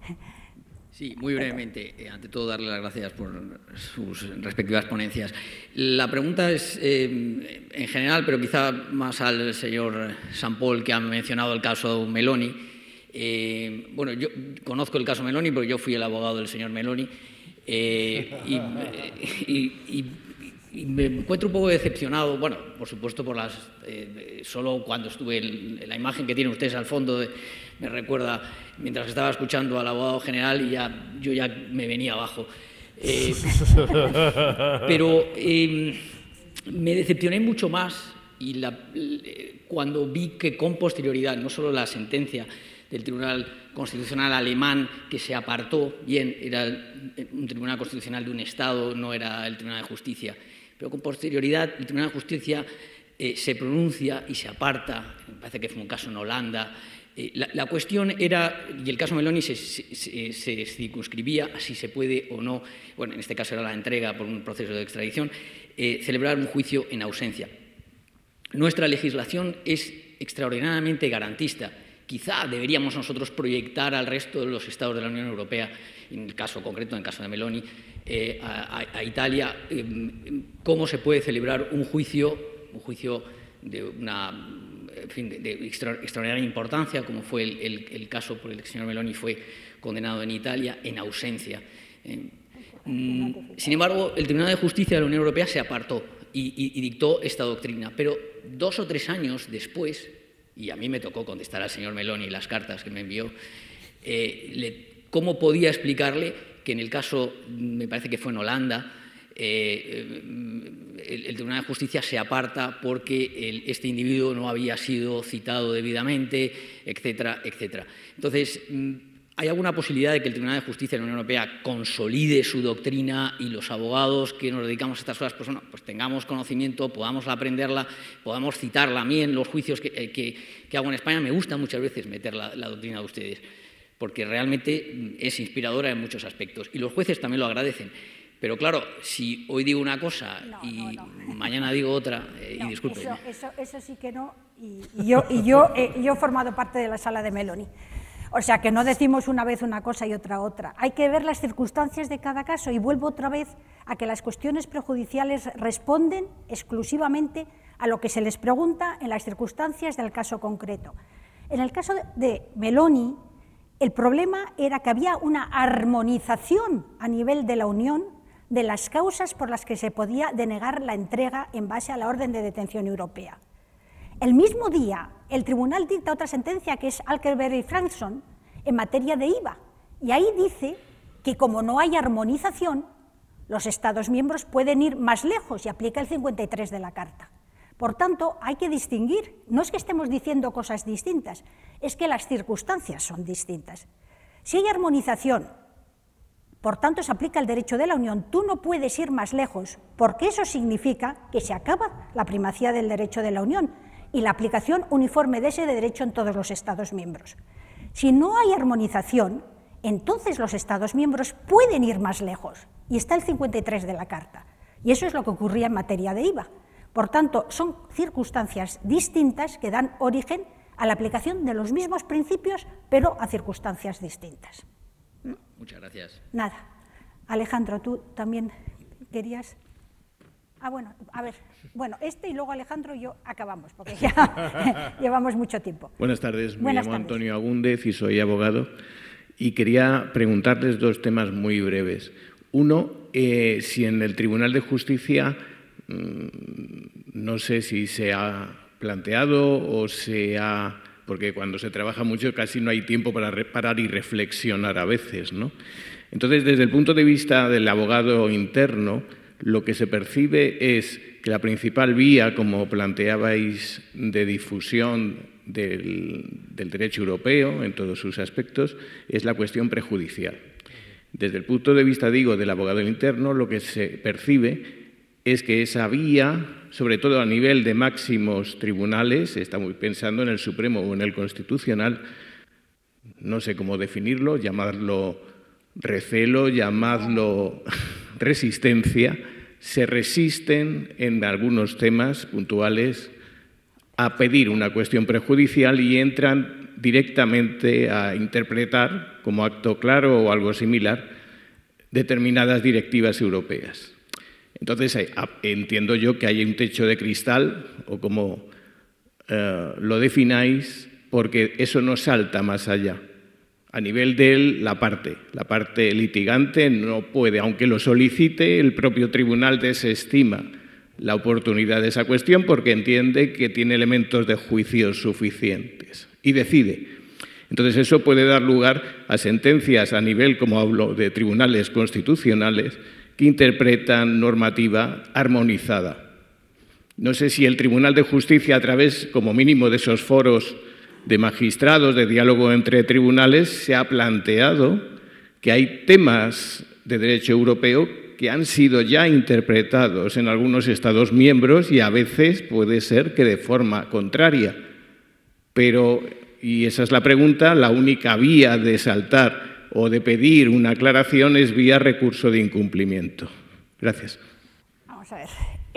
Sí, muy brevemente. Ante todo, darle las gracias por sus respectivas ponencias. La pregunta es en general, pero quizá más al señor Sampol, que ha mencionado el caso Meloni. Bueno, yo conozco el caso Meloni porque yo fui el abogado del señor Meloni y me encuentro un poco decepcionado, bueno, por supuesto, por las solo cuando estuve en la imagen que tienen ustedes al fondo, me recuerda mientras estaba escuchando al abogado general y yo ya me venía abajo. Pero me decepcioné mucho más cuando vi que con posterioridad, no solo la sentencia del Tribunal Constitucional alemán, que se apartó, bien, era un Tribunal Constitucional de un Estado, no era el Tribunal de Justicia, pero con posterioridad el Tribunal de Justicia se pronuncia y se aparta, me parece que fue un caso en Holanda. La cuestión era, y el caso Meloni se circunscribía a si se puede o no, bueno, en este caso era la entrega por un proceso de extradición, celebrar un juicio en ausencia. Nuestra legislación es extraordinariamente garantista. Quizá deberíamos nosotros proyectar al resto de los estados de la Unión Europea, en el caso concreto, en el caso de Meloni, a Italia, cómo se puede celebrar un juicio de una de extraordinaria importancia, como fue el caso por el que el señor Meloni fue condenado en Italia, en ausencia. Sin embargo, el Tribunal de Justicia de la Unión Europea se apartó y dictó esta doctrina, pero 2 o 3 años después, y a mí me tocó contestar al señor Meloni las cartas que me envió, ¿cómo podía explicarle que en el caso, me parece que fue en Holanda, el Tribunal de Justicia se aparta porque este individuo no había sido citado debidamente, etcétera, etcétera? Entonces, ¿hay alguna posibilidad de que el Tribunal de Justicia de la Unión Europea consolide su doctrina y los abogados que nos dedicamos a estas cosas pues tengamos conocimiento, podamos aprenderla, podamos citarla? A mí en los juicios que hago en España me gusta muchas veces meter la doctrina de ustedes, porque realmente es inspiradora en muchos aspectos y los jueces también lo agradecen. Pero claro, si hoy digo una cosa y mañana digo otra, y disculpen. Eso sí que no, y yo he formado parte de la sala de Meloni. O sea, que no decimos una vez una cosa y otra. Hay que ver las circunstancias de cada caso y vuelvo otra vez a que las cuestiones prejudiciales responden exclusivamente a lo que se les pregunta en las circunstancias del caso concreto. En el caso de Meloni, el problema era que había una armonización a nivel de la Unión de las causas por las que se podía denegar la entrega en base a la orden de detención europea. El mismo día, el tribunal dicta otra sentencia, que es Alkerberg y Frankson, en materia de IVA, y ahí dice que como no hay armonización, los Estados miembros pueden ir más lejos y aplica el 53 de la Carta. Por tanto, hay que distinguir, no es que estemos diciendo cosas distintas, es que las circunstancias son distintas. Si hay armonización, por tanto se aplica el derecho de la Unión, tú no puedes ir más lejos, porque eso significa que se acaba la primacía del derecho de la Unión y la aplicación uniforme de ese derecho en todos los Estados miembros. Si no hay armonización, entonces los Estados miembros pueden ir más lejos, y está el 53 de la Carta, y eso es lo que ocurría en materia de IVA. Por tanto, son circunstancias distintas que dan origen a la aplicación de los mismos principios, pero a circunstancias distintas. Muchas gracias. Nada. Alejandro, ¿tú también querías? Bueno, a ver. Bueno, y luego Alejandro y yo acabamos, porque ya llevamos mucho tiempo. Buenas tardes. Me llamo Antonio Agúndez y soy abogado. Y quería preguntarles 2 temas muy breves. Uno, si en el Tribunal de Justicia, no sé si se ha planteado o se ha... porque cuando se trabaja mucho casi no hay tiempo para parar y reflexionar a veces, ¿no? Entonces, desde el punto de vista del abogado interno, lo que se percibe es que la principal vía, como planteabais, de difusión del derecho europeo en todos sus aspectos, es la cuestión prejudicial. Desde el punto de vista, digo, del abogado interno, lo que se percibe es que esa vía, sobre todo a nivel de máximos tribunales, estamos pensando en el Supremo o en el Constitucional, no sé cómo definirlo, llamarlo recelo, llamarlo resistencia, se resisten en algunos temas puntuales a pedir una cuestión prejudicial y entran directamente a interpretar como acto claro o algo similar determinadas directivas europeas. Entonces, entiendo yo que hay un techo de cristal, o como lo defináis, porque eso no salta más allá. A nivel de la parte litigante no puede, aunque lo solicite, el propio tribunal desestima la oportunidad de esa cuestión porque entiende que tiene elementos de juicio suficientes y decide. Entonces eso puede dar lugar a sentencias a nivel, como hablo, de tribunales constitucionales que interpretan normativa armonizada. No sé si el Tribunal de Justicia, a través, como mínimo, de esos foros de magistrados, de diálogo entre tribunales, se ha planteado que hay temas de derecho europeo que han sido ya interpretados en algunos Estados miembros y a veces puede ser que de forma contraria. Pero, y esa es la pregunta, la única vía de saltar o de pedir una aclaración es vía recurso de incumplimiento. Gracias. Vamos a ver.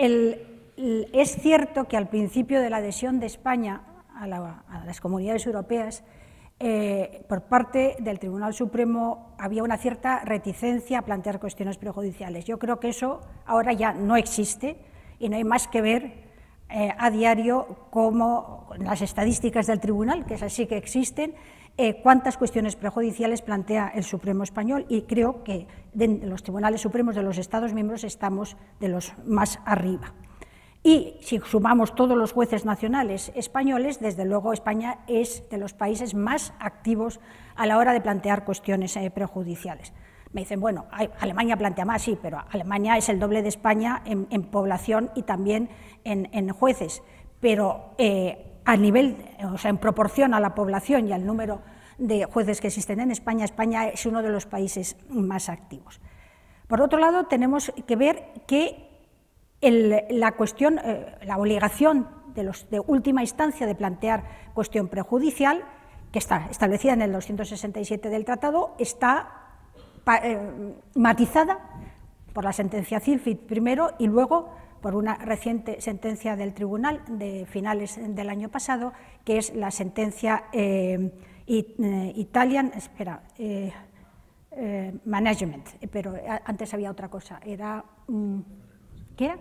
Es cierto que al principio de la adhesión de España a las comunidades europeas, por parte del Tribunal Supremo había una cierta reticencia a plantear cuestiones prejudiciales. Yo creo que eso ahora ya no existe y no hay más que ver a diario como las estadísticas del Tribunal, que esas sí que existen, cuántas cuestiones prejudiciales plantea el Supremo español, y creo que de los tribunales supremos de los Estados miembros estamos de los más arriba. Y si sumamos todos los jueces nacionales españoles, desde luego España es de los países más activos a la hora de plantear cuestiones prejudiciales. Me dicen, bueno, Alemania plantea más, sí, pero Alemania es el doble de España en población y también en jueces, pero a nivel, o sea, en proporción a la población y al número de jueces que existen en España, España es uno de los países más activos. Por otro lado, tenemos que ver que la cuestión, la obligación de última instancia de plantear cuestión prejudicial, que está establecida en el 267 del Tratado, está matizada por la sentencia Zilfit primero y luego por una reciente sentencia del Tribunal de finales del año pasado, que es la sentencia Italian Management, pero antes había otra cosa, era... ¿Qué era?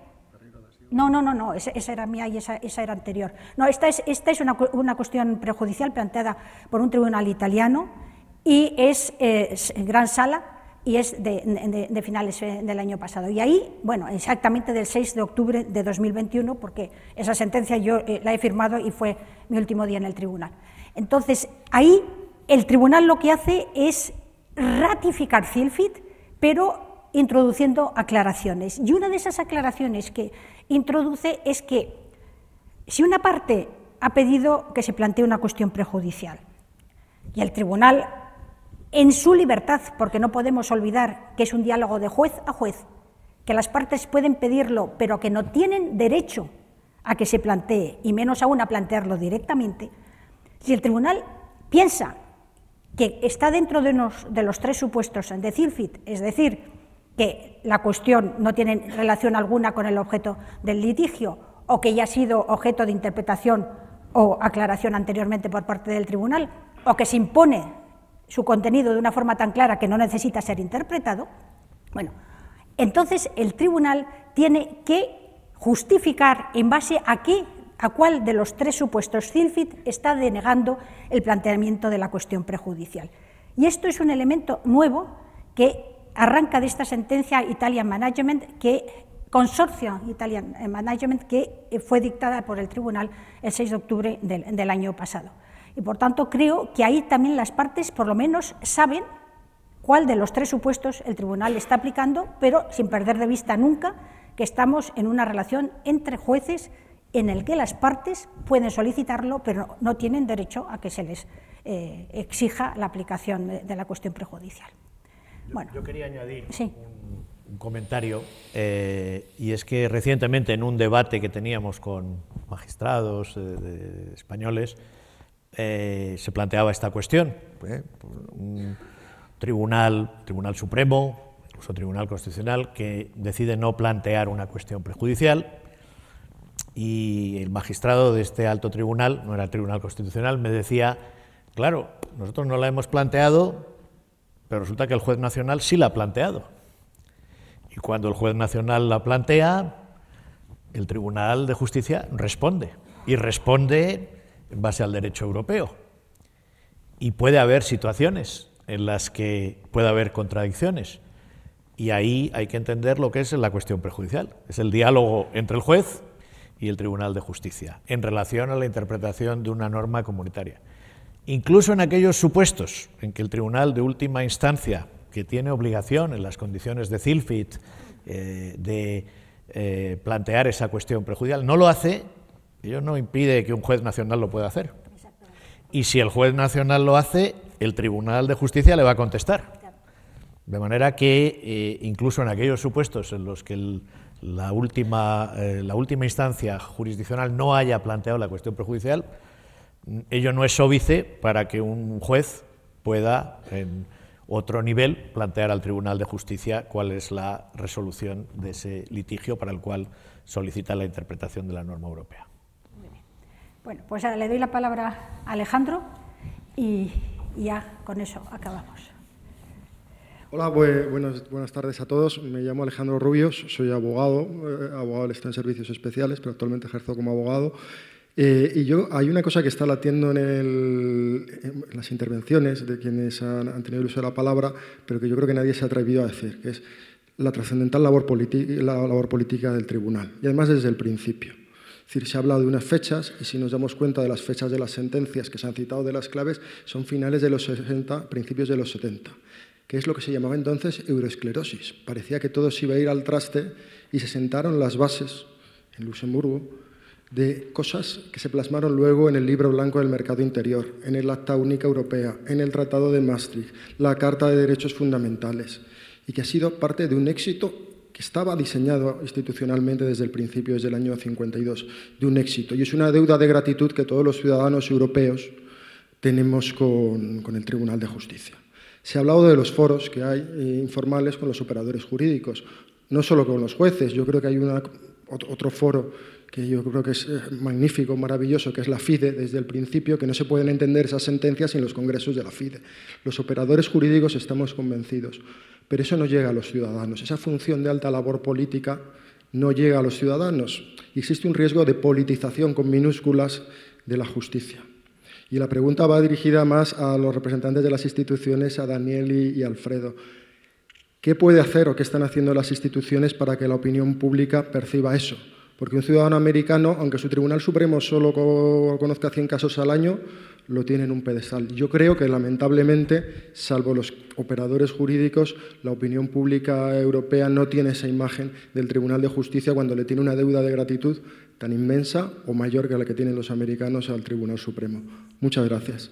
No, esa era mía y esa era anterior. No, esta es una cuestión prejudicial planteada por un tribunal italiano y es gran sala y es de finales del año pasado. Y ahí, bueno, exactamente del 6 de octubre de 2021, porque esa sentencia yo la he firmado y fue mi último día en el tribunal. Entonces, ahí el tribunal lo que hace es ratificar Zilfit, pero introduciendo aclaraciones. Y una de esas aclaraciones que introduce es que si una parte ha pedido que se plantee una cuestión prejudicial y el tribunal, en su libertad, porque no podemos olvidar que es un diálogo de juez a juez, que las partes pueden pedirlo, pero que no tienen derecho a que se plantee, y menos aún a plantearlo directamente, si el tribunal piensa que está dentro de los tres supuestos de Zilfit, es decir, que la cuestión no tiene relación alguna con el objeto del litigio o que ya ha sido objeto de interpretación o aclaración anteriormente por parte del tribunal, o que se impone su contenido de una forma tan clara que no necesita ser interpretado, bueno, entonces el tribunal tiene que justificar en base a cuál de los tres supuestos Zilfit está denegando el planteamiento de la cuestión prejudicial. Y esto es un elemento nuevo que arranca de esta sentencia Italian Management, consorcio Italian Management, que fue dictada por el tribunal el 6 de octubre del año pasado. Y por tanto creo que ahí también las partes por lo menos saben cuál de los tres supuestos el tribunal está aplicando, pero sin perder de vista nunca que estamos en una relación entre jueces en el que las partes pueden solicitarlo, pero no tienen derecho a que se les exija la aplicación de la cuestión prejudicial. Bueno, yo quería añadir sí. un comentario, y es que recientemente en un debate que teníamos con magistrados españoles se planteaba esta cuestión. Un tribunal Supremo, incluso Tribunal Constitucional, que decide no plantear una cuestión prejudicial, y el magistrado de este alto tribunal, no era el Tribunal Constitucional, me decía Claro, nosotros no la hemos planteado, pero resulta que el juez nacional sí la ha planteado. Y cuando el juez nacional la plantea, el Tribunal de Justicia responde. Y responde en base al derecho europeo. Y puede haber situaciones en las que puede haber contradicciones. Y ahí hay que entender lo que es la cuestión prejudicial. Es el diálogo entre el juez y el Tribunal de Justicia en relación a la interpretación de una norma comunitaria. Incluso en aquellos supuestos en que el Tribunal de última instancia, que tiene obligación en las condiciones de CILFIT de plantear esa cuestión prejudicial, no lo hace, ello no impide que un juez nacional lo pueda hacer. Y si el juez nacional lo hace, el Tribunal de Justicia le va a contestar. De manera que incluso en aquellos supuestos en los que la última instancia jurisdiccional no haya planteado la cuestión prejudicial, ello no es óbice para que un juez pueda, en otro nivel, plantear al Tribunal de Justicia cuál es la resolución de ese litigio para el cual solicita la interpretación de la norma europea. Muy bien. Bueno, pues ahora le doy la palabra a Alejandro y ya con eso acabamos. Hola, buenas tardes a todos. Me llamo Alejandro Rubios, soy abogado del Estado en Servicios Especiales, pero actualmente ejerzo como abogado. Hay una cosa que está latiendo en las intervenciones de quienes han tenido el uso de la palabra, pero que yo creo que nadie se ha atrevido a decir, que es la trascendental labor política del tribunal, y además desde el principio. Es decir, se ha hablado de unas fechas, y si nos damos cuenta de las fechas de las sentencias que se han citado de las claves, son finales de los 60, principios de los 70, que es lo que se llamaba entonces euroesclerosis. Parecía que todo se iba a ir al traste y se sentaron las bases en Luxemburgo de cosas que se plasmaron luego en el Libro Blanco del Mercado Interior, en el Acta Única Europea, en el Tratado de Maastricht, la Carta de Derechos Fundamentales, y que ha sido parte de un éxito que estaba diseñado institucionalmente desde el principio, desde el año 52, de un éxito. Y es una deuda de gratitud que todos los ciudadanos europeos tenemos con el Tribunal de Justicia. Se ha hablado de los foros que hay informales con los operadores jurídicos, no solo con los jueces. Yo creo que hay otro foro que yo creo que es magnífico, maravilloso, que es la FIDE, desde el principio, que no se pueden entender esas sentencias sin los congresos de la FIDE. Los operadores jurídicos estamos convencidos, pero eso no llega a los ciudadanos. Esa función de alta labor política no llega a los ciudadanos y existe un riesgo de politización con minúsculas de la justicia. Y la pregunta va dirigida más a los representantes de las instituciones, a Daniel y Alfredo. ¿Qué puede hacer o qué están haciendo las instituciones para que la opinión pública perciba eso? Porque un ciudadano americano, aunque su Tribunal Supremo solo conozca 100 casos al año, lo tiene en un pedestal. Yo creo que, lamentablemente, salvo los operadores jurídicos, la opinión pública europea no tiene esa imagen del Tribunal de Justicia cuando le tiene una deuda de gratitud tan inmensa o mayor que la que tienen los americanos al Tribunal Supremo. Muchas gracias.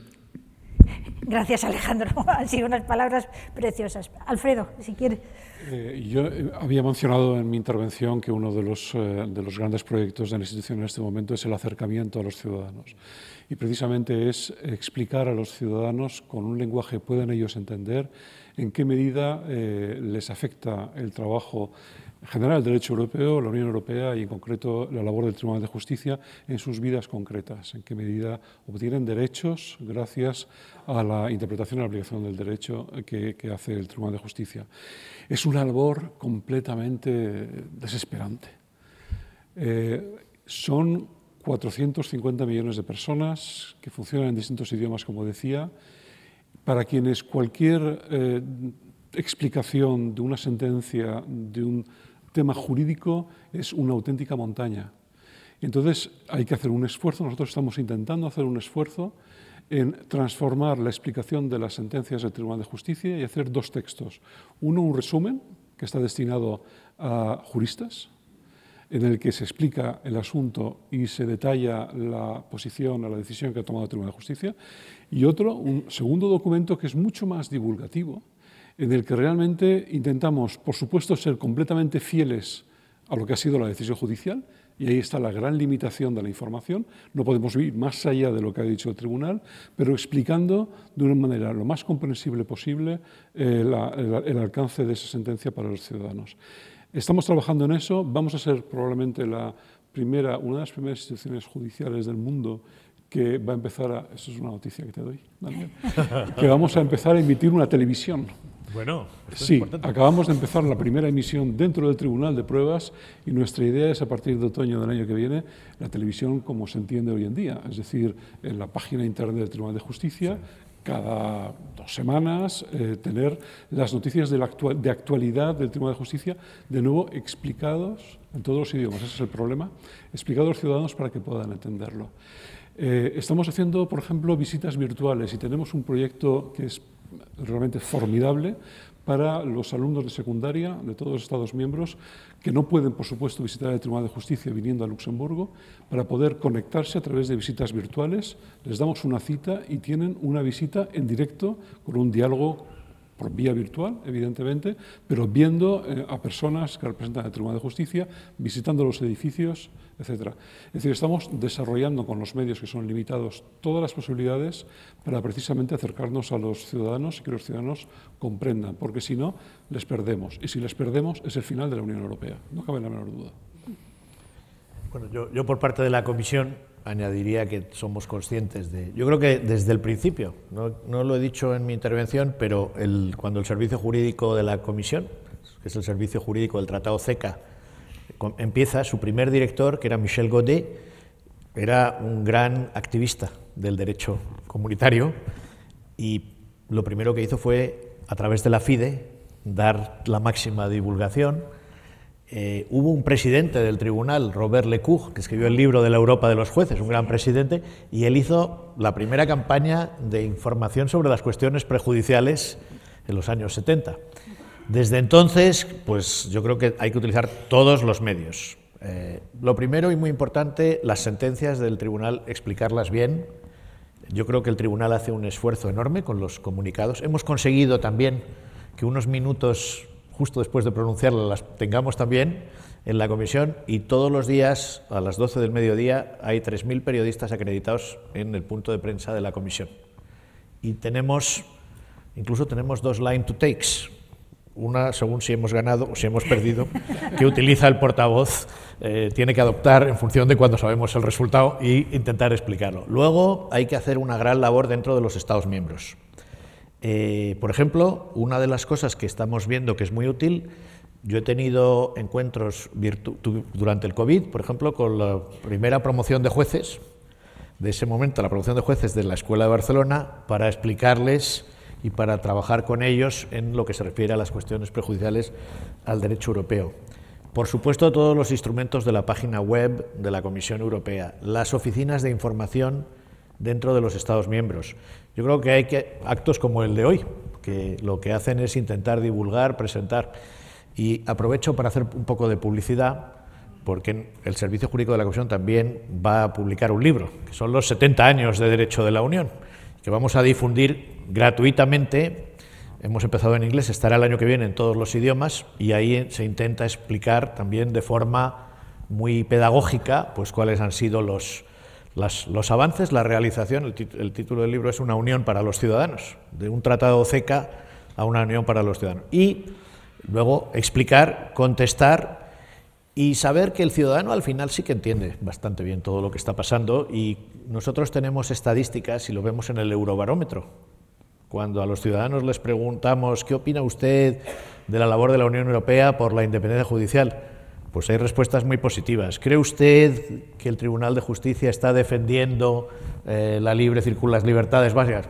Gracias, Alejandro. Han sido unas palabras preciosas. Alfredo, si quieres. Yo había mencionado en mi intervención que uno de los grandes proyectos de la institución en este momento es el acercamiento a los ciudadanos. Y precisamente es explicar a los ciudadanos con un lenguaje que puedan ellos entender en qué medida les afecta el trabajo general del derecho europeo, la Unión Europea y en concreto la labor del Tribunal de Justicia en sus vidas concretas, en qué medida obtienen derechos gracias a la interpretación y la aplicación del derecho que hace el Tribunal de Justicia. Es una labor completamente desesperante. Son 450 millones de personas que funcionan en distintos idiomas, como decía, para quienes cualquier explicación de una sentencia, de un tema jurídico, es una auténtica montaña. Entonces hay que hacer un esfuerzo, nosotros estamos intentando hacer un esfuerzo en transformar la explicación de las sentencias del Tribunal de Justicia y hacer dos textos. Uno, un resumen, que está destinado a juristas, en el que se explica el asunto y se detalla la posición o la decisión que ha tomado el Tribunal de Justicia, y otro, un segundo documento que es mucho más divulgativo, en el que realmente intentamos, por supuesto, ser completamente fieles a lo que ha sido la decisión judicial, y ahí está la gran limitación de la información. No podemos ir más allá de lo que ha dicho el tribunal, pero explicando de una manera lo más comprensible posible el alcance de esa sentencia para los ciudadanos. Estamos trabajando en eso, vamos a ser probablemente una de las primeras instituciones judiciales del mundo que va a empezar eso es una noticia que te doy, Daniel, que vamos a empezar a emitir una televisión. Bueno, sí, acabamos de empezar la primera emisión dentro del Tribunal de Pruebas y nuestra idea es a partir de otoño del año que viene la televisión como se entiende hoy en día, es decir, en la página internet del Tribunal de Justicia, cada 2 semanas tener las noticias de actualidad del Tribunal de Justicia de nuevo explicados en todos los idiomas, ese es el problema, explicados a los ciudadanos para que puedan entenderlo. Estamos haciendo, por ejemplo, visitas virtuales y tenemos un proyecto que es realmente formidable para los alumnos de secundaria de todos los Estados miembros que no pueden, por supuesto, visitar el Tribunal de Justicia viniendo a Luxemburgo, para poder conectarse a través de visitas virtuales. Les damos una cita y tienen una visita en directo con un diálogo por vía virtual, evidentemente, pero viendo a personas que representan el Tribunal de Justicia, visitando los edificios, etc. Es decir, estamos desarrollando con los medios que son limitados todas las posibilidades para precisamente acercarnos a los ciudadanos y que los ciudadanos comprendan, porque si no, les perdemos. Y si les perdemos, es el final de la Unión Europea, no cabe la menor duda. Bueno, yo por parte de la Comisión añadiría que somos conscientes de... Yo creo que desde el principio, no lo he dicho en mi intervención, pero cuando el servicio jurídico de la Comisión, que es el servicio jurídico del Tratado CECA, empieza, su primer director, que era Michel Godet, era un gran activista del derecho comunitario y lo primero que hizo fue, a través de la FIDE, dar la máxima divulgación. Hubo un presidente del tribunal, Robert Lecour, que escribió el libro de la Europa de los jueces, un gran presidente, y él hizo la primera campaña de información sobre las cuestiones prejudiciales en los años 70. Desde entonces, pues yo creo que hay que utilizar todos los medios. Lo primero y muy importante, las sentencias del tribunal, explicarlas bien. Yo creo que el tribunal hace un esfuerzo enorme con los comunicados. Hemos conseguido también que unos minutos justo después de pronunciarla las tengamos también en la comisión y todos los días a las 12 del mediodía hay 3.000 periodistas acreditados en el punto de prensa de la comisión. Y incluso tenemos 2 line to takes, una según si hemos ganado o si hemos perdido, que utiliza el portavoz, tiene que adoptar en función de cuando sabemos el resultado e intentar explicarlo. Luego hay que hacer una gran labor dentro de los Estados miembros. Por ejemplo, una de las cosas que estamos viendo que es muy útil, yo he tenido encuentros durante el COVID, por ejemplo, con la primera promoción de jueces, de ese momento la promoción de jueces de la Escuela de Barcelona, para explicarles y para trabajar con ellos en lo que se refiere a las cuestiones prejudiciales al derecho europeo. Por supuesto, todos los instrumentos de la página web de la Comisión Europea, las oficinas de información dentro de los Estados miembros. Yo creo que hay actos como el de hoy, que lo que hacen es intentar divulgar, presentar. Y aprovecho para hacer un poco de publicidad, porque el Servicio Jurídico de la Comisión también va a publicar un libro, que son los 70 años de Derecho de la Unión, que vamos a difundir gratuitamente. Hemos empezado en inglés, estará el año que viene en todos los idiomas, y ahí se intenta explicar también de forma muy pedagógica pues cuáles han sido los avances, la realización. El título del libro es Una unión para los ciudadanos, de un tratado CECA a una unión para los ciudadanos. Y luego explicar, contestar y saber que el ciudadano al final sí que entiende bastante bien todo lo que está pasando. Y nosotros tenemos estadísticas y lo vemos en el Eurobarómetro. Cuando a los ciudadanos les preguntamos ¿qué opina usted de la labor de la Unión Europea por la independencia judicial?, pues hay respuestas muy positivas. ¿Cree usted que el Tribunal de Justicia está defendiendo las libertades básicas?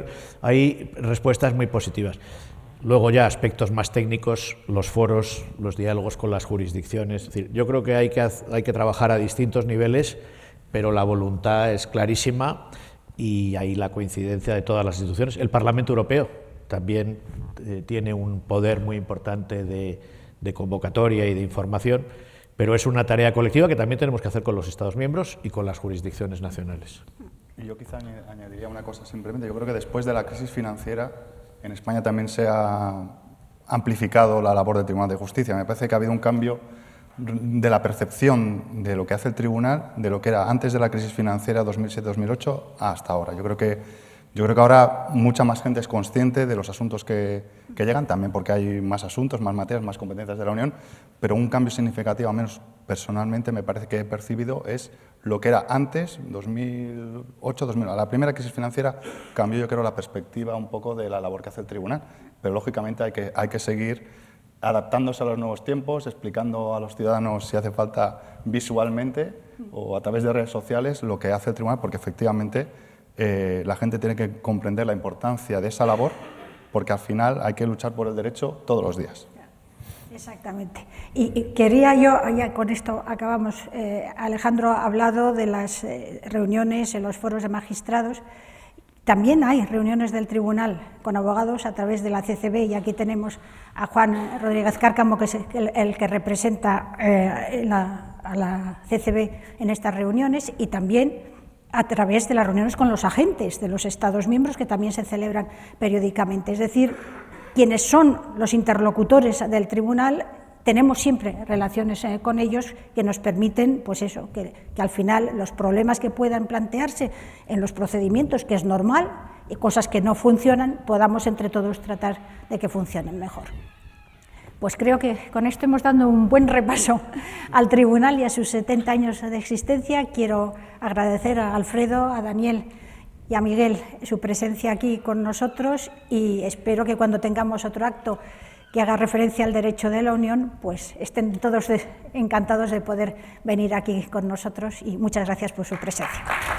Hay respuestas muy positivas. Luego ya aspectos más técnicos, los foros, los diálogos con las jurisdicciones. Es decir, yo creo que hay que trabajar a distintos niveles, pero la voluntad es clarísima y hay la coincidencia de todas las instituciones. El Parlamento Europeo también tiene un poder muy importante de convocatoria y de información, pero es una tarea colectiva que también tenemos que hacer con los Estados miembros y con las jurisdicciones nacionales. Y yo quizá añadiría una cosa simplemente. Yo creo que después de la crisis financiera, en España también se ha amplificado la labor del Tribunal de Justicia. Me parece que ha habido un cambio de la percepción de lo que hace el Tribunal, de lo que era antes de la crisis financiera 2007-2008 hasta ahora. Yo creo que ahora mucha más gente es consciente de los asuntos que llegan, también porque hay más asuntos, más materias, más competencias de la Unión, pero un cambio significativo, al menos personalmente me parece que he percibido, es lo que era antes, 2008, 2009. La primera crisis financiera cambió, yo creo, la perspectiva un poco de la labor que hace el tribunal, pero lógicamente hay que seguir adaptándose a los nuevos tiempos, explicando a los ciudadanos, si hace falta visualmente o a través de redes sociales, lo que hace el tribunal, porque efectivamente la gente tiene que comprender la importancia de esa labor, porque al final hay que luchar por el derecho todos los días. Exactamente. Y quería yo, ya con esto acabamos, Alejandro ha hablado de las reuniones en los foros de magistrados. También hay reuniones del tribunal con abogados a través de la CCB, y aquí tenemos a Juan Rodríguez Cárcamo, que es el que representa a la CCB en estas reuniones, y también a través de las reuniones con los agentes de los Estados miembros, que también se celebran periódicamente. Es decir, quienes son los interlocutores del tribunal, tenemos siempre relaciones con ellos que nos permiten, pues eso, que al final los problemas que puedan plantearse en los procedimientos, que es normal, y cosas que no funcionan, podamos entre todos tratar de que funcionen mejor. Pues creo que con esto hemos dado un buen repaso al tribunal y a sus 70 años de existencia. Quiero agradecer a Alfredo, a Daniel y a Miguel su presencia aquí con nosotros, y espero que cuando tengamos otro acto que haga referencia al derecho de la Unión, pues estén todos encantados de poder venir aquí con nosotros, y muchas gracias por su presencia.